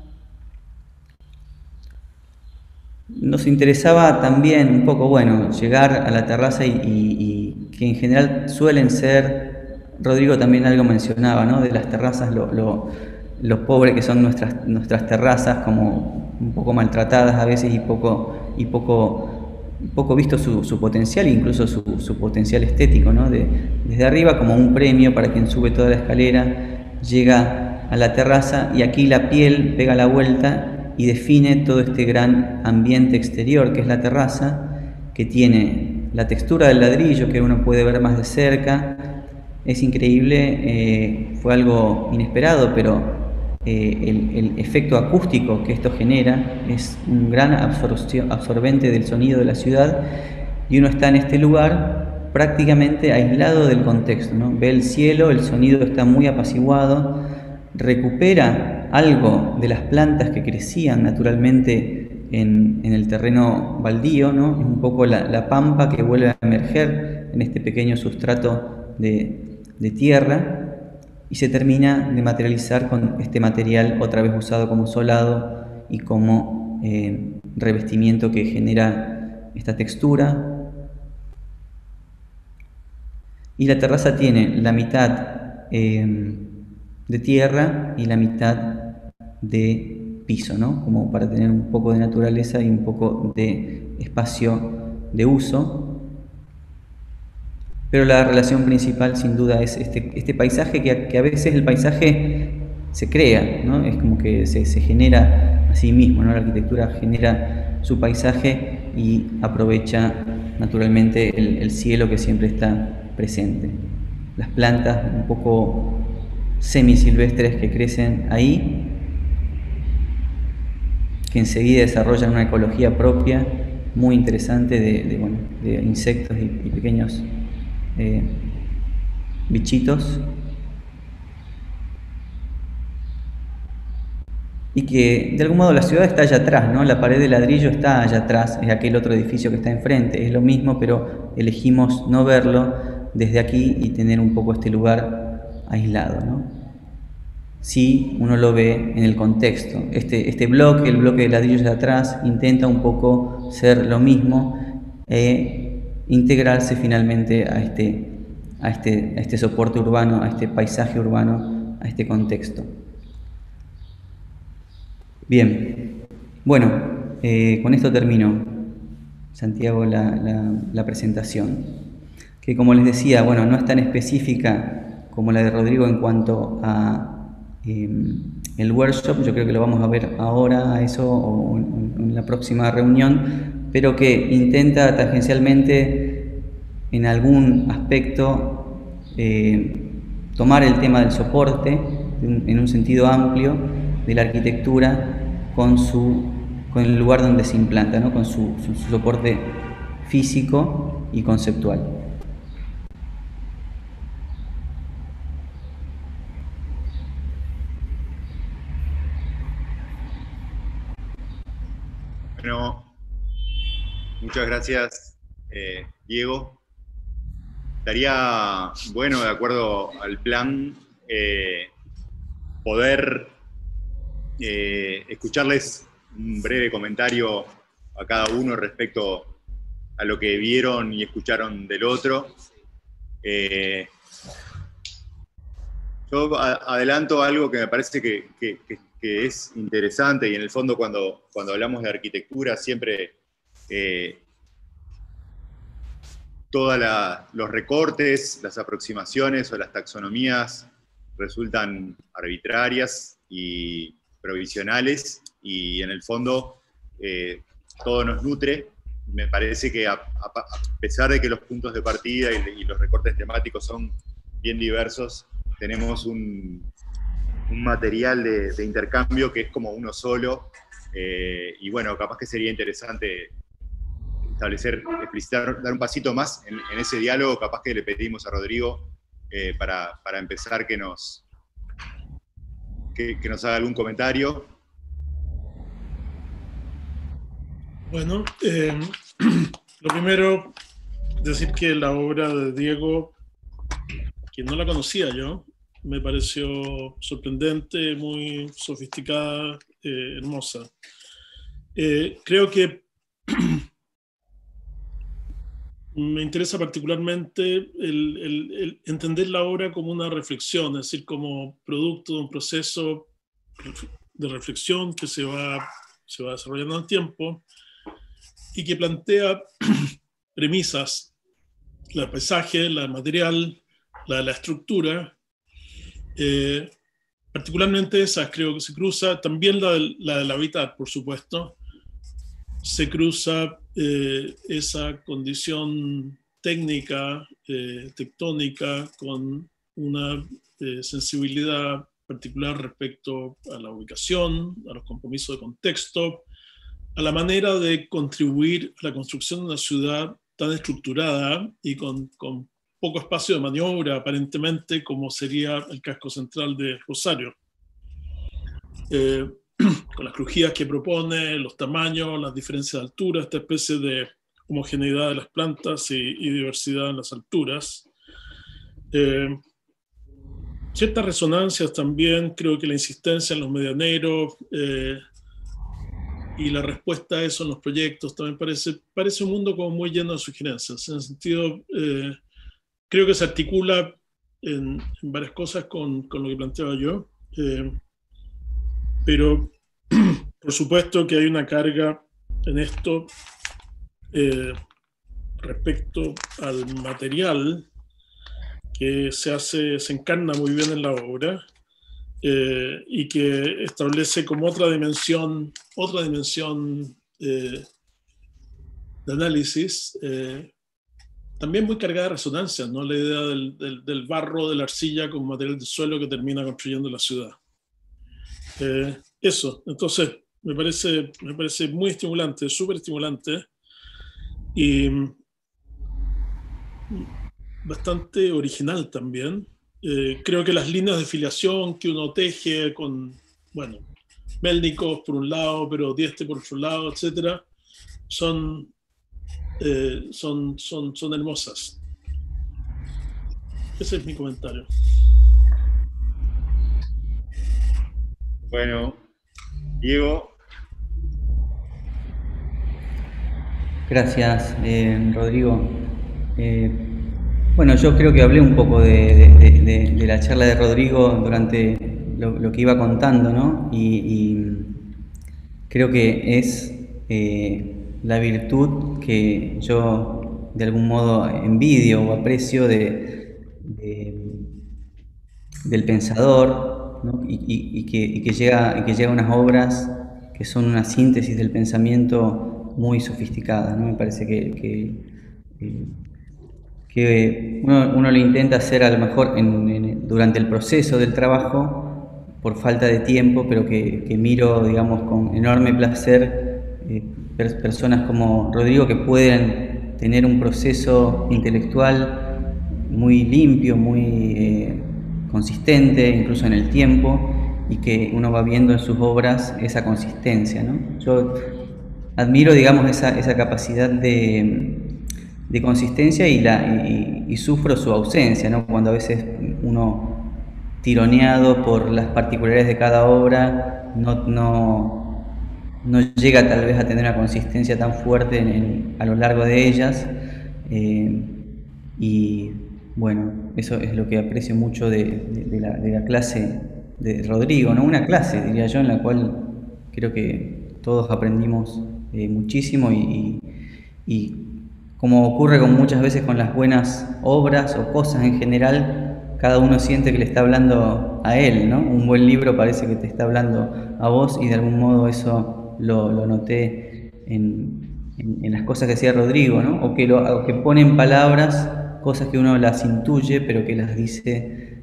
Nos interesaba también un poco, bueno, llegar a la terraza y que en general suelen ser, Rodrigo también algo mencionaba, ¿no? De las terrazas, lo pobre que son nuestras terrazas, como un poco maltratadas a veces y poco visto su potencial, incluso su potencial estético, ¿no? Desde arriba, como un premio para quien sube toda la escalera, llega a la terraza y aquí la piel pega la vuelta y define todo este gran ambiente exterior que es la terraza, que tiene la textura del ladrillo que uno puede ver más de cerca. Es increíble, fue algo inesperado, pero el efecto acústico que esto genera es un gran absorbente del sonido de la ciudad, y uno está en este lugar prácticamente aislado del contexto, ¿no? Ve el cielo, el sonido está muy apaciguado, recupera algo de las plantas que crecían naturalmente en el terreno baldío, ¿no? Es un poco la pampa que vuelve a emerger en este pequeño sustrato de tierra, y se termina de materializar con este material otra vez usado como solado y como revestimiento que genera esta textura. Y la terraza tiene la mitad de tierra y la mitad de piso, ¿no? Como para tener un poco de naturaleza y un poco de espacio de uso. Pero la relación principal sin duda es este paisaje que a veces el paisaje se crea, ¿no? Es como que se genera sí mismo, ¿no? La arquitectura genera su paisaje y aprovecha naturalmente el cielo que siempre está presente. Las plantas un poco semisilvestres que crecen ahí, que enseguida desarrollan una ecología propia muy interesante de insectos y pequeños bichitos, y que de algún modo la ciudad está allá atrás, ¿no? La pared de ladrillo está allá atrás, es aquel otro edificio que está enfrente, es lo mismo, pero elegimos no verlo desde aquí y tener un poco este lugar aislado, ¿no? Si uno lo ve en el contexto. Este bloque, el bloque de ladrillos de atrás, intenta un poco ser lo mismo e integrarse finalmente a este soporte urbano, a este paisaje urbano, a este contexto. Bien, bueno, con esto termino, Santiago, la presentación, que como les decía, bueno, no es tan específica como la de Rodrigo en cuanto a el workshop. Yo creo que lo vamos a ver ahora, a eso, o en la próxima reunión, pero que intenta tangencialmente en algún aspecto tomar el tema del soporte en un sentido amplio de la arquitectura con el lugar donde se implanta, ¿no? Con su soporte físico y conceptual. Bueno, muchas gracias, Diego. Estaría bueno, de acuerdo al plan, poder escucharles un breve comentario a cada uno respecto a lo que vieron y escucharon del otro. Yo adelanto algo que me parece que es interesante, y en el fondo cuando hablamos de arquitectura siempre todos los recortes, las aproximaciones o las taxonomías resultan arbitrarias y provisionales, y en el fondo todo nos nutre. Me parece que a pesar de que los puntos de partida y los recortes temáticos son bien diversos, tenemos un material de intercambio que es como uno solo, y bueno, capaz que sería interesante establecer, explicitar, dar un pasito más en ese diálogo. Capaz que le pedimos a Rodrigo para empezar que nos haga algún comentario. Bueno, lo primero, decir que la obra de Diego, que no la conocía yo, me pareció sorprendente, muy sofisticada, hermosa. Creo que me interesa particularmente el entender la obra como una reflexión, es decir, como producto de un proceso de reflexión que se va desarrollando en el tiempo y que plantea premisas, la del paisaje, la del material, la de la estructura, particularmente esas creo que se cruza, también la del hábitat, por supuesto, se cruza esa condición técnica, tectónica, con una sensibilidad particular respecto a la ubicación, a los compromisos de contexto, a la manera de contribuir a la construcción de una ciudad tan estructurada y con poco espacio de maniobra, aparentemente, como sería el casco central de Rosario. Con las crujías que propone, los tamaños, las diferencias de altura, esta especie de homogeneidad de las plantas y diversidad en las alturas. Ciertas resonancias también, creo que la insistencia en los medianeros y la respuesta a eso en los proyectos también parece un mundo como muy lleno de sugerencias. En el sentido, creo que se articula en varias cosas con lo que planteaba yo, pero por supuesto que hay una carga en esto respecto al material que se encarna muy bien en la obra, y que establece como otra dimensión de análisis, también muy cargada de resonancias, ¿no? La idea del barro, de la arcilla como material de suelo que termina construyendo la ciudad. Eso, entonces me parece muy estimulante, súper estimulante y bastante original también. Creo que las líneas de filiación que uno teje con, bueno, Melnikov por un lado, pero Dieste por otro lado, etcétera, son hermosas. Ese es mi comentario. Bueno, Diego. Gracias, Rodrigo. Bueno, yo creo que hablé un poco de la charla de Rodrigo durante lo que iba contando, ¿no? Y creo que es la virtud que yo de algún modo envidio o aprecio del pensador, ¿no? y que llega a unas obras que son una síntesis del pensamiento muy sofisticada, ¿no? Me parece que uno lo intenta hacer a lo mejor durante el proceso del trabajo por falta de tiempo, pero que miro, digamos, con enorme placer personas como Rodrigo que pueden tener un proceso intelectual muy limpio, muy consistente, incluso en el tiempo, y que uno va viendo en sus obras esa consistencia, ¿no? Yo admiro, digamos, esa capacidad de consistencia y sufro su ausencia, ¿no? Cuando a veces uno, tironeado por las particularidades de cada obra, no llega tal vez a tener una consistencia tan fuerte a lo largo de ellas. Y bueno, eso es lo que aprecio mucho de la clase de Rodrigo, ¿no? Una clase, diría yo, en la cual creo que todos aprendimos muchísimo y como ocurre muchas veces con las buenas obras o cosas en general, cada uno siente que le está hablando a él, ¿no? Un buen libro parece que te está hablando a vos y de algún modo eso lo noté en las cosas que hacía Rodrigo, ¿no? O que pone en palabras cosas que uno las intuye, pero que las dice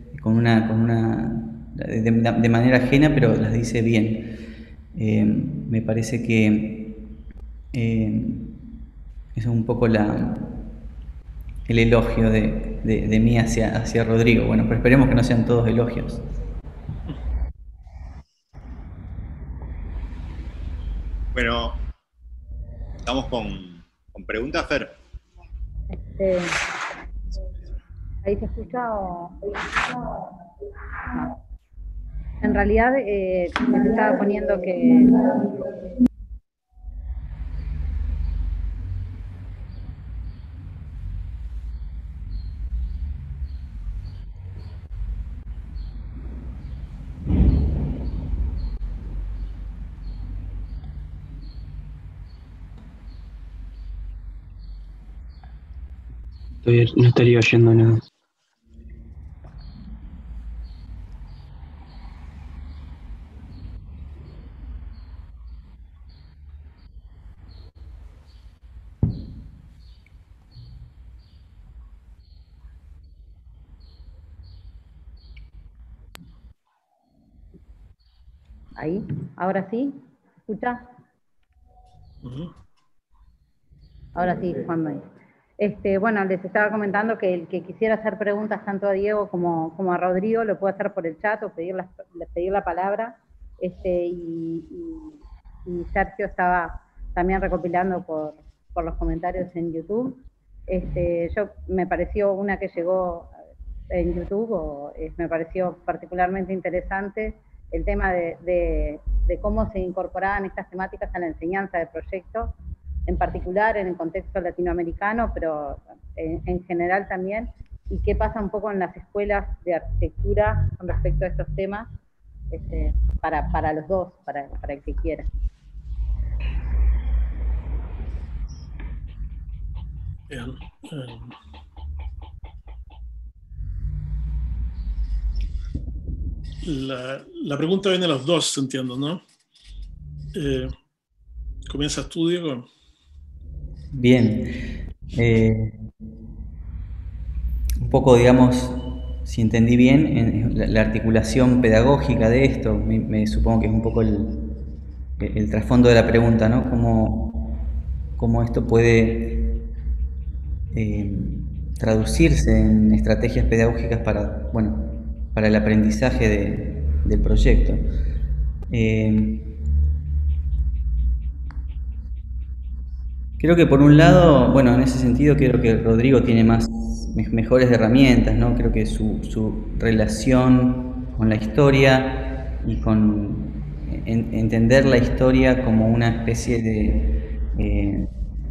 de manera ajena, pero las dice bien. Me parece que eso es un poco el elogio de mí hacia Rodrigo. Bueno, pero esperemos que no sean todos elogios. Bueno, estamos con preguntas, Fer. ¿Ahí se escucha o...? No. En realidad, me estaba poniendo que... No estaría oyendo nada. Ahí, ahora sí, ¿escucha? Ahora sí, Juan Manuel. Bueno, les estaba comentando que el que quisiera hacer preguntas tanto a Diego como a Rodrigo lo puede hacer por el chat o pedir la palabra. Y Sergio estaba también recopilando por los comentarios en YouTube. Me pareció una que llegó en YouTube, me pareció particularmente interesante el tema de cómo se incorporaban estas temáticas a la enseñanza de proyectos, en particular en el contexto latinoamericano, pero en general también, y qué pasa un poco en las escuelas de arquitectura con respecto a estos temas, para los dos, para el que quiera. Bien. La pregunta viene a los dos, entiendo, ¿no? ¿Comienzas tú, Diego? Bien. Un poco, digamos, si entendí bien, la articulación pedagógica de esto, me supongo que es un poco el trasfondo de la pregunta, ¿no? Cómo esto puede traducirse en estrategias pedagógicas para el aprendizaje del proyecto. Creo que por un lado, en ese sentido creo que Rodrigo tiene mejores herramientas, ¿no? Creo que su relación con la historia y con entender la historia como una especie de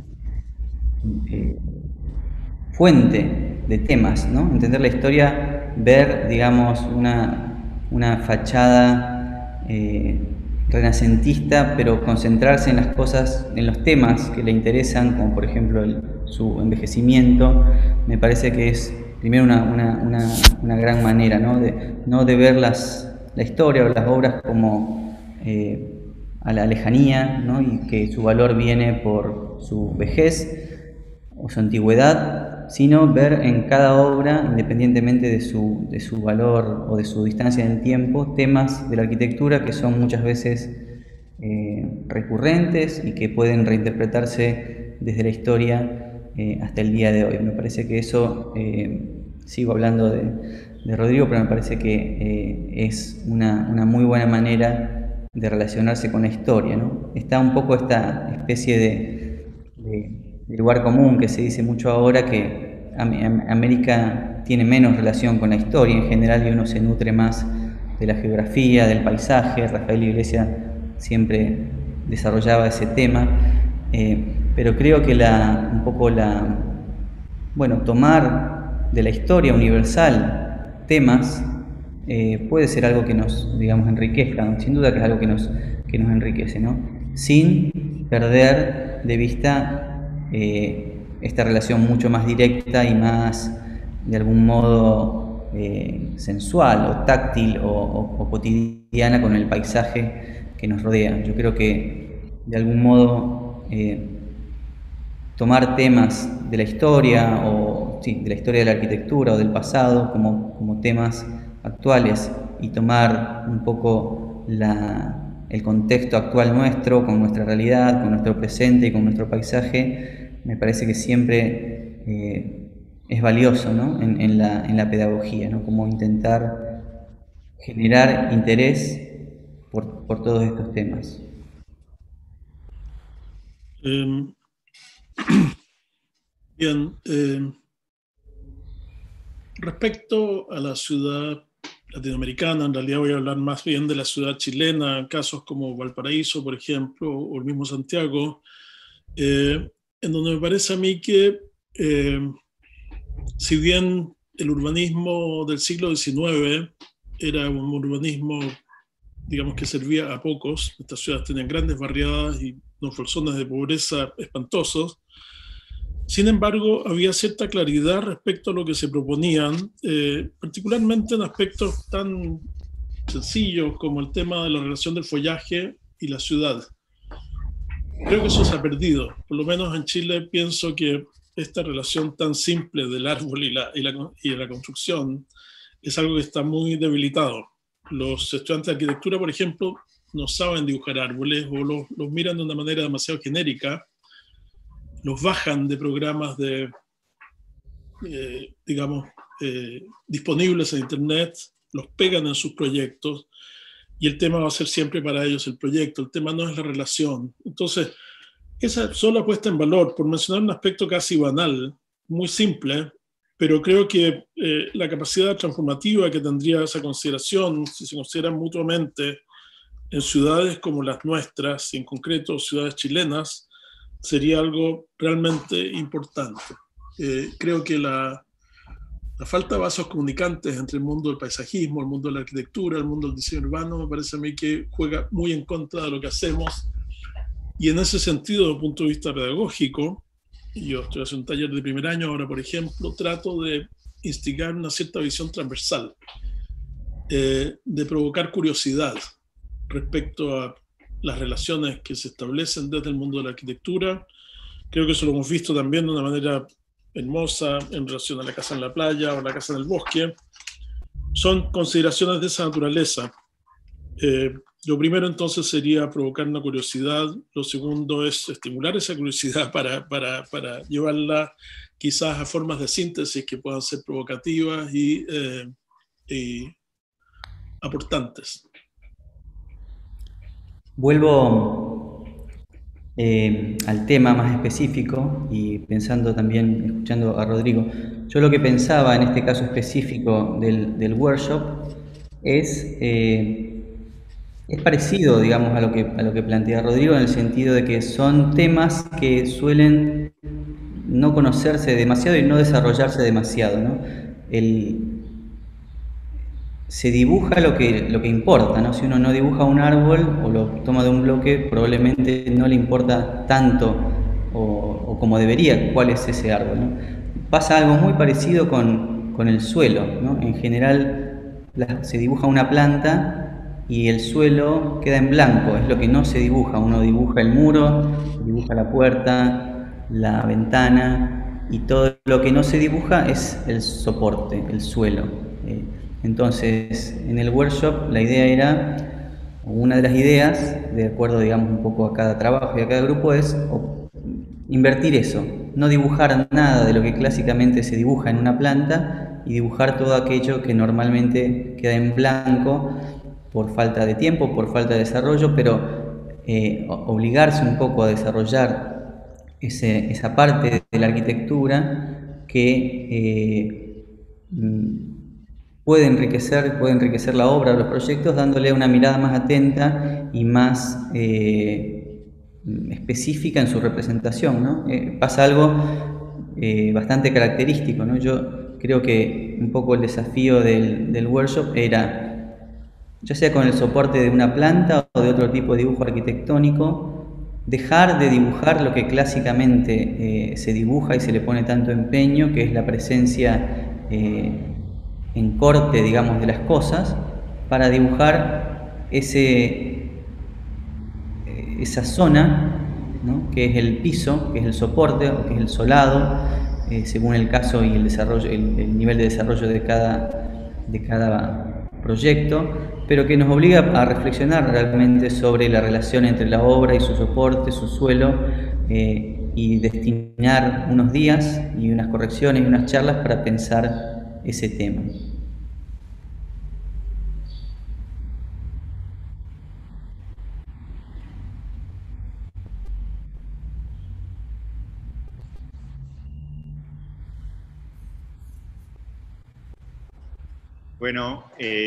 fuente de temas, ¿no? Entender la historia, ver, digamos, una fachada renacentista, pero concentrarse en las cosas, en los temas que le interesan, como por ejemplo su envejecimiento, me parece que es primero una gran manera, ¿no? De ver la historia o las obras como a la lejanía, ¿no? Y que su valor viene por su vejez o su antigüedad, sino ver en cada obra, independientemente de su valor o de su distancia en el tiempo, temas de la arquitectura que son muchas veces recurrentes y que pueden reinterpretarse desde la historia hasta el día de hoy. Me parece que eso, sigo hablando de Rodrigo, pero me parece que es una muy buena manera de relacionarse con la historia, ¿no? Está un poco esta especie de lugar común que se dice mucho ahora, que América tiene menos relación con la historia en general y uno se nutre más de la geografía, del paisaje. Rafael Iglesias siempre desarrollaba ese tema, pero creo que tomar de la historia universal temas puede ser algo que nos, digamos, enriquezca, sin duda que es algo que nos enriquece, ¿no? Sin perder de vista esta relación mucho más directa y más, de algún modo, sensual o táctil o cotidiana con el paisaje que nos rodea. Yo creo que, de algún modo, tomar temas de la historia de la historia de la arquitectura o del pasado como temas actuales y tomar un poco el contexto actual nuestro, con nuestra realidad, con nuestro presente y con nuestro paisaje, me parece que siempre es valioso, ¿no? en la pedagogía, ¿no? Como intentar generar interés por todos estos temas. Bien, respecto a la ciudad latinoamericana, en realidad voy a hablar más bien de la ciudad chilena, casos como Valparaíso, por ejemplo, o el mismo Santiago, en donde me parece a mí que, si bien el urbanismo del siglo XIX era un urbanismo, digamos, que servía a pocos, estas ciudades tenían grandes barriadas y zonas de pobreza espantosos, sin embargo, había cierta claridad respecto a lo que se proponían, particularmente en aspectos tan sencillos como el tema de la relación del follaje y la ciudad. Creo que eso se ha perdido. Por lo menos en Chile pienso que esta relación tan simple del árbol y la construcción es algo que está muy debilitado. Los estudiantes de arquitectura, por ejemplo, no saben dibujar árboles o los miran de una manera demasiado genérica, los bajan de programas disponibles en Internet, los pegan en sus proyectos, y el tema va a ser siempre para ellos el proyecto, el tema no es la relación. Entonces, esa sola puesta en valor, por mencionar un aspecto casi banal, muy simple, pero creo que la capacidad transformativa que tendría esa consideración, si se consideran mutuamente en ciudades como las nuestras, y en concreto ciudades chilenas, sería algo realmente importante. Creo que la falta de vasos comunicantes entre el mundo del paisajismo, el mundo de la arquitectura, el mundo del diseño urbano, me parece a mí que juega muy en contra de lo que hacemos. Y en ese sentido, desde el punto de vista pedagógico, yo estoy haciendo un taller de primer año ahora, por ejemplo, trato de instigar una cierta visión transversal. de provocar curiosidad respecto a las relaciones que se establecen desde el mundo de la arquitectura. Creo que eso lo hemos visto también de una manera hermosa en relación a la casa en la playa o la casa en el bosque. Son consideraciones de esa naturaleza. Lo primero entonces sería provocar una curiosidad, lo segundo es estimular esa curiosidad para llevarla quizás a formas de síntesis que puedan ser provocativas y aportantes. Vuelvo al tema más específico y pensando también, escuchando a Rodrigo, yo lo que pensaba en este caso específico del workshop es parecido, digamos, a lo que plantea Rodrigo, en el sentido de que son temas que suelen no conocerse demasiado y no desarrollarse demasiado, ¿no? Se dibuja lo que importa, ¿no? Si uno no dibuja un árbol o lo toma de un bloque, probablemente no le importa tanto o como debería cuál es ese árbol, ¿no? Pasa algo muy parecido con el suelo, ¿no? En general se dibuja una planta y el suelo queda en blanco, es lo que no se dibuja. Uno dibuja el muro, dibuja la puerta, la ventana, y todo lo que no se dibuja es el soporte, el suelo. Entonces, en el workshop la idea era, una de las ideas, de acuerdo, digamos, un poco a cada trabajo y a cada grupo, es invertir eso, no dibujar nada de lo que clásicamente se dibuja en una planta y dibujar todo aquello que normalmente queda en blanco por falta de tiempo, por falta de desarrollo, pero obligarse un poco a desarrollar esa parte de la arquitectura que puede enriquecer la obra o los proyectos, dándole una mirada más atenta y más específica en su representación, ¿no? Pasa algo bastante característico, ¿no? Yo creo que un poco el desafío del workshop era, ya sea con el soporte de una planta o de otro tipo de dibujo arquitectónico, dejar de dibujar lo que clásicamente se dibuja y se le pone tanto empeño, que es la presencia en corte, digamos, de las cosas, para dibujar esa zona, ¿no? Que es el piso, que es el soporte o que es el solado, según el caso y el desarrollo, el nivel de desarrollo de cada proyecto, pero que nos obliga a reflexionar realmente sobre la relación entre la obra y su soporte, su suelo, y destinar unos días y unas correcciones y unas charlas para pensar ese tema. Bueno,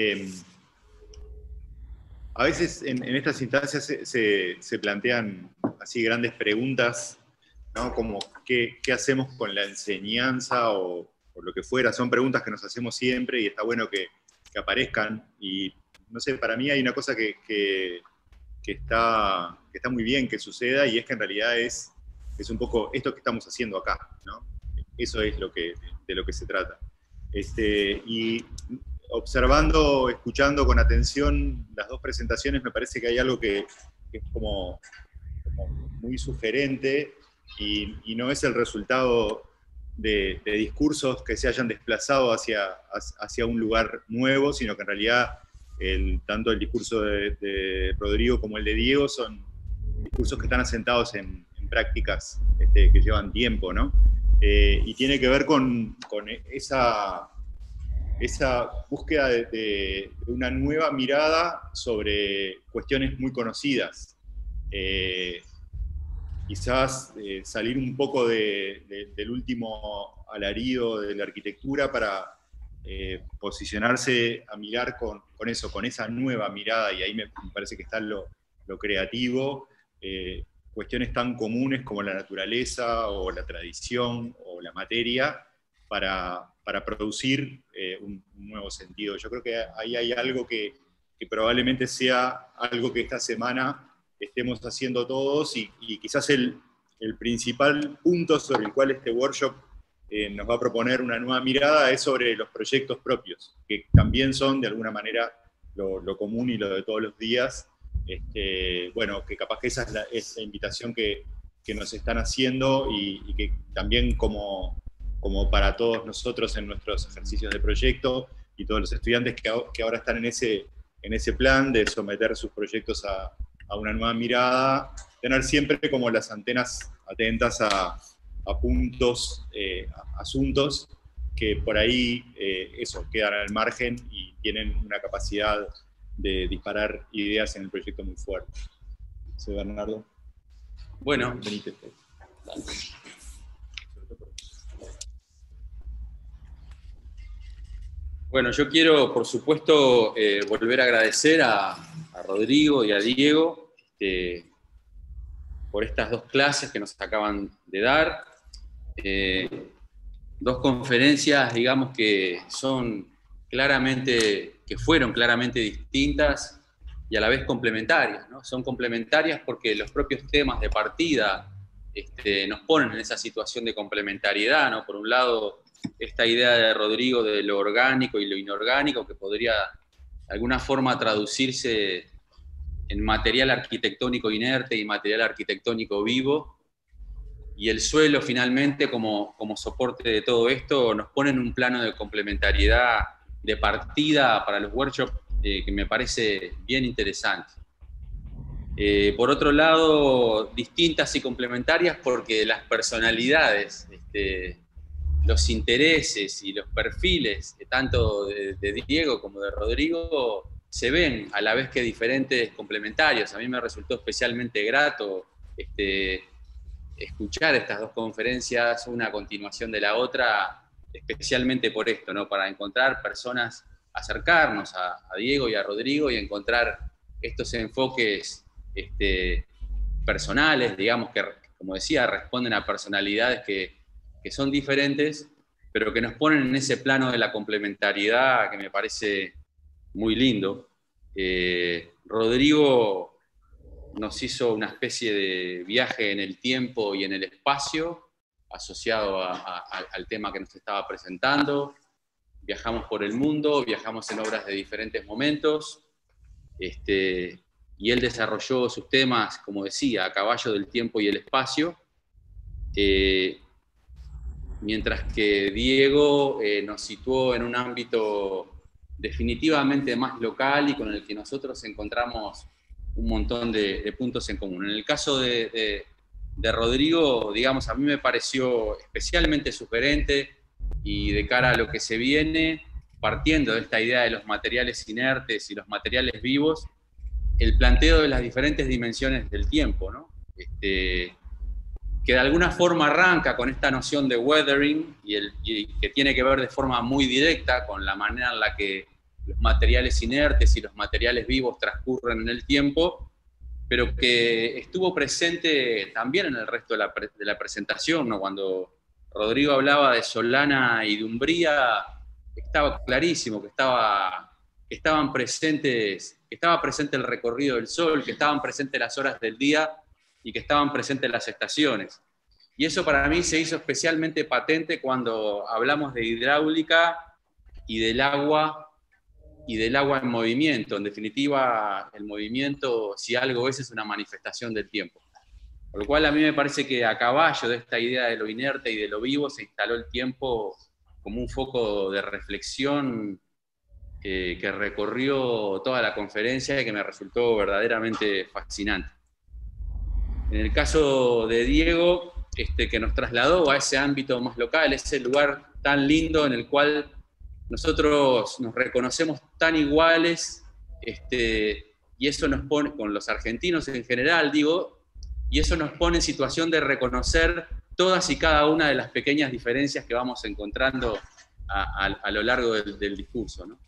a veces en estas instancias se plantean así grandes preguntas, ¿no? Como ¿qué hacemos con la enseñanza o lo que fuera? Son preguntas que nos hacemos siempre y está bueno que aparezcan. Y no sé, para mí hay una cosa que está muy bien que suceda, y es que en realidad es un poco esto que estamos haciendo acá, ¿no? Eso es de lo que se trata. Y observando, escuchando con atención las dos presentaciones, me parece que hay algo que es como muy sugerente y no es el resultado de discursos que se hayan desplazado hacia un lugar nuevo, sino que en realidad tanto el discurso de Rodrigo como el de Diego son discursos que están asentados en prácticas que llevan tiempo, ¿no? Y tiene que ver con esa búsqueda de una nueva mirada sobre cuestiones muy conocidas. Quizás salir un poco del último alarido de la arquitectura para posicionarse a mirar con eso, con esa nueva mirada, y ahí me parece que está lo creativo, cuestiones tan comunes como la naturaleza o la tradición o la materia, para producir un nuevo sentido. Yo creo que ahí hay algo que probablemente sea algo que esta semana estemos haciendo todos, y quizás el principal punto sobre el cual este workshop nos va a proponer una nueva mirada es sobre los proyectos propios, que también son de alguna manera lo común y lo de todos los días. Bueno, que capaz que esa es la invitación que nos están haciendo y que también como para todos nosotros en nuestros ejercicios de proyecto y todos los estudiantes que ahora están en ese plan de someter sus proyectos a una nueva mirada, tener siempre como las antenas atentas a puntos, asuntos que por ahí quedan al margen y tienen una capacidad de disparar ideas en el proyecto muy fuerte. ¿Sí, Bernardo? Bueno. Benítez. Bueno, yo quiero, por supuesto, volver a agradecer a Rodrigo y a Diego por estas 2 clases que nos acaban de dar. 2 conferencias, digamos, que fueron claramente distintas y a la vez complementarias, ¿no? Son complementarias porque los propios temas de partida nos ponen en esa situación de complementariedad, ¿no? Por un lado, esta idea de Rodrigo de lo orgánico y lo inorgánico, que podría de alguna forma traducirse en material arquitectónico inerte y material arquitectónico vivo, y el suelo finalmente como soporte de todo esto nos pone en un plano de complementariedad de partida para los workshops que me parece bien interesante. Por otro lado, distintas y complementarias porque las personalidades, los intereses y los perfiles, tanto de Diego como de Rodrigo, se ven a la vez que diferentes complementarios. A mí me resultó especialmente grato escuchar estas 2 conferencias, una a continuación de la otra, especialmente por esto, ¿no? Para encontrar personas, acercarnos a Diego y a Rodrigo y encontrar estos enfoques personales, digamos, que, como decía, responden a personalidades que son diferentes, pero que nos ponen en ese plano de la complementariedad que me parece muy lindo. Rodrigo nos hizo una especie de viaje en el tiempo y en el espacio asociado al tema que nos estaba presentando. Viajamos por el mundo, viajamos en obras de diferentes momentos, y él desarrolló sus temas, como decía, a caballo del tiempo y el espacio, mientras que Diego nos situó en un ámbito definitivamente más local y con el que nosotros encontramos un montón de puntos en común. En el caso de Rodrigo, digamos, a mí me pareció especialmente sugerente y de cara a lo que se viene, partiendo de esta idea de los materiales inertes y los materiales vivos, el planteo de las diferentes dimensiones del tiempo, ¿no? Que de alguna forma arranca con esta noción de weathering y que tiene que ver de forma muy directa con la manera en la que los materiales inertes y los materiales vivos transcurren en el tiempo, pero que estuvo presente también en el resto de la presentación, ¿no? Cuando Rodrigo hablaba de Solana y de Umbría, estaba clarísimo que estaba presente el recorrido del sol, que estaban presentes las horas del día y que estaban presentes las estaciones. Y eso para mí se hizo especialmente patente cuando hablamos de hidráulica y del agua en movimiento. En definitiva, el movimiento, si algo es una manifestación del tiempo. Por lo cual a mí me parece que a caballo de esta idea de lo inerte y de lo vivo se instaló el tiempo como un foco de reflexión que recorrió toda la conferencia y que me resultó verdaderamente fascinante. En el caso de Diego, que nos trasladó a ese ámbito más local, ese lugar tan lindo en el cual nosotros nos reconocemos tan iguales, y eso nos pone, con los argentinos en general, digo, y eso nos pone en situación de reconocer todas y cada una de las pequeñas diferencias que vamos encontrando a lo largo del discurso, ¿no?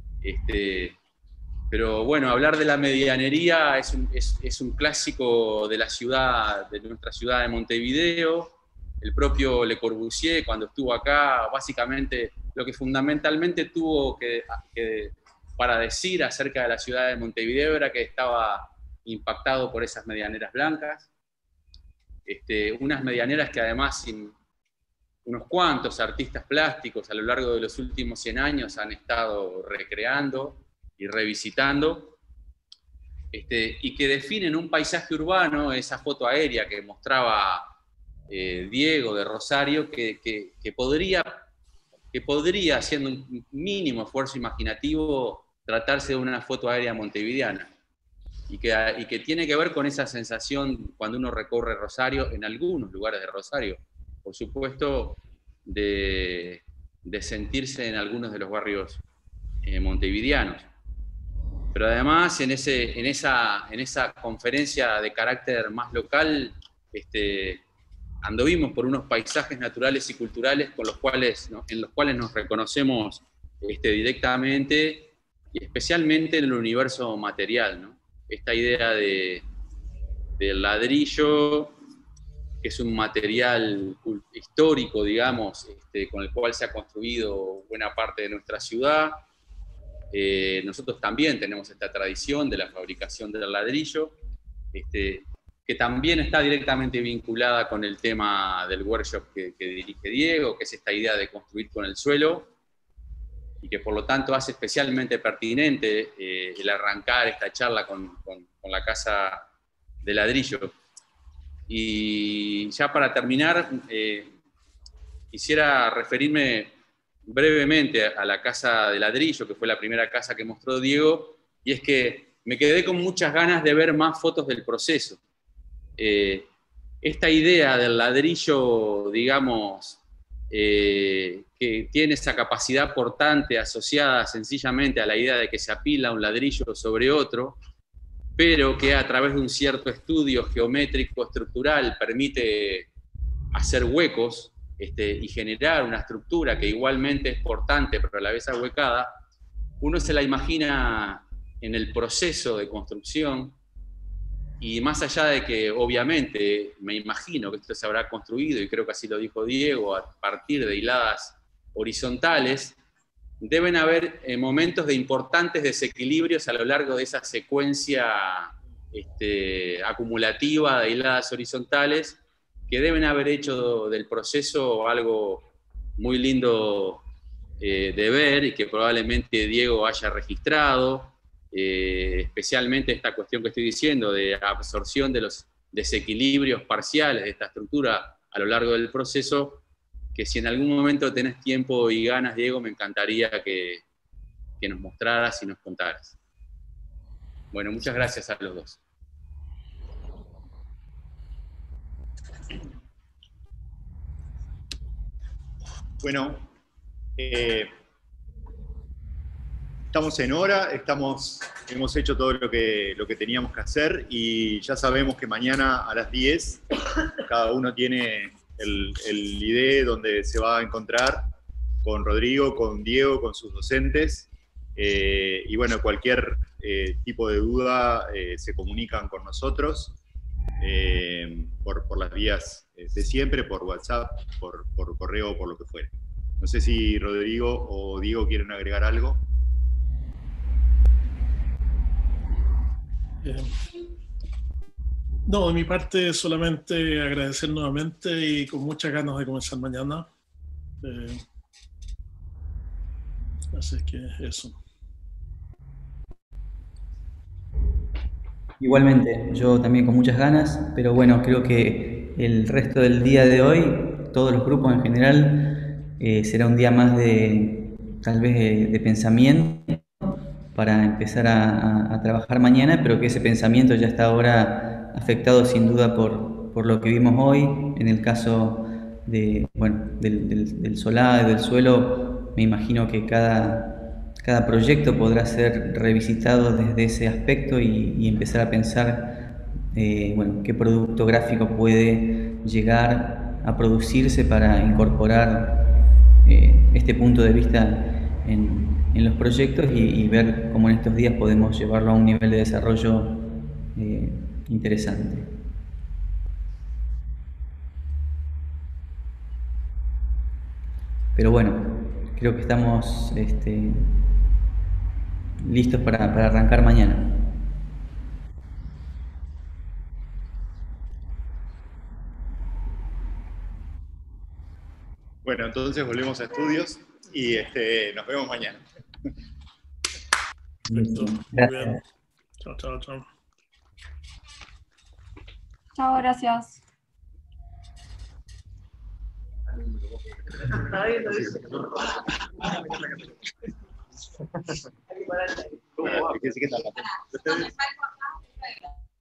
Pero bueno, hablar de la medianería es un clásico de nuestra ciudad de Montevideo. El propio Le Corbusier, cuando estuvo acá, básicamente lo que fundamentalmente tuvo para decir acerca de la ciudad de Montevideo era que estaba impactado por esas medianeras blancas. Unas medianeras que además unos cuantos artistas plásticos a lo largo de los últimos 100 años han estado recreando y revisitando, y que definen un paisaje urbano, esa foto aérea que mostraba Diego de Rosario, que podría, haciendo un mínimo esfuerzo imaginativo, tratarse de una foto aérea montevideana, y que tiene que ver con esa sensación cuando uno recorre Rosario, en algunos lugares de Rosario, por supuesto, de sentirse en algunos de los barrios montevideanos. Pero además, en esa conferencia de carácter más local, anduvimos por unos paisajes naturales y culturales en los cuales nos reconocemos directamente, y especialmente en el universo material, ¿no? Esta idea del ladrillo, que es un material histórico, digamos, con el cual se ha construido buena parte de nuestra ciudad. Nosotros también tenemos esta tradición de la fabricación del ladrillo, que también está directamente vinculada con el tema del workshop que dirige Diego, que es esta idea de construir con el suelo, y que por lo tanto hace especialmente pertinente el arrancar esta charla con la casa de ladrillo. Y ya para terminar, quisiera referirme brevemente a la casa de ladrillo, que fue la primera casa que mostró Diego, y es que me quedé con muchas ganas de ver más fotos del proceso. Esta idea del ladrillo, digamos, que tiene esa capacidad portante asociada sencillamente a la idea de que se apila un ladrillo sobre otro, pero que a través de un cierto estudio geométrico estructural permite hacer huecos, y generar una estructura que igualmente es portante pero a la vez ahuecada, uno se la imagina en el proceso de construcción, y más allá de que obviamente me imagino que esto se habrá construido, y creo que así lo dijo Diego, a partir de hiladas horizontales, deben haber momentos de importantes desequilibrios a lo largo de esa secuencia acumulativa de hiladas horizontales, que deben haber hecho del proceso algo muy lindo de ver, y que probablemente Diego haya registrado, especialmente esta cuestión que estoy diciendo de absorción de los desequilibrios parciales de esta estructura a lo largo del proceso, que si en algún momento tenés tiempo y ganas, Diego, me encantaría que nos mostraras y nos contaras. Bueno, muchas gracias a los dos. Bueno, estamos en hora, hemos hecho todo lo que teníamos que hacer, y ya sabemos que mañana a las 10 cada uno tiene el IDE donde se va a encontrar con Rodrigo, con Diego, con sus docentes, y bueno, cualquier tipo de duda se comunican con nosotros por las vías de siempre, por WhatsApp, por correo o por lo que fuera. No sé si Rodrigo o Diego quieren agregar algo. No, de mi parte solamente agradecer nuevamente y con muchas ganas de comenzar mañana. Así que eso. Igualmente, yo también con muchas ganas, pero bueno, creo que el resto del día de hoy, todos los grupos en general, será un día más tal vez de pensamiento para empezar a trabajar mañana, pero que ese pensamiento ya está ahora afectado sin duda por lo que vimos hoy. En el caso del solado y del suelo, me imagino que cada proyecto podrá ser revisitado desde ese aspecto y empezar a pensar qué producto gráfico puede llegar a producirse para incorporar este punto de vista en los proyectos y ver cómo en estos días podemos llevarlo a un nivel de desarrollo interesante. Pero bueno, creo que estamos listos para arrancar mañana. Bueno, entonces volvemos a estudios y nos vemos mañana. Perfecto. Muy bien. Chao, chao, chao. Chao, gracias. Hay que decir que está la